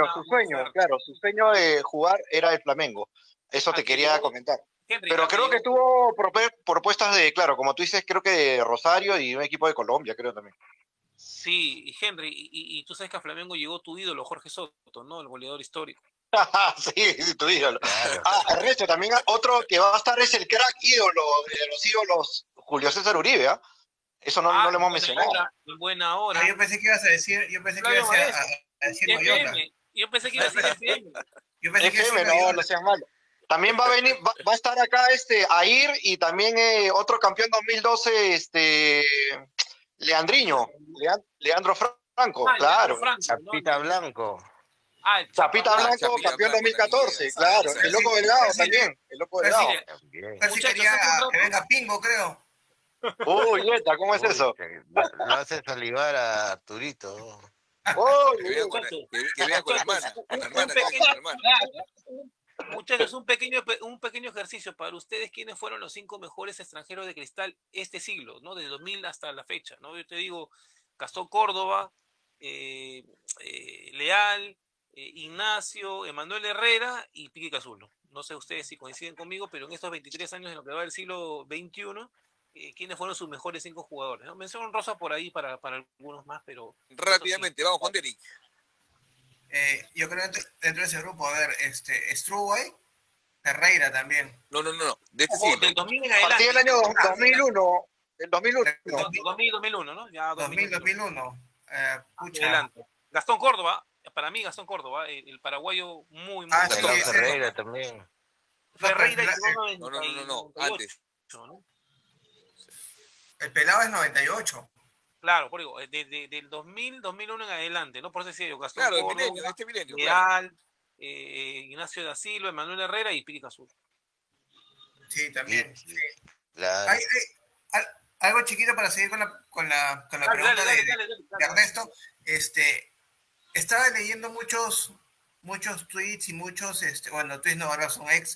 sueño de jugar era el Flamengo. Eso te quería comentar. Henry, pero creo que tuvo propuestas de, claro, como tú dices, creo que de Rosario y un equipo de Colombia, creo también. Sí, Henry, y tú sabes que a Flamengo llegó tu ídolo, Jorge Soto, ¿no? El goleador histórico. Sí, tu ídolo. Ernesto, también otro que va a estar es el crack ídolo de los ídolos, Julio César Uribe, ¿eh? Eso no lo hemos mencionado. En buena hora. Yo pensé que ibas a decir, a decir Loyola. Yo pensé que ibas a decir FM. FM, no seas malo. También va a venir, va a estar acá Air y también otro campeón 2012, Leandro Franco, claro. Chapita Blanco. Chapita Blanco, campeón 2014, claro. El Loco Delgado también. El Loco Delgado. Casi quería que venga Pingo, creo. Uy, neta, ¿cómo es eso? Lo hace salivar a Arturito. Que vea con la hermana. Muchachos, un pequeño ejercicio para ustedes. ¿Quiénes fueron los 5 mejores extranjeros de Cristal este siglo, ¿no? De 2000 hasta la fecha, ¿no? Yo te digo, Gastón Córdoba, Leal, Ignacio, Emanuel Herrera y Piqui Cazulo. No sé ustedes si coinciden conmigo, pero en estos 23 años en lo que va del siglo XXI, ¿quiénes fueron sus mejores 5 jugadores? ¿No? Mención rosa por ahí para algunos más, pero... Rápidamente, vamos, Juan Deric. Yo creo que dentro de ese grupo, a ver, Struway, Ferreira también. No, de este siglo. Del 2000 en adelante. Partí del año 2001. El 2001. 2001, ¿no? Ya 2001. Adelante. Gastón Córdoba, para mí Gastón Córdoba, el paraguayo muy Ferreira también. Ferreira no, antes. ¿no? El pelado es 98. Claro, por digo, del 2001 en adelante, ¿no? Por eso decía yo, Gastón Córdoba, este milenio, Leal, Ignacio da Silva, Emanuel Herrera y Piqui Azul. Sí, también. Sí. Hay algo chiquito para seguir con la pregunta de Ernesto. Estaba leyendo muchos tweets y tweets no, ahora son ex,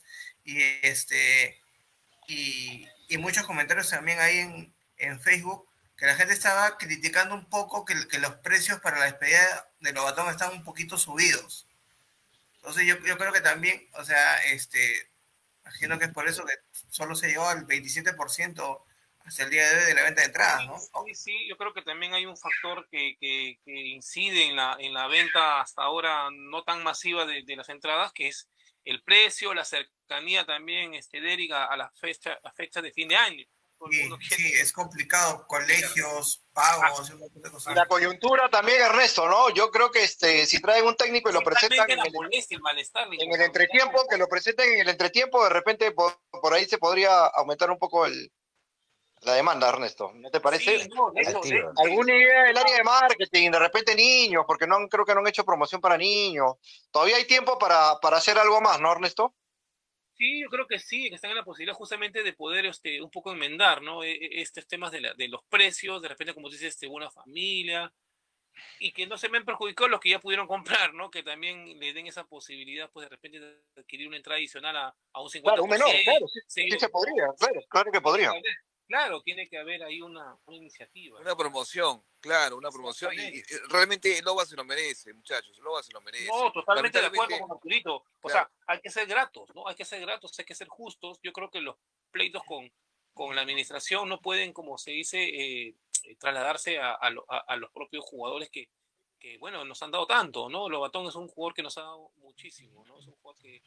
y muchos comentarios también ahí en Facebook, que la gente estaba criticando un poco que los precios para la despedida de Lobatón están un poquito subidos. Entonces yo creo que también, imagino que es por eso que solo se llevó al 27% hasta el día de hoy de la venta de entradas, ¿no? Sí, yo creo que también hay un factor que incide en la venta hasta ahora no tan masiva de las entradas, que es el precio, la cercanía también, Derek, a la fecha de fin de año. Sí, es complicado, colegios, pagos, un montón de cosas. Y la coyuntura también, Ernesto, ¿no? Yo creo que si traen un técnico y lo presentan en el entretiempo, que lo presenten en el entretiempo, de repente por ahí se podría aumentar un poco la demanda, Ernesto. ¿No te parece? Sí, no, ¿Alguna idea del área de marketing? De repente niños, porque creo que no han hecho promoción para niños. Todavía hay tiempo para hacer algo más, ¿no, Ernesto? Sí, yo creo que sí, que están en la posibilidad justamente de poder un poco enmendar, ¿no? Estos temas de los precios, de repente, como dices, una familia, y que no se ven perjudicados los que ya pudieron comprar, ¿no? Que también le den esa posibilidad, pues, de repente, de adquirir una entrada adicional a un 50%. Claro, un menor, claro, sí se podría, claro que podría. Claro, tiene que haber ahí una iniciativa. Una promoción, claro, una promoción. Y realmente Loba se lo merece, muchachos. Loba se lo merece. No, totalmente de acuerdo con Arturito. O sea, hay que ser gratos, ¿no? Hay que ser gratos, hay que ser justos. Yo creo que los pleitos con la administración no pueden, como se dice, trasladarse a los propios jugadores que, bueno, nos han dado tanto, ¿no? Lobatón es un jugador que nos ha dado muchísimo, ¿no? Es un jugador que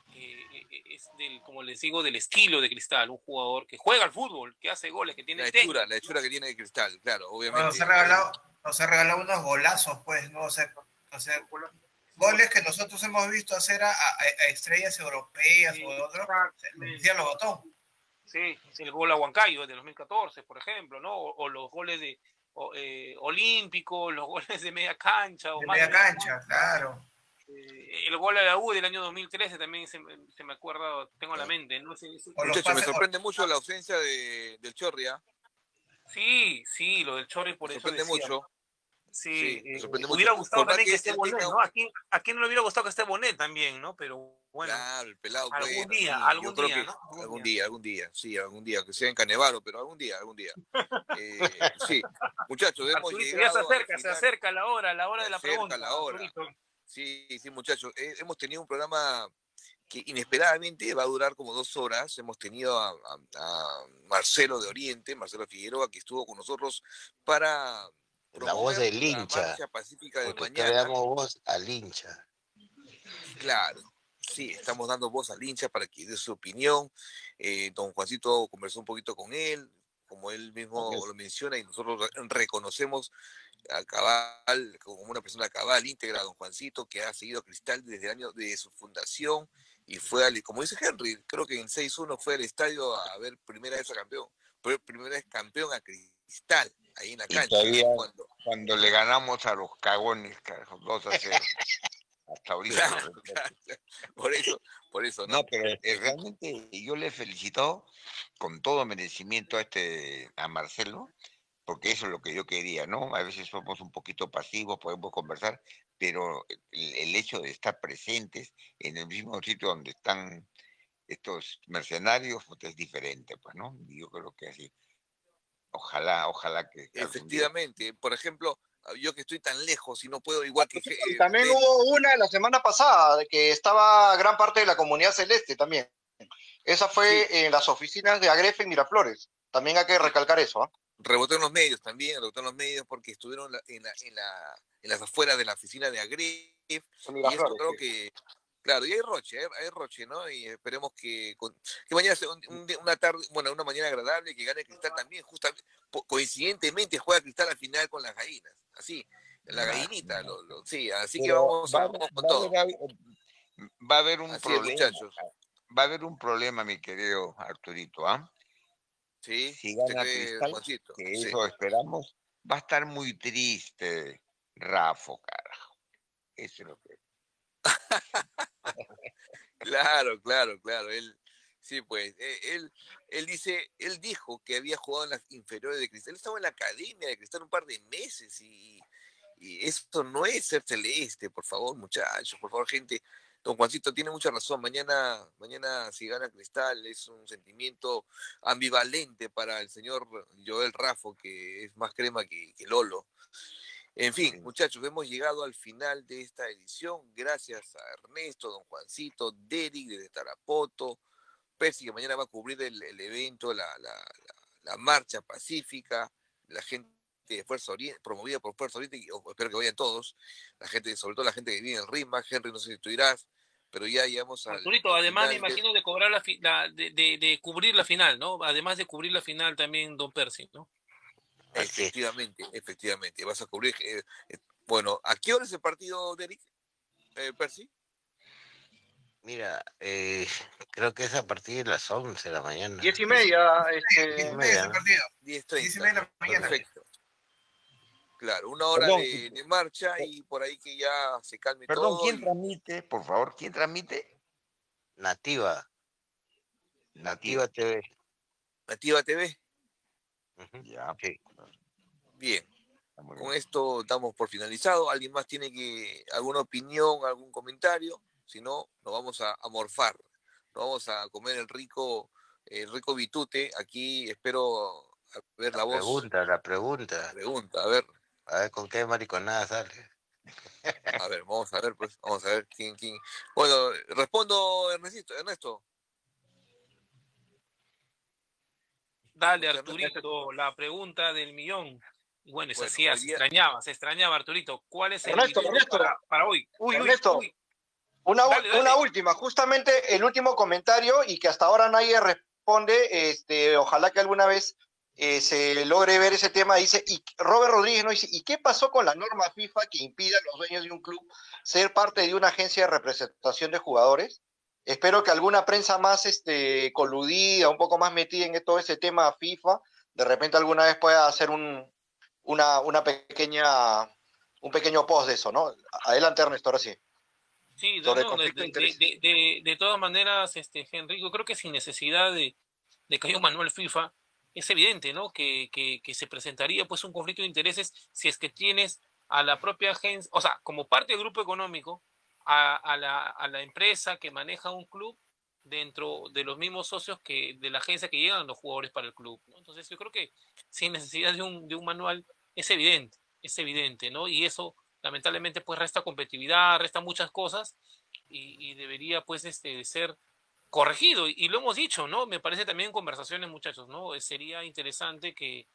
es como les digo, del estilo de Cristal, un jugador que juega al fútbol, que hace goles, que tiene técnica. La hechura que tiene de Cristal, claro, obviamente. Bueno, nos ha regalado unos golazos, pues, ¿no? O sea, goles que nosotros hemos visto hacer a estrellas europeas o de otros, decía Lobatón. Sí, el gol a Huancayo de 2014, por ejemplo, ¿no? O los goles de olímpicos, los goles de media cancha. De media cancha, claro. El gol a la U del año 2013 también se me acuerda, tengo en la mente, ¿no? Muchachos, me sorprende mucho la ausencia del Chorria. Sí, lo del Chorri por me eso sorprende decía. mucho. Sí, sorprende hubiera mucho. gustado también que esté Bonet, ¿no? ¿A quién no le hubiera gustado que esté Bonet también, no? Pero bueno. Claro, el pelado. Algún día, ¿no? Algún día, que sea en Canevaro, pero algún día. Sí, muchachos, hemos llegado. Ya se acerca la hora de la pregunta. La hora. Sí, muchachos, hemos tenido un programa que inesperadamente va a durar como 2 horas. Hemos tenido a Marcelo de Oriente, Marcelo Figueroa, que estuvo con nosotros para la voz del hincha, la marcha pacífica de porque mañana. le damos voz al hincha. Claro, sí, estamos dando voz al hincha para que dé su opinión. Don Juancito conversó un poquito con él, como él mismo lo menciona, y nosotros reconocemos a cabal, como una persona cabal, íntegra, don Juancito, que ha seguido a Cristal desde el año de su fundación, y fue, como dice Henry, creo que en 6-1 fue al estadio a ver primera vez campeón a Cristal, ahí en la cancha. Y todavía cuando le ganamos a los cagones, carajo, 2-0. Hasta ahorita. Claro. Por eso. No, pero realmente yo le felicito con todo merecimiento a Marcelo, porque eso es lo que yo quería, ¿no? A veces somos un poquito pasivos, podemos conversar, pero el hecho de estar presentes en el mismo sitio donde están estos mercenarios pues, es diferente, pues, ¿no? Y yo creo que así. Ojalá que... Efectivamente, por ejemplo, yo que estoy tan lejos y no puedo igual que... También hubo una la semana pasada, de que estaba gran parte de la comunidad celeste también. Esa fue en las oficinas de Agrefe y Miraflores. También hay que recalcar eso, ¿ah? Rebotó en los medios también, porque estuvieron en las afueras de la oficina de Agref. Y esto creo que... Claro, y hay Roche, ¿no? Y esperemos que mañana sea una mañana agradable, que gane Cristal también, justamente, coincidentemente juega Cristal al final con las gallinas, así, la gallinita, sí, así que vamos con todo. Va a haber un así problema, muchachos. Va a haber un problema, mi querido Arturito, ¿ah? Sí, si gana Cristal, Juancito, que eso esperamos, va a estar muy triste Rafo, carajo. Eso es lo que... Claro. Él, sí, pues, él dijo que había jugado en las inferiores de Cristal. Él estaba en la academia de Cristal un par de meses y esto no es ser celeste, por favor, muchachos, por favor, gente. Don Juancito tiene mucha razón. Mañana si gana Cristal es un sentimiento ambivalente para el señor Joel Rafo, que es más crema que Lolo. En fin, muchachos, hemos llegado al final de esta edición. Gracias a Ernesto, don Juancito, Derek desde Tarapoto, Percy, que mañana va a cubrir el evento, la marcha pacífica, la gente de Fuerza Oriente, promovida por Fuerza Oriente, espero que vayan todos, sobre todo la gente que vive en el RIMA. Henry, no sé si tú irás, pero ya llegamos al... Arturito, además me imagino de cobrar de cubrir la final, ¿no? Además de cubrir la final también don Percy, ¿no? Efectivamente, vas a cubrir. Bueno, ¿a qué hora es el partido, Derek? Percy. Mira, creo que es a partir de las 11 de la mañana. 10:30. 10:30 el partido. 10:30. 10:30 de la mañana. Perfecto. Claro, una hora de marcha y por ahí que ya se calme todo. ¿Quién transmite? Por favor, ¿quién transmite? Nativa TV. Nativa TV. Ya. Sí. Bien. Con esto damos por finalizado. ¿Alguien más tiene alguna opinión, algún comentario? Si no, nos vamos a morfar. Nos vamos a comer el rico bitute. Aquí espero ver la voz. La pregunta. A ver. A ver con qué mariconada sale. A ver, vamos a ver quién. Bueno, respondo, Ernesto. Dale, José Ernesto. Arturito, la pregunta del millón. Y bueno, es Bueno, así, hoy se día, extrañaba, Arturito. ¿Cuál es el Ernesto, video Ernesto, para hoy? Uy, Ernesto, uy. Una Dale. última, justamente el último comentario y que hasta ahora nadie responde, ojalá que alguna vez se logre ver ese tema, dice, y Robert Rodríguez nos dice, ¿y qué pasó con la norma FIFA que impide a los dueños de un club ser parte de una agencia de representación de jugadores? Espero que alguna prensa más coludida, un poco más metida en todo ese tema FIFA, de repente alguna vez pueda hacer un pequeño post de eso, ¿no? Adelante, Ernesto, ahora sí. Sí, Sobre el no, conflicto de interés. de todas maneras, Henrico, creo que sin necesidad de que haya un manual FIFA, es evidente, ¿no? Que se presentaría pues un conflicto de intereses si es que tienes a la propia agencia, o sea, como parte del grupo económico, a la empresa que maneja un club dentro de los mismos socios que de la agencia que llegan los jugadores para el club, ¿no? Entonces yo creo que sin necesidad de un manual es evidente, ¿no? Y eso lamentablemente pues resta competitividad, resta muchas cosas y debería pues ser corregido. Y lo hemos dicho, ¿no? Me parece también en conversaciones, muchachos, ¿no? Sería interesante que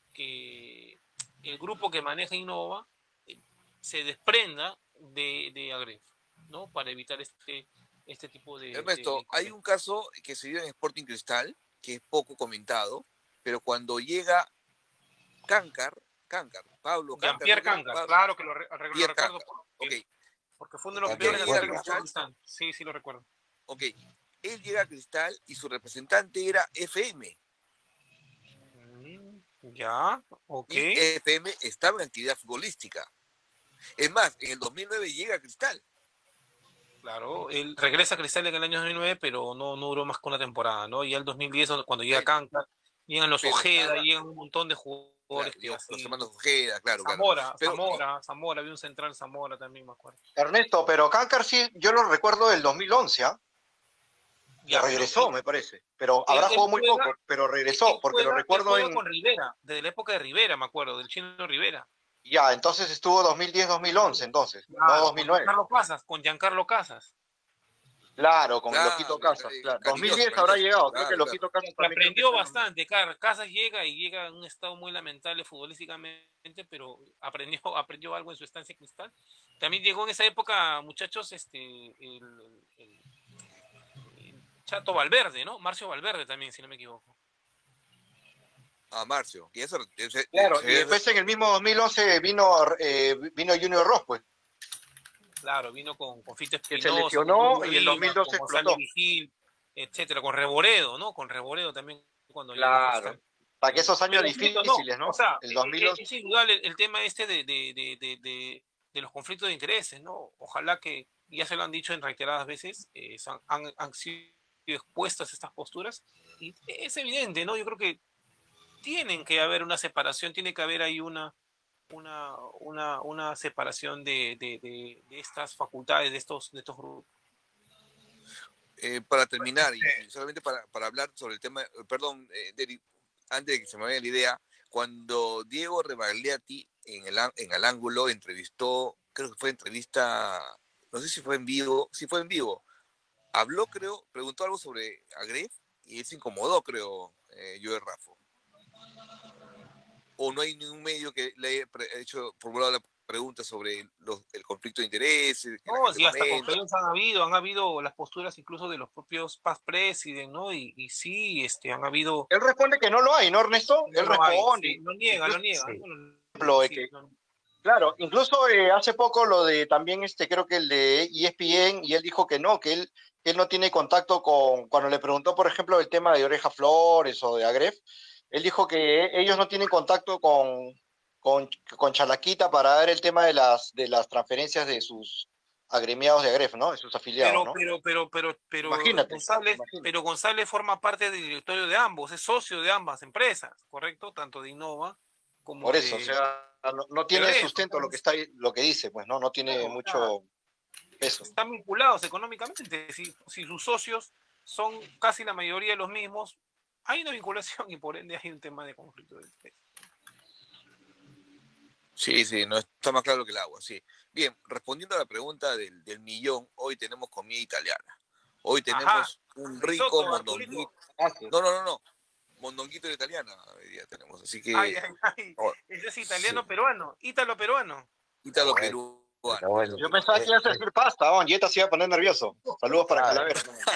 el grupo que maneja Innova se desprenda de Agref, ¿no? Para evitar este tipo de... Ernesto, hay un caso que se dio en Sporting Cristal, que es poco comentado, pero cuando llega Cáncar, Pablo Cáncar. Jean-Pierre Cáncar, claro que lo recuerdo. Okay. Porque fue uno de los peores peores. Sí, lo recuerdo. Ok, él llega a Cristal y su representante era FM. Ya, ok. Y FM estaba en actividad futbolística. Es más, en el 2009 llega a Cristal. Claro, él regresa a Cristal en el año 2009, pero no duró más que una temporada, ¿no? Y el 2010, cuando llega Cáncar, llegan los Ojeda, llegan un montón de jugadores. Claro, los hermanos Ojeda, claro. Zamora, había un central Zamora también, me acuerdo. Ernesto, pero Cáncar sí, yo lo recuerdo del 2011, ¿ah? Ya, regresó, me parece. Pero habrá jugado muy poco, pero regresó, porque lo recuerdo con Rivera, desde la época de Rivera, me acuerdo, del Chino Rivera. Ya, entonces estuvo 2010-2011, entonces, no 2009. Con Giancarlo Casas. Claro, con el Loquito Casas, claro. 2010 habrá llegado, creo que el Loquito Casas también. Aprendió bastante, Casas llega en un estado muy lamentable futbolísticamente, pero aprendió algo en su estancia en Cristal. También llegó en esa época, muchachos, el Chato Valverde, ¿no? Marcio Valverde también, si no me equivoco. Marcio. Y eso, claro, y después en el mismo 2011 vino Junior Ross, pues. Claro, vino con Fito Espinosa. Que se lesionó y en 2012 explotó. Vigil, etcétera, con Reboredo, ¿no? Con Reboredo también cuando claro. Para que esos años difíciles, ¿no? O sea, el 2011. Es indudable el tema de los conflictos de intereses, ¿no? Ojalá que, ya se lo han dicho en reiteradas veces, han sido expuestas estas posturas y es evidente, ¿no? Yo creo que tienen que haber una separación, tiene que haber ahí una separación de estas facultades, de estos grupos. Para terminar, y solamente para hablar sobre el tema, perdón, Derek, antes de que se me vaya la idea, cuando Diego Rebagliati en el ángulo entrevistó, creo que fue entrevista, no sé si fue en vivo, habló, creo, preguntó algo sobre Agref y él se incomodó, creo, Joel Raffo. O no hay ningún medio que le haya formulado la pregunta sobre el conflicto de intereses. No, sí, hasta conferencias han habido las posturas incluso de los propios past president, ¿no? Y sí, han habido... Él responde que no lo hay, ¿no, Ernesto? Él responde. Sí, lo niega. Sí. Claro, incluso hace poco lo de también creo que el de ESPN, y él dijo que no, que él no tiene contacto cuando le preguntó, por ejemplo, el tema de Oreja Flores o de Agref, él dijo que ellos no tienen contacto con Chalaquita para ver el tema de las transferencias de sus agremiados de Agref, ¿no? De sus afiliados, pero imagínate, pero González forma parte del directorio de ambos, es socio de ambas empresas, ¿correcto? Tanto de Innova como por eso, o sea, no tiene sustento lo que dice, pues, no tiene mucho peso. Están vinculados económicamente, si sus socios son casi la mayoría los mismos, hay una vinculación y por ende hay un tema de conflicto de interés. Sí, no está más claro que el agua, sí. Bien, respondiendo a la pregunta del millón, hoy tenemos comida italiana. Hoy tenemos un rico mondonguito. No. mondonguito de italiana hoy día tenemos, así que Ay, ay, ay. oh, Ese es italiano sí. peruano, ítalo peruano. Ítalo Bueno, peruano. pero bueno. Yo pensaba que ibas a decir pasta, Yeta se iba a poner nervioso. Saludos para Suave.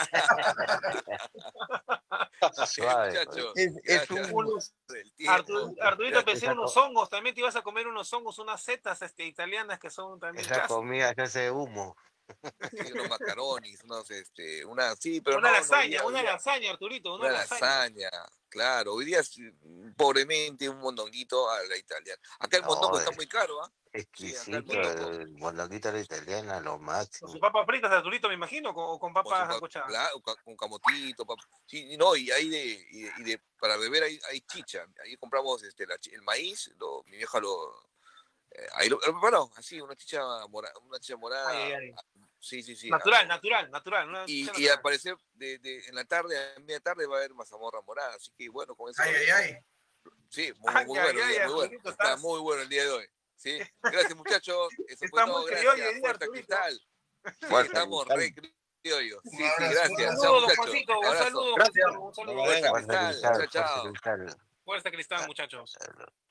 Calavera. Suave, Muchachos, Es gracias un- Unos, por el tiempo. Arturito, pensé Esa unos co- hongos, también te ibas a comer unos hongos, unas setas italianas que son también Esa clásicas. comida se hace humo. Sí, unos macaronis, una, sí, pero Una no, lasaña, hoy una día, lasaña, Arturito, una una lasaña. lasaña, claro, hoy día pobremente un mondonguito a la italiana. Acá el mondongo No, está muy caro, ¿ah? Sí, acá el exquisito, mondongo. el mondonguito a la italiana, lo Con máximo. sus papas fritas, Arturito, me imagino, o con Con su papas cochadas. con camotito, sí, no, y hay para beber hay chicha. Ahí compramos el maíz, mi vieja ahí lo preparó, así, una chicha morada. Ay, ay, ay. Sí, sí, sí. Natural. Una Y chicha al natural. parecer en la tarde, a media tarde va a haber mazamorra morada, así que bueno, con eso. Ay, ay, ay. Sí, muy, Ay, muy ay, bueno, el ay, día, muy bueno. Arturito, Está estás- muy bueno el día de hoy. Sí, gracias muchachos. Eso fue Está todo, muy criollo gracias. el día, Fuerza Arturito. Cristal. Sí, Fuerza estamos Cristal. re criollos. Sí, Un sí, abrazo, gracias. un Chao Saludos, don muchachos. Juancito, un Abrazo. saludo, Gracias. Juancito, un saludo. Venga, Fuerza Fuerza Cristal. cristal, Chao, fuerza chao. cristal. Fuerza Cristal, muchachos.